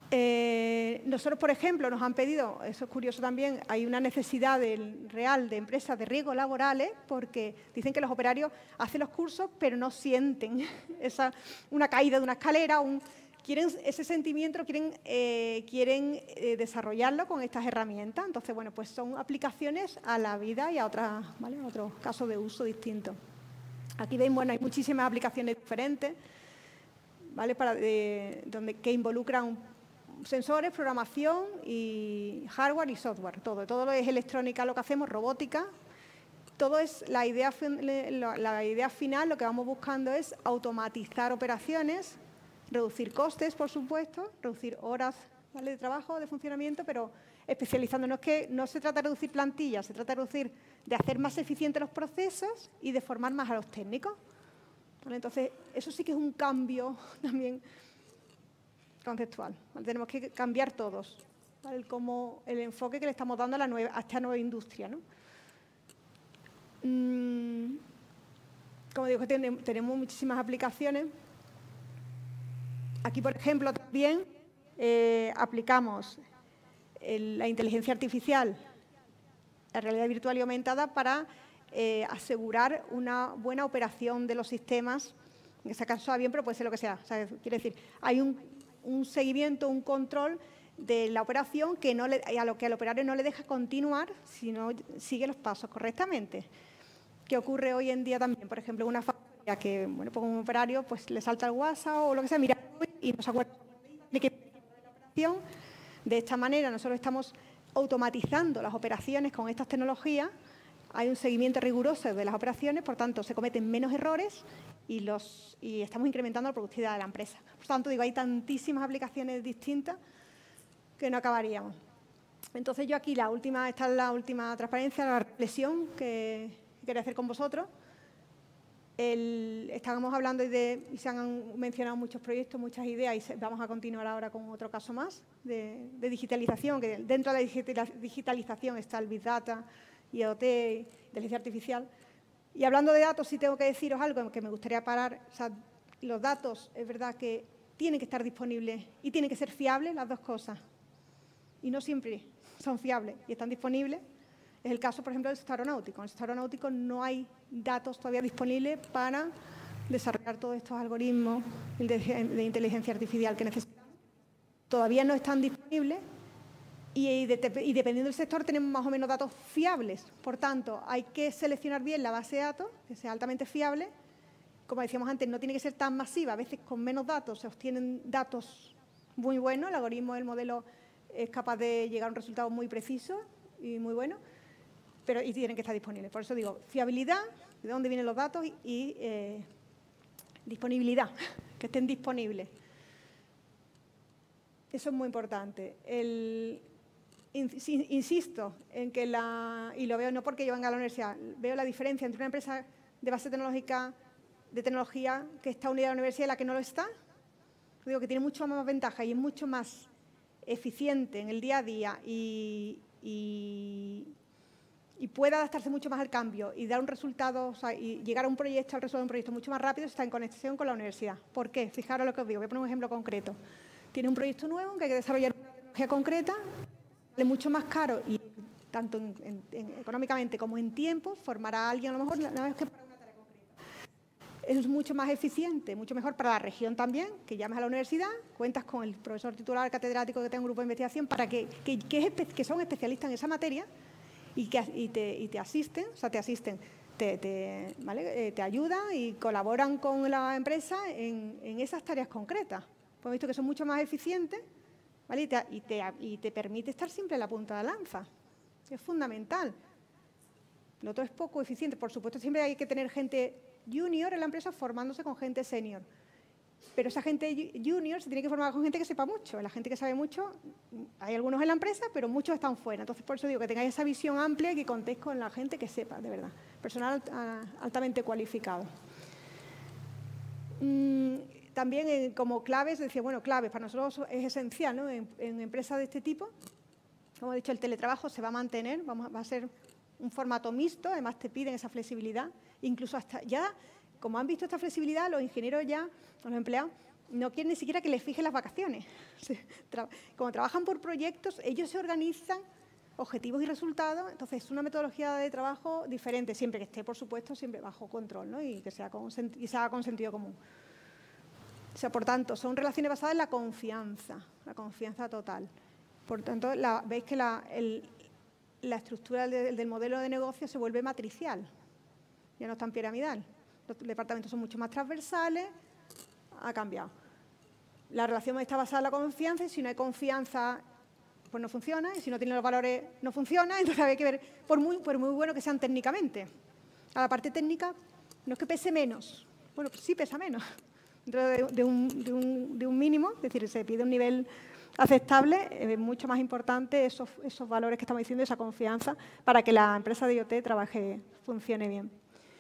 Nosotros, por ejemplo, nos han pedido, eso es curioso también, hay una necesidad real de empresas de riesgos laborales porque dicen que los operarios hacen los cursos pero no sienten una caída de una escalera, quieren ese sentimiento, quieren desarrollarlo con estas herramientas. Entonces, bueno, pues son aplicaciones a la vida y a otros casos de uso distintos. Aquí veis, bueno, hay muchísimas aplicaciones diferentes, ¿vale? Que involucran sensores, programación y hardware y software, todo lo es electrónica, lo que hacemos, robótica, todo es la idea final, lo que vamos buscando es automatizar operaciones, reducir costes, por supuesto, reducir horas, ¿vale?, de trabajo, de funcionamiento, pero especializándonos, que no se trata de reducir plantillas, se trata de hacer más eficientes los procesos y de formar más a los técnicos. ¿Vale? Entonces, eso sí que es un cambio también conceptual. ¿Vale? Tenemos que cambiar todos, ¿vale? Como el enfoque que le estamos dando a esta nueva industria, ¿no? Como digo, tenemos muchísimas aplicaciones. Aquí, por ejemplo, también aplicamos la inteligencia artificial, la realidad virtual y aumentada para asegurar una buena operación de los sistemas. En este caso, bien, pero puede ser lo que sea. O sea, quiere decir, hay un seguimiento, un control de la operación que a lo que al operario no le deja continuar si no sigue los pasos correctamente. ¿Qué ocurre hoy en día también? Por ejemplo, una factoría que, bueno, pues un operario pues le salta el WhatsApp o lo que sea, mira, y no se acuerda de que la operación. De esta manera, nosotros estamos automatizando las operaciones con estas tecnologías. Hay un seguimiento riguroso de las operaciones, por tanto, se cometen menos errores y estamos incrementando la productividad de la empresa. Por tanto, digo, hay tantísimas aplicaciones distintas que no acabaríamos. Entonces, yo aquí esta es la última transparencia, la reflexión que quería hacer con vosotros. Estábamos hablando y se han mencionado muchos proyectos, muchas ideas, y vamos a continuar ahora con otro caso más de digitalización, que dentro de la digitalización está el Big Data, IoT, inteligencia artificial. Y hablando de datos, sí tengo que deciros algo que me gustaría parar. O sea, los datos, es verdad que tienen que estar disponibles y tienen que ser fiables, las dos cosas. Y no siempre son fiables y están disponibles. Es el caso, por ejemplo, del sector aeronáutico. En el sector aeronáutico no hay datos todavía disponibles para desarrollar todos estos algoritmos de inteligencia artificial que necesitamos. Todavía no están disponibles y dependiendo del sector tenemos más o menos datos fiables. Por tanto, hay que seleccionar bien la base de datos, que sea altamente fiable. Como decíamos antes, no tiene que ser tan masiva. A veces con menos datos se obtienen datos muy buenos. El algoritmo del modelo es capaz de llegar a un resultado muy preciso y muy bueno. Y tienen que estar disponibles. Por eso digo, fiabilidad, de dónde vienen los datos y disponibilidad, que estén disponibles. Eso es muy importante. Insisto en que y lo veo no porque yo venga a la universidad, veo la diferencia entre una empresa de base tecnológica, de tecnología, que está unida a la universidad y la que no lo está. Digo que tiene mucho más ventaja y es mucho más eficiente en el día a día y puede adaptarse mucho más al cambio y dar un resultado, o sea, y llegar a un proyecto, al resolver un proyecto mucho más rápido, está en conexión con la universidad. ¿Por qué? Fijaros lo que os digo, voy a poner un ejemplo concreto. Tiene un proyecto nuevo que hay que desarrollar una tecnología concreta, vale mucho más caro y tanto económicamente como en tiempo, formará a alguien a lo mejor una vez que para una tarea concreta. Es mucho más eficiente, mucho mejor para la región también, que llames a la universidad, cuentas con el profesor titular, catedrático que tenga un grupo de investigación para que son especialistas en esa materia y te asisten, o sea, te ayudan y colaboran con la empresa en esas tareas concretas. Pues hemos visto que son mucho más eficientes, ¿vale? Y te permite estar siempre en la punta de la lanza. Es fundamental. Lo otro es poco eficiente. Por supuesto, siempre hay que tener gente junior en la empresa formándose con gente senior. Pero esa gente junior se tiene que formar con gente que sepa mucho. La gente que sabe mucho, hay algunos en la empresa, pero muchos están fuera. Entonces, por eso digo que tengáis esa visión amplia y que contéis con la gente que sepa, de verdad. Personal altamente cualificado. También como claves, decía, bueno, claves para nosotros es esencial, ¿no? En empresas de este tipo, como he dicho, el teletrabajo se va a mantener, va a ser un formato mixto, además te piden esa flexibilidad, incluso hasta ya, como han visto esta flexibilidad, los ingenieros ya, los empleados, no quieren ni siquiera que les fije las vacaciones. Como trabajan por proyectos, ellos se organizan objetivos y resultados, entonces es una metodología de trabajo diferente, siempre que esté, por supuesto, siempre bajo control, ¿no? Y que se haga con sentido común. O sea, por tanto, son relaciones basadas en la confianza total. Por tanto, veis que la estructura del modelo de negocio se vuelve matricial, ya no es tan piramidal. Los departamentos son mucho más transversales, ha cambiado. La relación está basada en la confianza y si no hay confianza, pues no funciona, y si no tiene los valores, no funciona. Entonces hay que ver, por muy bueno que sean técnicamente. A la parte técnica no es que pese menos, bueno, pues sí pesa menos. Dentro de un mínimo, es decir, se pide un nivel aceptable, es mucho más importante esos valores que estamos diciendo, esa confianza, para que la empresa de IoT funcione bien.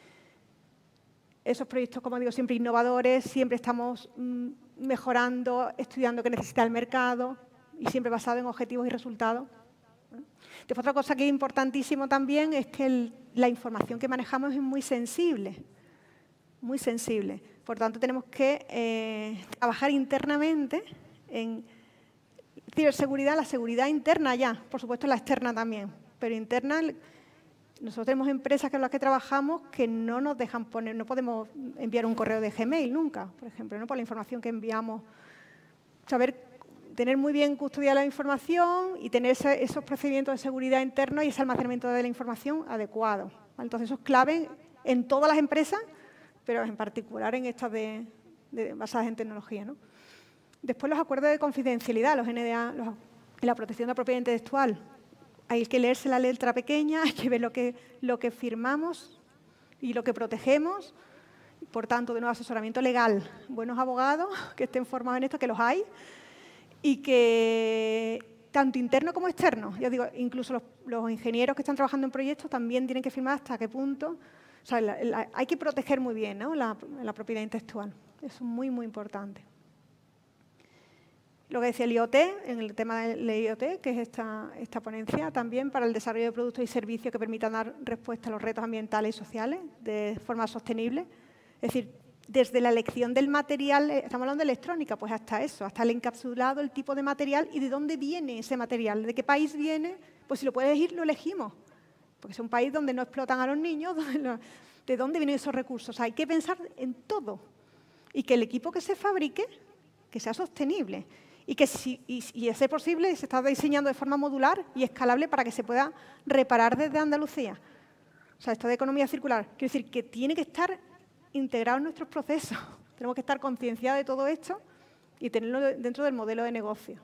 Esos proyectos, como digo, siempre innovadores, siempre estamos mejorando, estudiando qué necesita el mercado y siempre basado en objetivos y resultados. Después, otra cosa que es importantísimo también es que la información que manejamos es muy sensible, muy sensible. Por tanto, tenemos que trabajar internamente en ciberseguridad, la seguridad interna ya, por supuesto la externa también, pero interna. Nosotros tenemos empresas con las que trabajamos que no nos dejan poner, no podemos enviar un correo de Gmail nunca, por ejemplo, ¿no? Por la información que enviamos. Tener muy bien custodiada la información y tener esos procedimientos de seguridad internos y ese almacenamiento de la información adecuado. Entonces, eso es clave en todas las empresas, pero en particular en estas basadas en tecnología, ¿no? Después, los acuerdos de confidencialidad, los NDA, la protección de la propiedad intelectual. Hay que leerse la letra pequeña, hay que ver lo que firmamos y lo que protegemos. Por tanto, de nuevo, asesoramiento legal, buenos abogados que estén formados en esto, que los hay, y que tanto interno como externo, yo digo, incluso los ingenieros que están trabajando en proyectos también tienen que firmar hasta qué punto. O sea, hay que proteger muy bien, ¿no? la propiedad intelectual. Eso es muy, muy importante. Lo que decía el IoT, en el tema del IoT, que es esta ponencia también para el desarrollo de productos y servicios que permitan dar respuesta a los retos ambientales y sociales de forma sostenible. Es decir, desde la elección del material, estamos hablando de electrónica, pues hasta eso, hasta el encapsulado, el tipo de material y de dónde viene ese material, de qué país viene, pues si lo puedes elegir, lo elegimos. Porque es un país donde no explotan a los niños, de dónde vienen esos recursos. O sea, hay que pensar en todo y que el equipo que se fabrique, que sea sostenible. Y que, y a ser posible, se está diseñando de forma modular y escalable para que se pueda reparar desde Andalucía. O sea, esto de economía circular. Quiero decir que tiene que estar integrado en nuestros procesos. Tenemos que estar concienciados de todo esto y tenerlo dentro del modelo de negocio.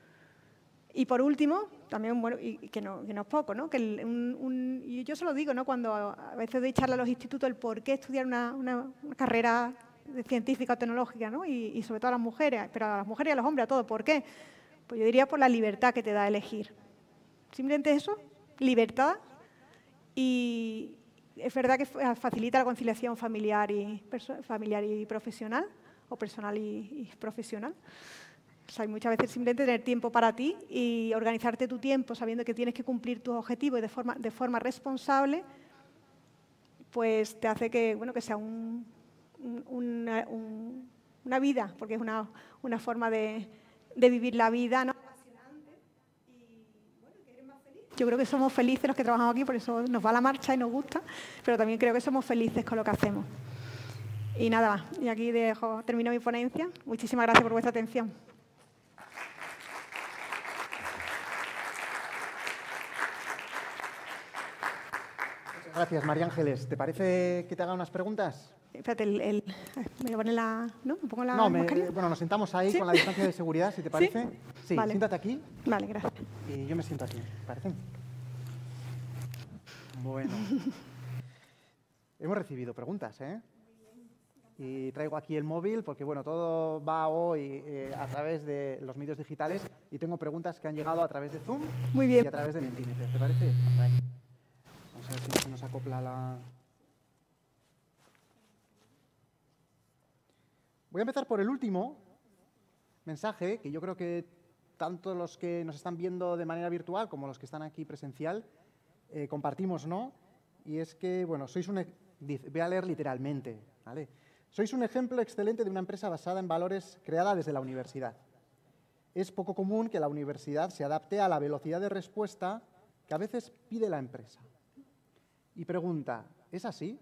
Y por último, también, bueno, y que no es poco, ¿no? Y yo se lo digo, ¿no? Cuando a veces doy charla a los institutos el por qué estudiar una carrera científica o tecnológica, ¿no? Y sobre todo a las mujeres, pero a las mujeres y a los hombres, a todos. ¿Por qué? Pues yo diría por la libertad que te da elegir. Simplemente eso, libertad, y es verdad que facilita la conciliación familiar y profesional, o personal y profesional. O sea, muchas veces simplemente tener tiempo para ti y organizarte tu tiempo sabiendo que tienes que cumplir tus objetivos y de forma responsable, pues te hace que, bueno, que sea una vida, porque es una forma de vivir la vida, ¿no? Apasionante y, bueno, que eres más feliz. Yo creo que somos felices los que trabajamos aquí, por eso nos va la marcha y nos gusta, pero también creo que somos felices con lo que hacemos. Y nada más, y aquí termino mi ponencia. Muchísimas gracias por vuestra atención. Gracias, María Ángeles. ¿Te parece que te haga unas preguntas? Espérate, me voy a poner la... ¿No? ¿Me pongo la mascarilla? Bueno, nos sentamos ahí, ¿sí? Con la distancia de seguridad, si te parece. Sí, vale. Siéntate aquí. Vale, gracias. Y yo me siento aquí, ¿te parece? Bueno. Hemos recibido preguntas, ¿eh? Y traigo aquí el móvil porque, bueno, todo va hoy a través de los medios digitales y tengo preguntas que han llegado a través de Zoom. Muy bien. Y a través de Mentimeter, ¿te parece? Vamos a ver si se nos acopla la... Voy a empezar por el último mensaje, que yo creo que tanto los que nos están viendo de manera virtual como los que están aquí presencial compartimos, ¿no? Y es que, bueno, voy a leer literalmente, ¿vale? Sois un ejemplo excelente de una empresa basada en valores creada desde la universidad. Es poco común que la universidad se adapte a la velocidad de respuesta que a veces pide la empresa. Y pregunta, ¿es así?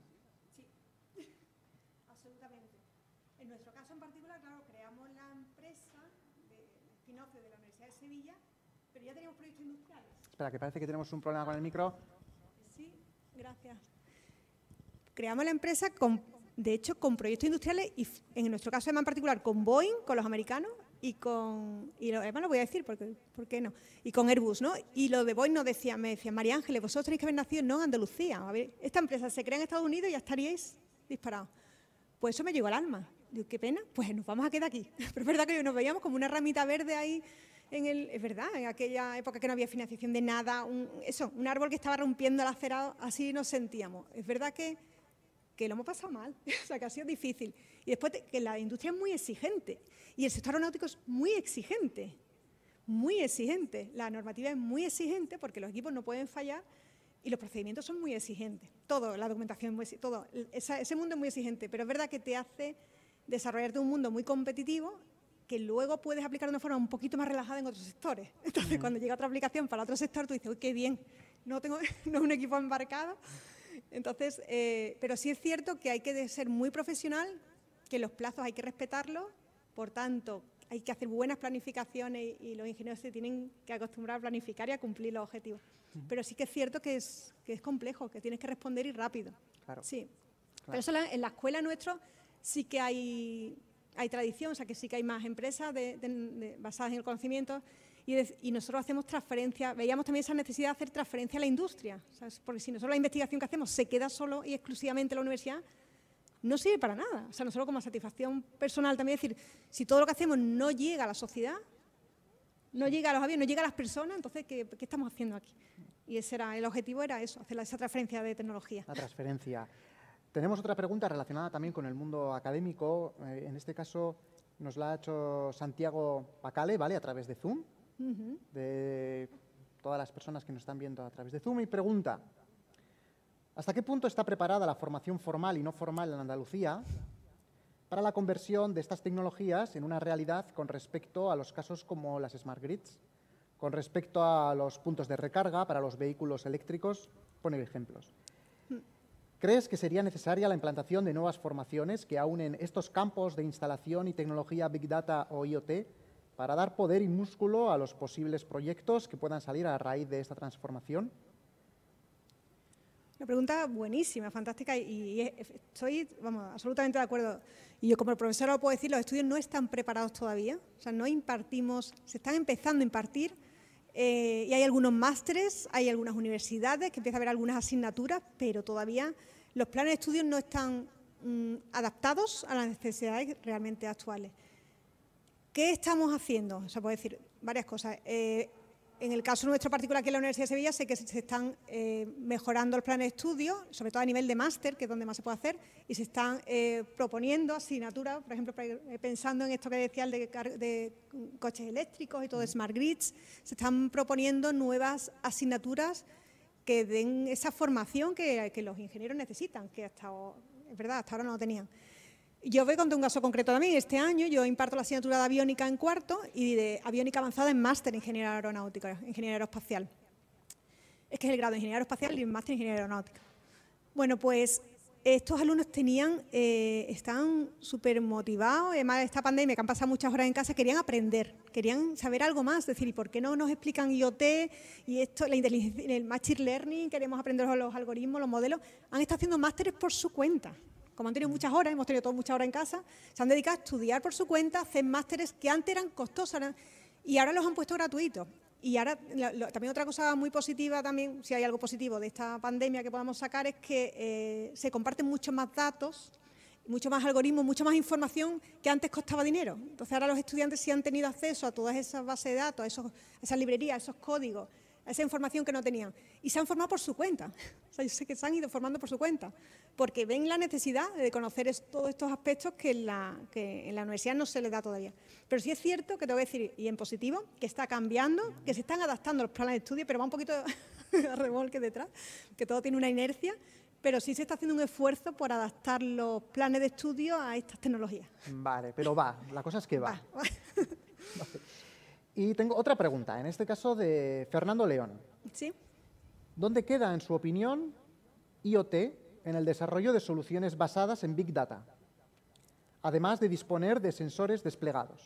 Sí, absolutamente. En nuestro caso en particular, claro, creamos la empresa de spin-off de la Universidad de Sevilla, pero ya teníamos proyectos industriales. Espera, que parece que tenemos un problema con el micro. Sí, gracias. Creamos la empresa, de hecho, con proyectos industriales y en nuestro caso además en particular con Boeing, con los americanos y además lo voy a decir, porque ¿por qué no? Y con Airbus, ¿no? Y lo de Boeing me decían, María Ángeles, vosotros tenéis que haber nacido no en Andalucía. A ver, esta empresa se crea en Estados Unidos y ya estaríais disparados. Pues eso me llegó al alma. Digo, qué pena, pues nos vamos a quedar aquí. Pero es verdad que nos veíamos como una ramita verde ahí, es verdad, en aquella época que no había financiación de nada, un árbol que estaba rompiendo el acerado, así nos sentíamos. Es verdad que lo hemos pasado mal, o sea, que ha sido difícil. Y después que la industria es muy exigente y el sector aeronáutico es muy exigente, muy exigente. La normativa es muy exigente porque los equipos no pueden fallar y los procedimientos son muy exigentes. Todo, la documentación es muy exigente, todo. Ese mundo es muy exigente, pero es verdad que te hace desarrollarte un mundo muy competitivo que luego puedes aplicar de una forma un poquito más relajada en otros sectores. Entonces, cuando llega otra aplicación para otro sector, tú dices, uy, qué bien, no es un equipo embarcado. Entonces, pero sí es cierto que hay que ser muy profesional, que los plazos hay que respetarlos, por tanto, hay que hacer buenas planificaciones y los ingenieros se tienen que acostumbrar a planificar y a cumplir los objetivos. Pero sí que es cierto que es complejo, que tienes que responder y rápido. Claro. Sí. Claro. Pero eso en la escuela nuestra sí que hay tradición, o sea que sí que hay más empresas basadas en el conocimiento y nosotros hacemos transferencia, veíamos también esa necesidad de hacer transferencia a la industria, ¿sabes? Porque si nosotros la investigación que hacemos se queda solo y exclusivamente en la universidad, no sirve para nada. O sea, nosotros como satisfacción personal también decir, si todo lo que hacemos no llega a la sociedad, no llega a los aviones, no llega a las personas, entonces, ¿qué estamos haciendo aquí? Y el objetivo era eso, hacer esa transferencia de tecnología. La transferencia. Tenemos otra pregunta relacionada también con el mundo académico. En este caso nos la ha hecho Santiago Pacale, ¿vale? A través de Zoom, de todas las personas que nos están viendo a través de Zoom, y pregunta, ¿hasta qué punto está preparada la formación formal y no formal en Andalucía para la conversión de estas tecnologías en una realidad con respecto a los casos como las Smart Grids, con respecto a los puntos de recarga para los vehículos eléctricos? Poner ejemplos. ¿Crees que sería necesaria la implantación de nuevas formaciones que aúnen estos campos de instalación y tecnología Big Data o IoT para dar poder y músculo a los posibles proyectos que puedan salir a raíz de esta transformación? Una pregunta buenísima, fantástica y estoy absolutamente de acuerdo. Y yo como profesora lo puedo decir, los estudios no están preparados todavía, o sea, no impartimos, se están empezando a impartir y hay algunos másteres, hay algunas universidades que empieza a haber algunas asignaturas, pero todavía los planes de estudios no están adaptados a las necesidades realmente actuales. ¿Qué estamos haciendo? O sea, puedo decir varias cosas. En el caso nuestro particular aquí en la Universidad de Sevilla, sé que se están mejorando el plan de estudio, sobre todo a nivel de máster, que es donde más se puede hacer, y se están proponiendo asignaturas, por ejemplo, pensando en esto que decía de coches eléctricos y todo de Smart Grids, se están proponiendo nuevas asignaturas que den esa formación que los ingenieros necesitan, que es verdad, hasta ahora no lo tenían. Yo voy a contar un caso concreto también. Este año yo imparto la asignatura de aviónica en cuarto y de aviónica avanzada en máster en ingeniería aeronáutica, ingeniería aeroespacial. Es que es el grado de ingeniería aeroespacial y el máster en ingeniería aeronáutica. Bueno, pues estos alumnos están súper motivados, además de esta pandemia que han pasado muchas horas en casa, querían aprender, querían saber algo más, decir, ¿y por qué no nos explican IoT y esto, la inteligencia, el machine learning, queremos aprender los algoritmos, los modelos? Han estado haciendo másteres por su cuenta. Como han tenido muchas horas, hemos tenido todos muchas horas en casa, se han dedicado a estudiar por su cuenta, hacer másteres que antes eran costosos y ahora los han puesto gratuitos. Y ahora, también otra cosa muy positiva, también, si hay algo positivo de esta pandemia que podamos sacar, es que se comparten muchos más datos, mucho más algoritmos, mucha más información que antes costaba dinero. Entonces ahora los estudiantes sí han tenido acceso a todas esas bases de datos, a esas librerías, a esos códigos, a esa información que no tenían. Y se han formado por su cuenta. O sea, yo sé que se han ido formando por su cuenta, porque ven la necesidad de conocer todos estos aspectos que en la universidad no se les da todavía. Pero sí es cierto que tengo que decir, y en positivo, que está cambiando, que se están adaptando los planes de estudio, pero va un poquito a remolque detrás, que todo tiene una inercia, pero sí se está haciendo un esfuerzo por adaptar los planes de estudio a estas tecnologías. Vale, pero va, la cosa es que va. Va. Vale. Y tengo otra pregunta, en este caso de Fernando León. ¿Sí? ¿Dónde queda, en su opinión, IoT en el desarrollo de soluciones basadas en Big Data, además de disponer de sensores desplegados?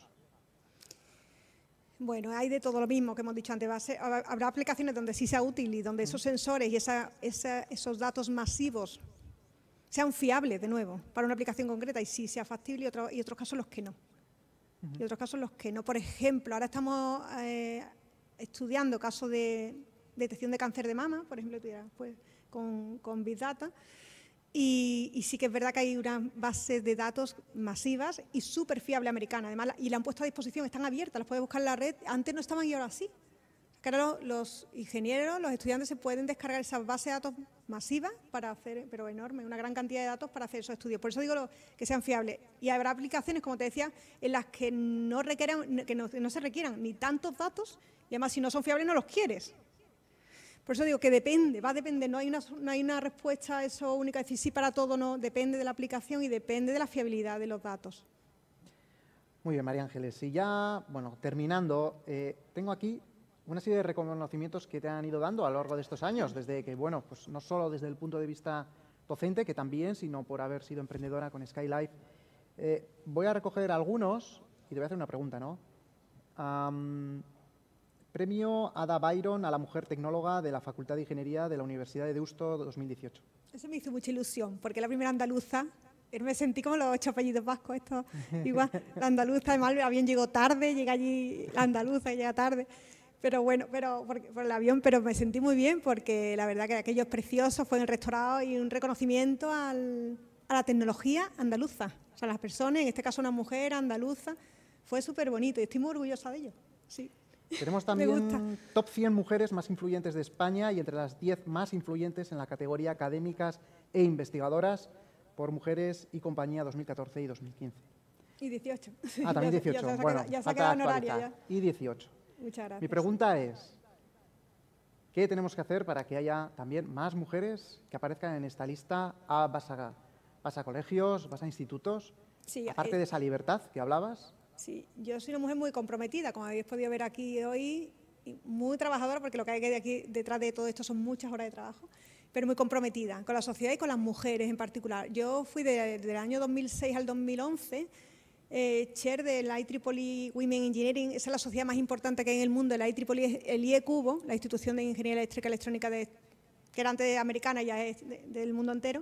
Bueno, hay de todo lo mismo que hemos dicho antes. Habrá aplicaciones donde sí sea útil y donde esos sensores y esos datos masivos sean fiables, de nuevo, para una aplicación concreta y sí sea factible, y otros casos los que no. Y otros casos los que no. Por ejemplo, ahora estamos estudiando casos de detección de cáncer de mama, por ejemplo, pues, con Big Data. Y sí que es verdad que hay una base de datos masivas y súper fiable americana. Además, y la han puesto a disposición, están abiertas, las puedes buscar en la red. Antes no estaban y ahora sí. Que ahora los ingenieros, los estudiantes se pueden descargar esas bases de datos masivas para hacer, pero enorme, una gran cantidad de datos para hacer esos estudios. Por eso digo que sean fiables. Y habrá aplicaciones, como te decía, en las que no se requieran ni tantos datos y además si no son fiables no los quieres. Por eso digo que depende, va a depender, no hay una respuesta a eso única, es decir, sí para todo, no, depende de la aplicación y depende de la fiabilidad de los datos. Muy bien, María Ángeles. Y ya, bueno, terminando, tengo aquí una serie de reconocimientos que te han ido dando a lo largo de estos años, desde que, bueno, pues no solo desde el punto de vista docente, que también, sino por haber sido emprendedora con SkyLife. Voy a recoger algunos y te voy a hacer una pregunta, ¿no? Premio Ada Byron a la mujer tecnóloga de la Facultad de Ingeniería de la Universidad de Deusto 2018. Eso me hizo mucha ilusión, porque la primera andaluza, me sentí como los 8 apellidos vascos, esto, igual, la andaluza, además el avión llegó tarde, llega allí la andaluza y llega tarde, pero bueno, por el avión, pero me sentí muy bien porque la verdad que aquello es precioso, fue en el rectorado y un reconocimiento a la tecnología andaluza, o sea, las personas, en este caso una mujer andaluza, fue súper bonito y estoy muy orgullosa de ello, sí. Tenemos también top 100 mujeres más influyentes de España y entre las 10 más influyentes en la categoría académicas e investigadoras por Mujeres y Compañía 2014 y 2015. Y 18. Ah, también 18. Ya se ha quedado en horario ya. Y 18. Muchas gracias. Mi pregunta es, ¿qué tenemos que hacer para que haya también más mujeres que aparezcan en esta lista? ¿Vas a colegios, vas a institutos? Sí, aparte de esa libertad que hablabas. Sí, yo soy una mujer muy comprometida, como habéis podido ver aquí hoy, y muy trabajadora, porque lo que hay aquí detrás de todo esto son muchas horas de trabajo, pero muy comprometida con la sociedad y con las mujeres en particular. Yo fui del año 2006 al 2011 chair del IEEE Women Engineering, esa es la sociedad más importante que hay en el mundo, el IEEE es el IECubo, la institución de ingeniería eléctrica y electrónica que era antes americana, ya es del mundo entero.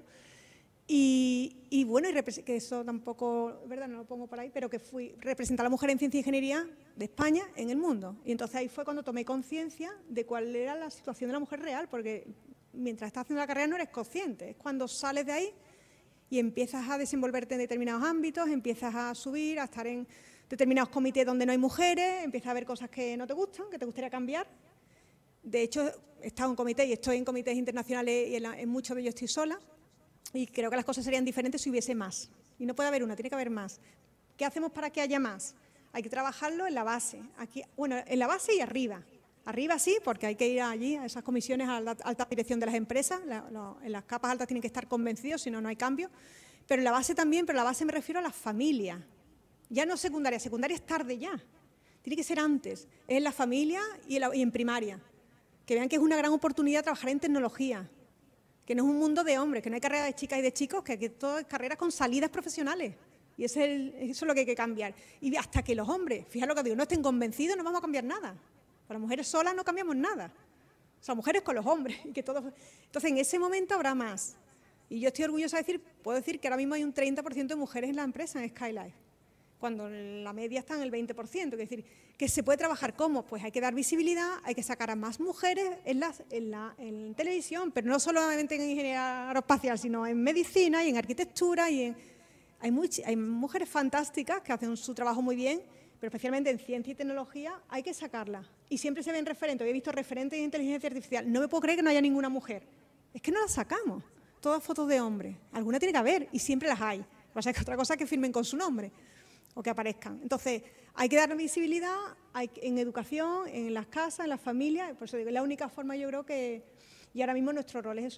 Y bueno, que eso tampoco, verdad, no lo pongo por ahí, pero que fui representar a la mujer en ciencia e ingeniería de España en el mundo. Y entonces ahí fue cuando tomé conciencia de cuál era la situación de la mujer real, porque mientras estás haciendo la carrera no eres consciente, es cuando sales de ahí y empiezas a desenvolverte en determinados ámbitos, empiezas a subir, a estar en determinados comités donde no hay mujeres, empiezas a ver cosas que no te gustan, que te gustaría cambiar. De hecho, he estado en comités y estoy en comités internacionales y en muchos de ellos estoy sola. Y creo que las cosas serían diferentes si hubiese más. Y no puede haber una, tiene que haber más. ¿Qué hacemos para que haya más? Hay que trabajarlo en la base. Aquí, bueno, en la base y arriba. Arriba sí, porque hay que ir allí a esas comisiones, a la alta dirección de las empresas. En las capas altas tienen que estar convencidos, si no, no hay cambio. Pero en la base también, pero en la base me refiero a las familias. Ya no secundaria, secundaria es tarde ya. Tiene que ser antes. Es en la familia y en primaria. Que vean que es una gran oportunidad trabajar en tecnología. Que no es un mundo de hombres, que no hay carreras de chicas y de chicos, que aquí todo es carreras con salidas profesionales. Y eso es lo que hay que cambiar. Y hasta que los hombres, fíjate lo que digo, no estén convencidos, no vamos a cambiar nada. Para mujeres solas no cambiamos nada. O sea, mujeres con los hombres. Y que todo... Entonces, en ese momento habrá más. Y yo estoy orgullosa de puedo decir que ahora mismo hay un 30% de mujeres en la empresa, en SkyLife, cuando la media está en el 20%. Es decir, que se puede trabajar ¿cómo? Pues hay que dar visibilidad, hay que sacar a más mujeres en televisión, pero no solamente en ingeniería aeroespacial, sino en medicina y en arquitectura. Hay mujeres fantásticas que hacen su trabajo muy bien, pero especialmente en ciencia y tecnología hay que sacarlas. Y siempre se ven referentes. He visto referentes en inteligencia artificial. No me puedo creer que no haya ninguna mujer. Es que no las sacamos. Todas fotos de hombres. Alguna tiene que haber y siempre las hay. Lo que pasa es que otra cosa es que firmen con su nombre o que aparezcan. Entonces, hay que dar visibilidad en educación, en las casas, en las familias. Por eso digo, es la única forma, yo creo que... Y ahora mismo nuestro rol es eso,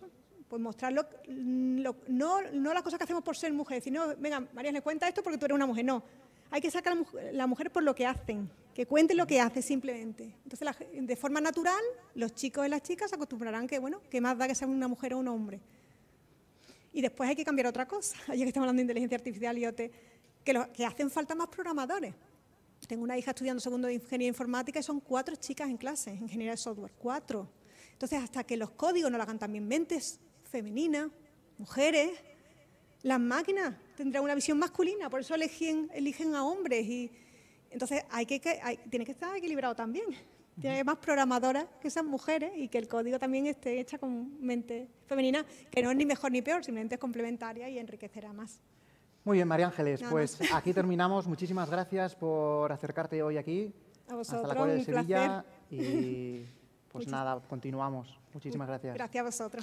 pues mostrar no las cosas que hacemos por ser mujer, sino, venga, María, le cuenta esto porque tú eres una mujer. No, hay que sacar a la mujer por lo que hacen, que cuenten lo que hace simplemente. Entonces, de forma natural, los chicos y las chicas se acostumbrarán que, bueno, que más da que sea una mujer o un hombre. Y después hay que cambiar otra cosa, ya que estamos hablando de inteligencia artificial y IoT, que hacen falta más programadores. Tengo una hija estudiando segundo de ingeniería informática y son 4 chicas en clase, ingeniería de software, 4. Entonces, hasta que los códigos no lo hagan también mentes femeninas, mujeres, las máquinas tendrán una visión masculina, por eso eligen a hombres. Y entonces, tiene que estar equilibrado también. Tiene que haber más programadoras que sean mujeres y que el código también esté hecho con mente femenina, que no es ni mejor ni peor, simplemente es complementaria y enriquecerá más. Muy bien, María Ángeles, pues aquí terminamos. Muchísimas gracias por acercarte hoy aquí, a vosotros, hasta la Cueva de Sevilla. Placer. Y pues nada, continuamos. Muchísimas gracias. Gracias a vosotros.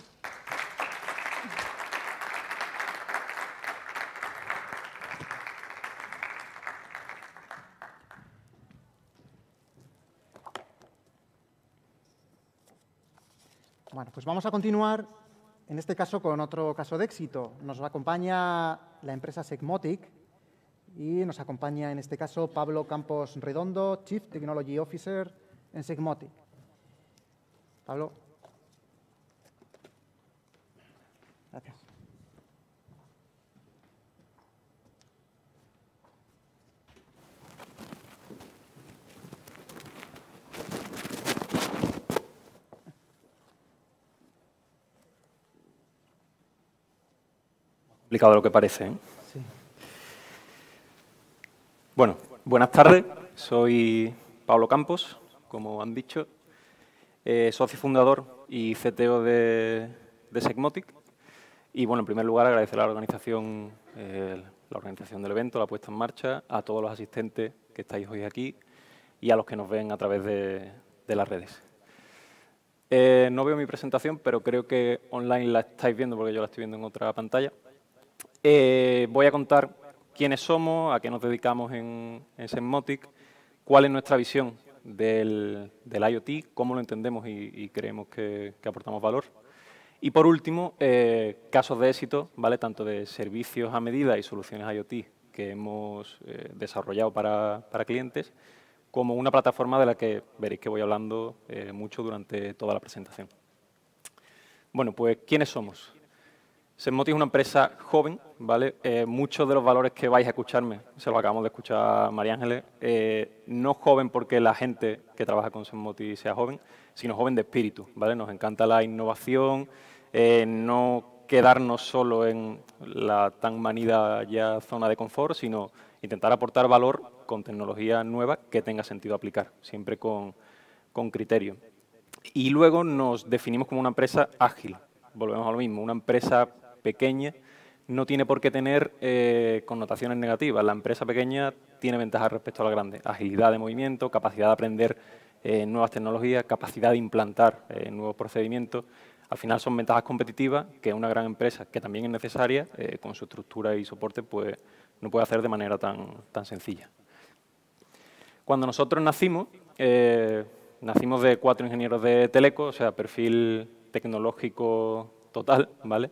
Bueno, pues vamos a continuar, en este caso, con otro caso de éxito. Nos acompaña la empresa Segmotic y nos acompaña, en este caso, Pablo Campos Redondo, Chief Technology Officer en Segmotic. Pablo. Gracias. Complicado de lo que parece, ¿eh? Sí. Bueno, buenas tardes. Soy Pablo Campos, como han dicho, socio fundador y CTO de Segmotic. Y, bueno, en primer lugar, agradecer a la organización del evento, la puesta en marcha, a todos los asistentes que estáis hoy aquí y a los que nos ven a través de las redes. No veo mi presentación, pero creo que online la estáis viendo porque yo la estoy viendo en otra pantalla. Voy a contar quiénes somos, a qué nos dedicamos en Segmotic, cuál es nuestra visión del IoT, cómo lo entendemos y creemos que aportamos valor. Y, por último, casos de éxito, ¿vale? Tanto de servicios a medida y soluciones IoT que hemos desarrollado para clientes, como una plataforma de la que veréis que voy hablando mucho durante toda la presentación. Bueno, pues, ¿quiénes somos? Segmotic es una empresa joven, ¿vale? Muchos de los valores que vais a escucharme, se los acabamos de escuchar a María Ángeles, no joven porque la gente que trabaja con Segmotic sea joven, sino joven de espíritu, ¿vale? Nos encanta la innovación, no quedarnos solo en la tan manida ya zona de confort, sino intentar aportar valor con tecnología nueva que tenga sentido aplicar, siempre con criterio. Y luego nos definimos como una empresa ágil. Volvemos a lo mismo, una empresa pequeña no tiene por qué tener connotaciones negativas. La empresa pequeña tiene ventajas respecto a la grande. Agilidad de movimiento, capacidad de aprender nuevas tecnologías, capacidad de implantar nuevos procedimientos. Al final son ventajas competitivas que una gran empresa, que también es necesaria, con su estructura y soporte, pues no puede hacer de manera tan sencilla. Cuando nosotros nacimos de 4 ingenieros de Teleco, o sea, perfil tecnológico total, ¿vale?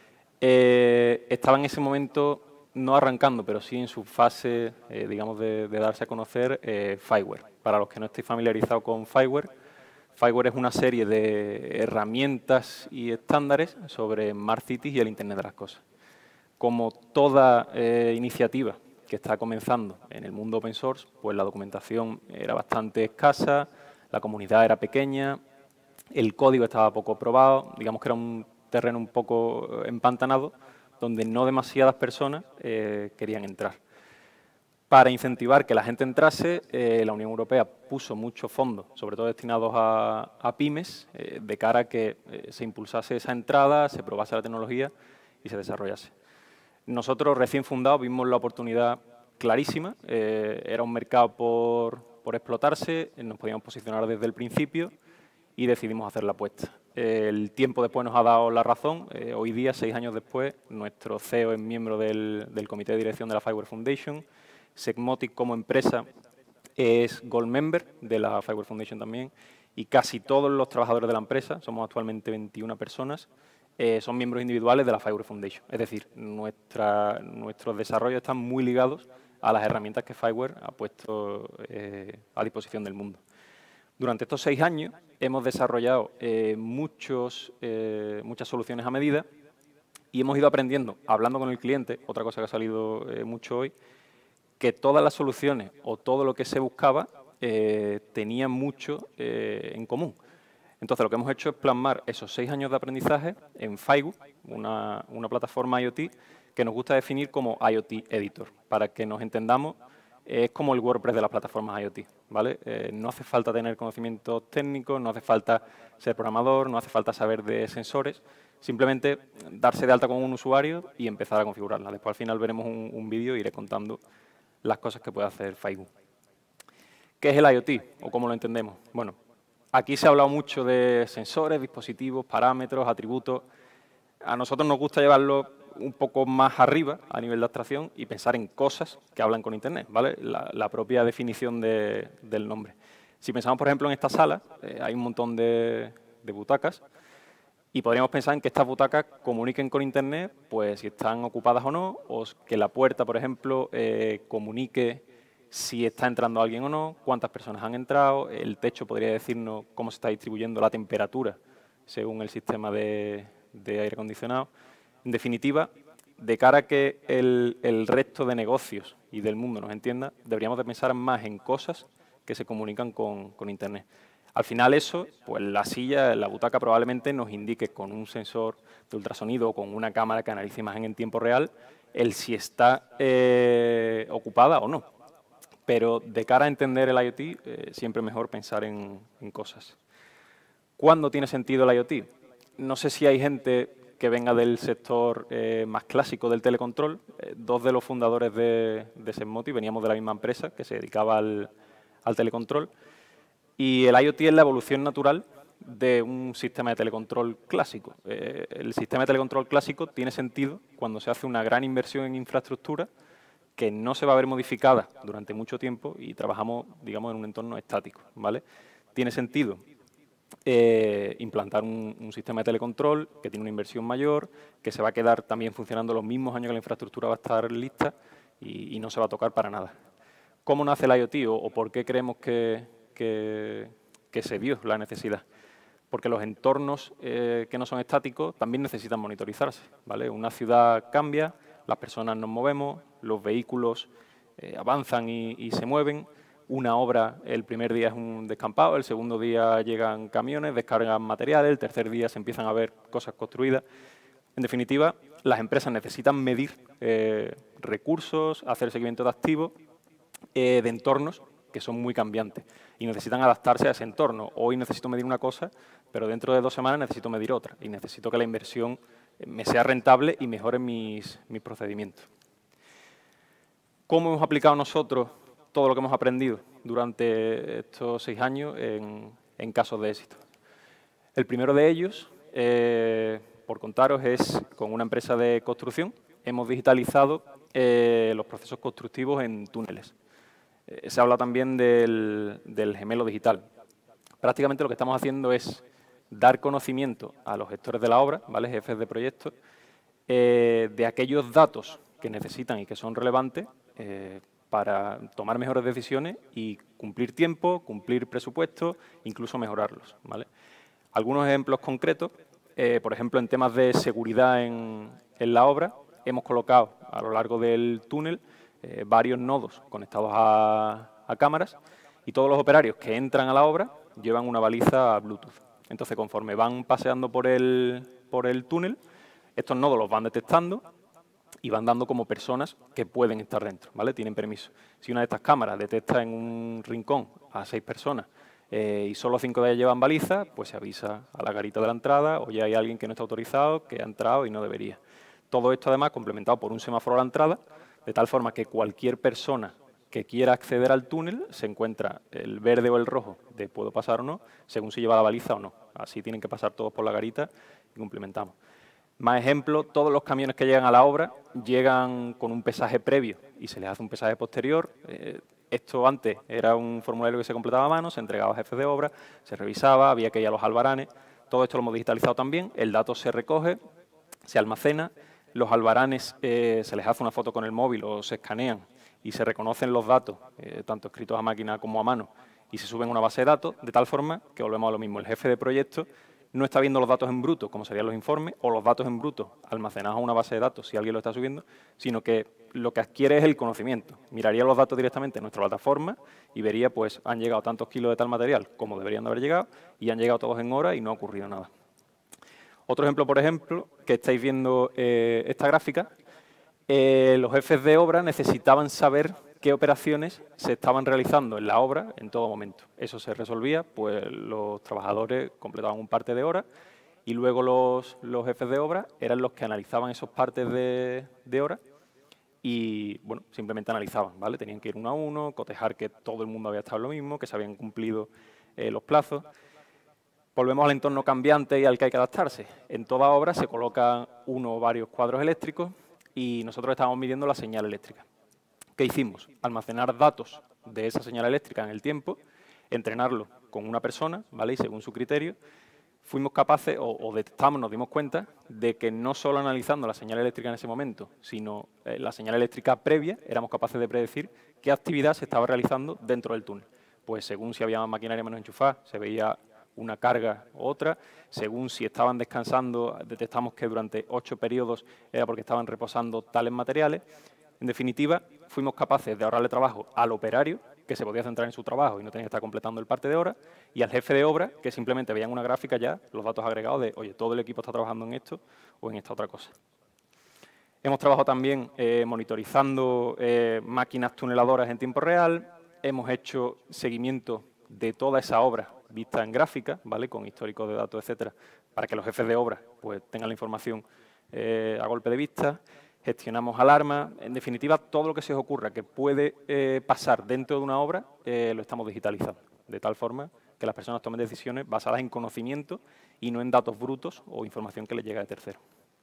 Estaba en ese momento no arrancando, pero sí en su fase, digamos, de darse a conocer FiWare. Para los que no estéis familiarizados con FiWare, FiWare es una serie de herramientas y estándares sobre Smart Cities y el Internet de las Cosas. Como toda iniciativa que está comenzando en el mundo open source, pues la documentación era bastante escasa, la comunidad era pequeña, el código estaba poco probado, digamos que era un terreno un poco empantanado, donde no demasiadas personas querían entrar. Para incentivar que la gente entrase, la Unión Europea puso muchos fondos, sobre todo destinados a pymes, de cara a que se impulsase esa entrada, se probase la tecnología y se desarrollase. Nosotros, recién fundados, vimos la oportunidad clarísima, era un mercado por explotarse, nos podíamos posicionar desde el principio y decidimos hacer la apuesta. El tiempo después nos ha dado la razón. Hoy día, 6 años después, nuestro CEO es miembro del comité de dirección de la FiWare Foundation. Segmotic, como empresa, es Gold Member de la FiWare Foundation también. Y casi todos los trabajadores de la empresa, somos actualmente 21 personas, son miembros individuales de la FiWare Foundation. Es decir, nuestros desarrollos están muy ligados a las herramientas que FiWare ha puesto a disposición del mundo. Durante estos 6 años hemos desarrollado muchas soluciones a medida y hemos ido aprendiendo, hablando con el cliente, otra cosa que ha salido mucho hoy, que todas las soluciones o todo lo que se buscaba tenían mucho en común. Entonces, lo que hemos hecho es plasmar esos 6 años de aprendizaje en FiWu, una plataforma IoT que nos gusta definir como IoT Editor. Para que nos entendamos, es como el WordPress de las plataformas IoT, ¿vale? No hace falta tener conocimientos técnicos, no hace falta ser programador, no hace falta saber de sensores, simplemente darse de alta con un usuario y empezar a configurarla. Después, al final, veremos un vídeo y iré contando las cosas que puede hacer FiWu. ¿Qué es el IoT o cómo lo entendemos? Bueno, aquí se ha hablado mucho de sensores, dispositivos, parámetros, atributos. A nosotros nos gusta llevarlo un poco más arriba a nivel de abstracción y pensar en cosas que hablan con Internet, ¿vale? La propia definición del nombre. Si pensamos, por ejemplo, en esta sala, hay un montón de butacas y podríamos pensar en que estas butacas comuniquen con Internet, pues si están ocupadas o no, o que la puerta, por ejemplo, comunique si está entrando alguien o no, cuántas personas han entrado, el techo podría decirnos cómo se está distribuyendo la temperatura según el sistema de aire acondicionado. En definitiva, de cara a que el resto de negocios y del mundo nos entienda, deberíamos de pensar más en cosas que se comunican con Internet. Al final eso, pues la silla, la butaca probablemente nos indique con un sensor de ultrasonido o con una cámara que analice imagen en tiempo real el si está ocupada o no. Pero de cara a entender el IoT, siempre es mejor pensar en cosas. ¿Cuándo tiene sentido el IoT? No sé si hay gente que venga del sector más clásico del telecontrol. 2 de los fundadores de Segmoti veníamos de la misma empresa que se dedicaba al telecontrol. Y el IoT es la evolución natural de un sistema de telecontrol clásico. El sistema de telecontrol clásico tiene sentido cuando se hace una gran inversión en infraestructura que no se va a ver modificada durante mucho tiempo y trabajamos, digamos, en un entorno estático, ¿vale? Tiene sentido implantar un sistema de telecontrol que tiene una inversión mayor, que se va a quedar también funcionando los mismos años que la infraestructura va a estar lista y no se va a tocar para nada. ¿Cómo nace el IoT o por qué creemos que se dio la necesidad? Porque los entornos que no son estáticos también necesitan monitorizarse, ¿vale? Una ciudad cambia, las personas nos movemos, los vehículos avanzan y se mueven. Una obra, el primer día es un descampado, el segundo día llegan camiones, descargan materiales, el tercer día se empiezan a ver cosas construidas. En definitiva, las empresas necesitan medir recursos, hacer seguimiento de activos de entornos que son muy cambiantes y necesitan adaptarse a ese entorno. Hoy necesito medir una cosa, pero dentro de 2 semanas necesito medir otra y necesito que la inversión me sea rentable y mejore mis procedimientos. ¿Cómo hemos aplicado nosotros todo lo que hemos aprendido durante estos 6 años en casos de éxito? El primero de ellos, por contaros, es con una empresa de construcción. Hemos digitalizado los procesos constructivos en túneles. Se habla también del gemelo digital. Prácticamente lo que estamos haciendo es dar conocimiento a los gestores de la obra, ¿vale? Jefes de proyectos, de aquellos datos que necesitan y que son relevantes para tomar mejores decisiones y cumplir tiempo, cumplir presupuestos, incluso mejorarlos, ¿vale? Algunos ejemplos concretos, por ejemplo, en temas de seguridad en la obra, hemos colocado a lo largo del túnel varios nodos conectados a cámaras y todos los operarios que entran a la obra llevan una baliza Bluetooth. Entonces, conforme van paseando por el túnel, estos nodos los van detectando y van dando como personas que pueden estar dentro, ¿vale? Tienen permiso. Si una de estas cámaras detecta en un rincón a 6 personas y solo 5 de ellas llevan baliza, pues se avisa a la garita de la entrada o ya hay alguien que no está autorizado, que ha entrado y no debería. Todo esto, además, complementado por un semáforo a la entrada, de tal forma que cualquier persona que quiera acceder al túnel se encuentra el verde o el rojo de puedo pasar o no, según si lleva la baliza o no. Así tienen que pasar todos por la garita y complementamos. Más ejemplos, todos los camiones que llegan a la obra llegan con un pesaje previo y se les hace un pesaje posterior. Esto antes era un formulario que se completaba a mano, se entregaba a jefes de obra, se revisaba, había que ir a los albaranes. todo esto lo hemos digitalizado también, el dato se recoge, se almacena, los albaranes se les hace una foto con el móvil o se escanean y se reconocen los datos, tanto escritos a máquina como a mano, y se suben a una base de datos, de tal forma que volvemos a lo mismo. El jefe de proyecto no está viendo los datos en bruto, como serían los informes, o los datos en bruto almacenados a una base de datos, si alguien lo está subiendo, sino que lo que adquiere es el conocimiento. Miraría los datos directamente en nuestra plataforma y vería, pues, han llegado tantos kilos de tal material como deberían de haber llegado, y han llegado todos en hora y no ha ocurrido nada. Otro ejemplo, por ejemplo, que estáis viendo esta gráfica, los jefes de obra necesitaban saber qué operaciones se estaban realizando en la obra en todo momento. Eso se resolvía, pues los trabajadores completaban un parte de hora y luego los jefes de obra eran los que analizaban esos partes de hora y, bueno, simplemente analizaban, ¿vale? Tenían que ir uno a uno, cotejar que todo el mundo había estado en lo mismo, que se habían cumplido los plazos. Volvemos al entorno cambiante y al que hay que adaptarse. En toda obra se colocan uno o varios cuadros eléctricos y nosotros estábamos midiendo la señal eléctrica. ¿Qué hicimos? Almacenar datos de esa señal eléctrica en el tiempo, entrenarlo con una persona, ¿vale? Y según su criterio, fuimos capaces, o detectamos, nos dimos cuenta, de que no solo analizando la señal eléctrica en ese momento, sino la señal eléctrica previa, éramos capaces de predecir qué actividad se estaba realizando dentro del túnel. Pues según si había maquinaria menos enchufada, se veía una carga u otra. Según si estaban descansando, detectamos que durante 8 periodos era porque estaban reposando tales materiales. En definitiva, fuimos capaces de ahorrarle trabajo al operario, que se podía centrar en su trabajo y no tenía que estar completando el parte de hora, y al jefe de obra, que simplemente veían una gráfica ya, los datos agregados de, oye, todo el equipo está trabajando en esto o en esta otra cosa. Hemos trabajado también monitorizando máquinas tuneladoras en tiempo real, hemos hecho seguimiento de toda esa obra vista en gráfica, ¿vale? Con históricos de datos, etcétera, para que los jefes de obra pues, tengan la información a golpe de vista. Gestionamos alarmas, en definitiva, todo lo que se os ocurra que puede pasar dentro de una obra, lo estamos digitalizando, de tal forma que las personas tomen decisiones basadas en conocimiento y no en datos brutos o información que les llega de terceros.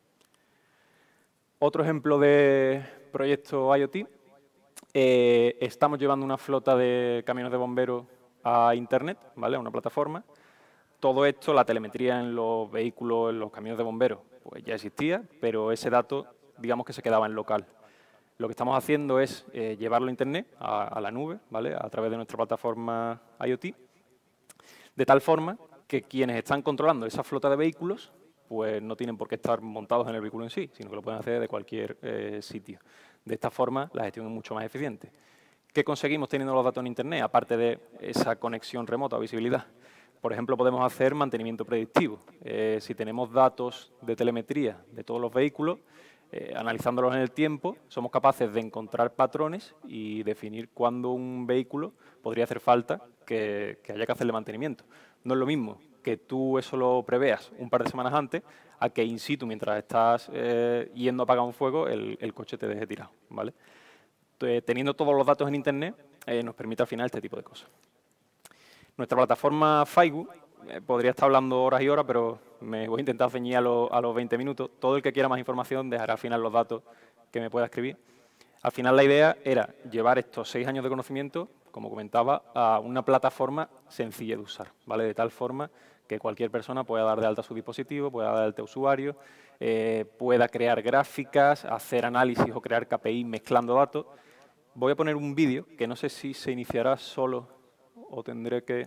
Otro ejemplo de proyecto IoT, estamos llevando una flota de camiones de bomberos a Internet, ¿vale? A una plataforma. Todo esto, la telemetría en los vehículos, en los camiones de bomberos, pues ya existía, pero ese dato, digamos que se quedaba en local. Lo que estamos haciendo es llevarlo a Internet, a la nube, ¿vale? A través de nuestra plataforma IoT, de tal forma que quienes están controlando esa flota de vehículos pues no tienen por qué estar montados en el vehículo en sí, sino que lo pueden hacer de cualquier sitio. De esta forma, la gestión es mucho más eficiente. ¿Qué conseguimos teniendo los datos en Internet, aparte de esa conexión remota o visibilidad? Por ejemplo, podemos hacer mantenimiento predictivo. Si tenemos datos de telemetría de todos los vehículos, analizándolos en el tiempo, somos capaces de encontrar patrones y definir cuándo un vehículo podría hacer falta que haya que hacerle mantenimiento. No es lo mismo que tú eso lo preveas un par de semanas antes a que in situ, mientras estás yendo a apagar un fuego, el coche te deje tirado, ¿vale? Entonces, teniendo todos los datos en Internet, nos permite al final este tipo de cosas. Nuestra plataforma Faigu, podría estar hablando horas y horas, pero me voy a intentar ceñir a los 20 minutos. Todo el que quiera más información dejará al final los datos que me pueda escribir. Al final la idea era llevar estos 6 años de conocimiento, como comentaba, a una plataforma sencilla de usar, ¿vale? De tal forma que cualquier persona pueda dar de alta su dispositivo, pueda dar de alta usuario, pueda crear gráficas, hacer análisis o crear KPI mezclando datos. Voy a poner un vídeo que no sé si se iniciará solo o tendré que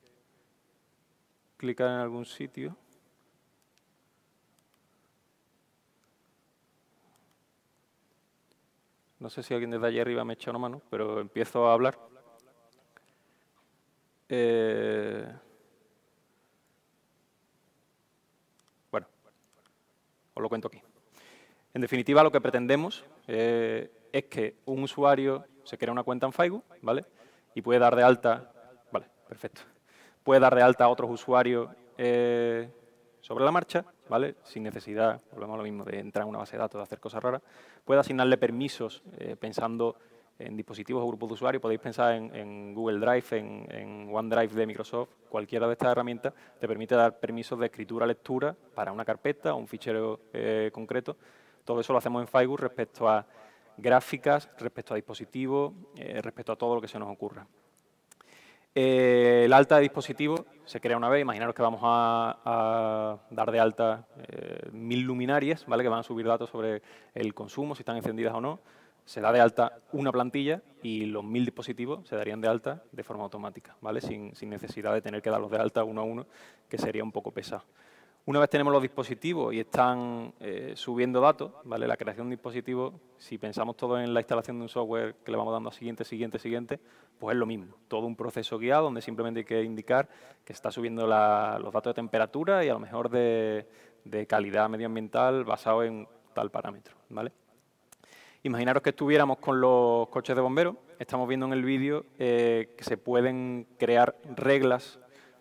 clicar en algún sitio. No sé si alguien desde allí arriba me echa una mano, pero empiezo a hablar. Bueno, os lo cuento aquí. En definitiva, lo que pretendemos es que un usuario se crea una cuenta en Faigu, ¿vale? Y puede dar de alta, vale, perfecto. Puede dar de alta a otros usuarios sobre la marcha, ¿vale? Sin necesidad, volvemos a lo mismo, de entrar en una base de datos, de hacer cosas raras. Puede asignarle permisos pensando en dispositivos o grupos de usuarios. Podéis pensar en Google Drive, en OneDrive de Microsoft. Cualquiera de estas herramientas te permite dar permisos de escritura, lectura para una carpeta o un fichero concreto. Todo eso lo hacemos en Faigu respecto a gráficas, respecto a dispositivos, respecto a todo lo que se nos ocurra. El alta de dispositivo se crea una vez. Imaginaros que vamos a dar de alta 1000 luminarias, ¿vale? Que van a subir datos sobre el consumo, si están encendidas o no. Se da de alta una plantilla y los 1000 dispositivos se darían de alta de forma automática, ¿vale? Sin necesidad de tener que darlos de alta uno a uno, que sería un poco pesado. Una vez tenemos los dispositivos y están subiendo datos, ¿vale? La creación de dispositivos, si pensamos todo en la instalación de un software que le vamos dando a siguiente, pues es lo mismo. Todo un proceso guiado donde simplemente hay que indicar que está subiendo los datos de temperatura y a lo mejor de calidad medioambiental basado en tal parámetro, ¿vale? Imaginaros que estuviéramos con los coches de bomberos. Estamos viendo en el vídeo que se pueden crear reglas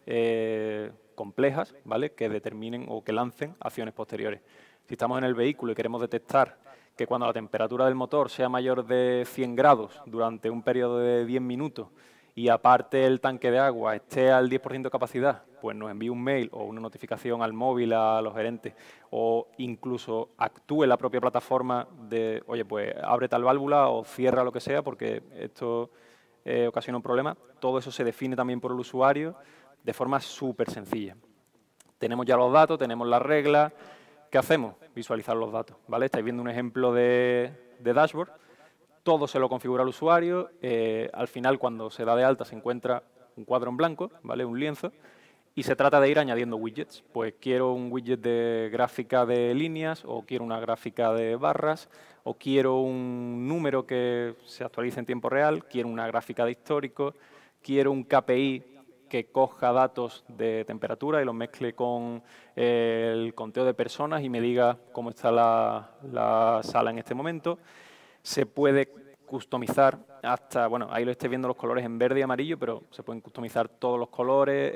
complejas, ¿vale? Que determinen o que lancen acciones posteriores. Si estamos en el vehículo y queremos detectar que cuando la temperatura del motor sea mayor de 100 grados durante un periodo de 10 minutos y aparte el tanque de agua esté al 10% de capacidad, pues nos envíe un mail o una notificación al móvil a los gerentes o incluso actúe la propia plataforma de, oye, pues abre tal válvula o cierra lo que sea porque esto ocasiona un problema. Todo eso se define también por el usuario de forma súper sencilla. Tenemos ya los datos, tenemos las reglas. ¿Qué hacemos? Visualizar los datos, ¿vale? Estáis viendo un ejemplo de dashboard. Todo se lo configura el usuario. Al final, cuando se da de alta, se encuentra un cuadro en blanco, ¿vale? Un lienzo. Y se trata de ir añadiendo widgets. Pues quiero un widget de gráfica de líneas, o quiero una gráfica de barras, o quiero un número que se actualice en tiempo real, quiero una gráfica de histórico, quiero un KPI que coja datos de temperatura y los mezcle con el conteo de personas y me diga cómo está la sala en este momento. Se puede customizar hasta, bueno, ahí lo estáis viendo los colores en verde y amarillo, pero se pueden customizar todos los colores,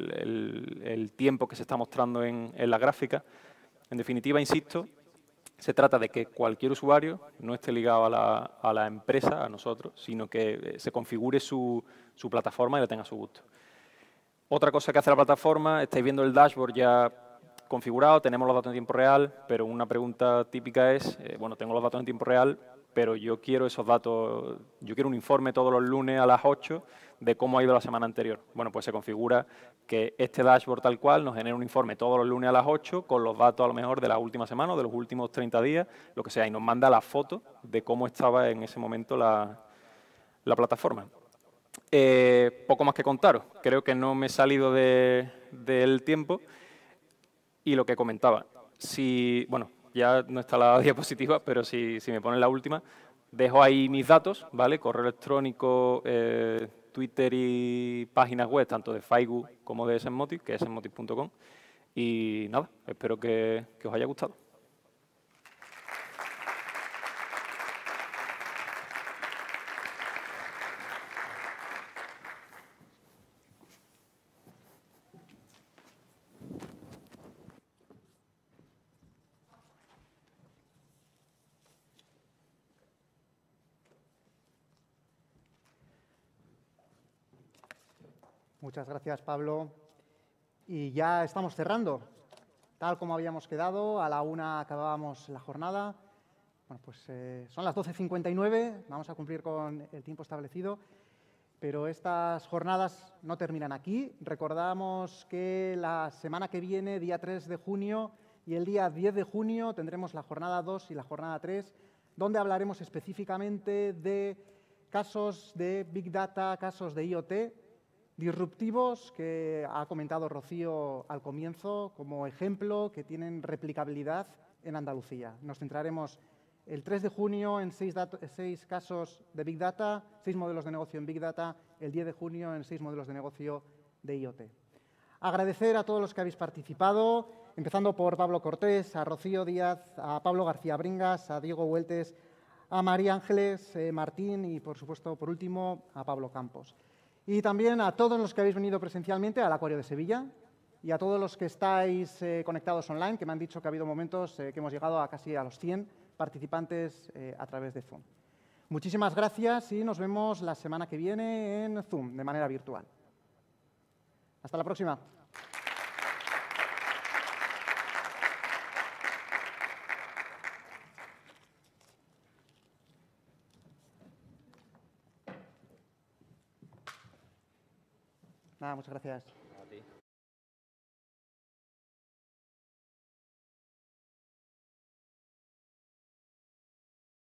el tiempo que se está mostrando en la gráfica. En definitiva, insisto, se trata de que cualquier usuario no esté ligado a la empresa, a nosotros, sino que se configure su plataforma y la tenga a su gusto. Otra cosa que hace la plataforma, estáis viendo el dashboard ya configurado, tenemos los datos en tiempo real, pero una pregunta típica es, bueno, tengo los datos en tiempo real, pero yo quiero esos datos, yo quiero un informe todos los lunes a las 8 de cómo ha ido la semana anterior. Bueno, pues se configura que este dashboard tal cual nos genera un informe todos los lunes a las 8 con los datos a lo mejor de la última semana o de los últimos 30 días, lo que sea, y nos manda la foto de cómo estaba en ese momento la plataforma. Poco más que contaros. Creo que no me he salido del tiempo. Y lo que comentaba, bueno, ya no está la diapositiva, pero si me ponen la última, dejo ahí mis datos, ¿vale? Correo electrónico, Twitter y páginas web, tanto de Faigu como de Senmotic, que es senmotic.com. Y nada, espero que os haya gustado. Muchas gracias, Pablo. Y ya estamos cerrando. Tal como habíamos quedado, a la 1 acabábamos la jornada. Bueno, pues son las 12:59, vamos a cumplir con el tiempo establecido. Pero estas jornadas no terminan aquí. Recordamos que la semana que viene, día 3 de junio y el día 10 de junio, tendremos la jornada 2 y la jornada 3, donde hablaremos específicamente de casos de Big Data, casos de IoT, disruptivos que ha comentado Rocío al comienzo como ejemplo que tienen replicabilidad en Andalucía. Nos centraremos el 3 de junio en 6 casos de Big Data, 6 modelos de negocio en Big Data, el 10 de junio en 6 modelos de negocio de IoT. Agradecer a todos los que habéis participado, empezando por Pablo Cortés, a Rocío Díaz, a Pablo García Bringas, a Diego Hueltes, a María Ángeles Martín y, por supuesto, por último, a Pablo Campos. Y también a todos los que habéis venido presencialmente al Acuario de Sevilla y a todos los que estáis conectados online, que me han dicho que ha habido momentos que hemos llegado a casi a los 100 participantes a través de Zoom. Muchísimas gracias y nos vemos la semana que viene en Zoom, de manera virtual. Hasta la próxima. Nada, muchas gracias. A ti.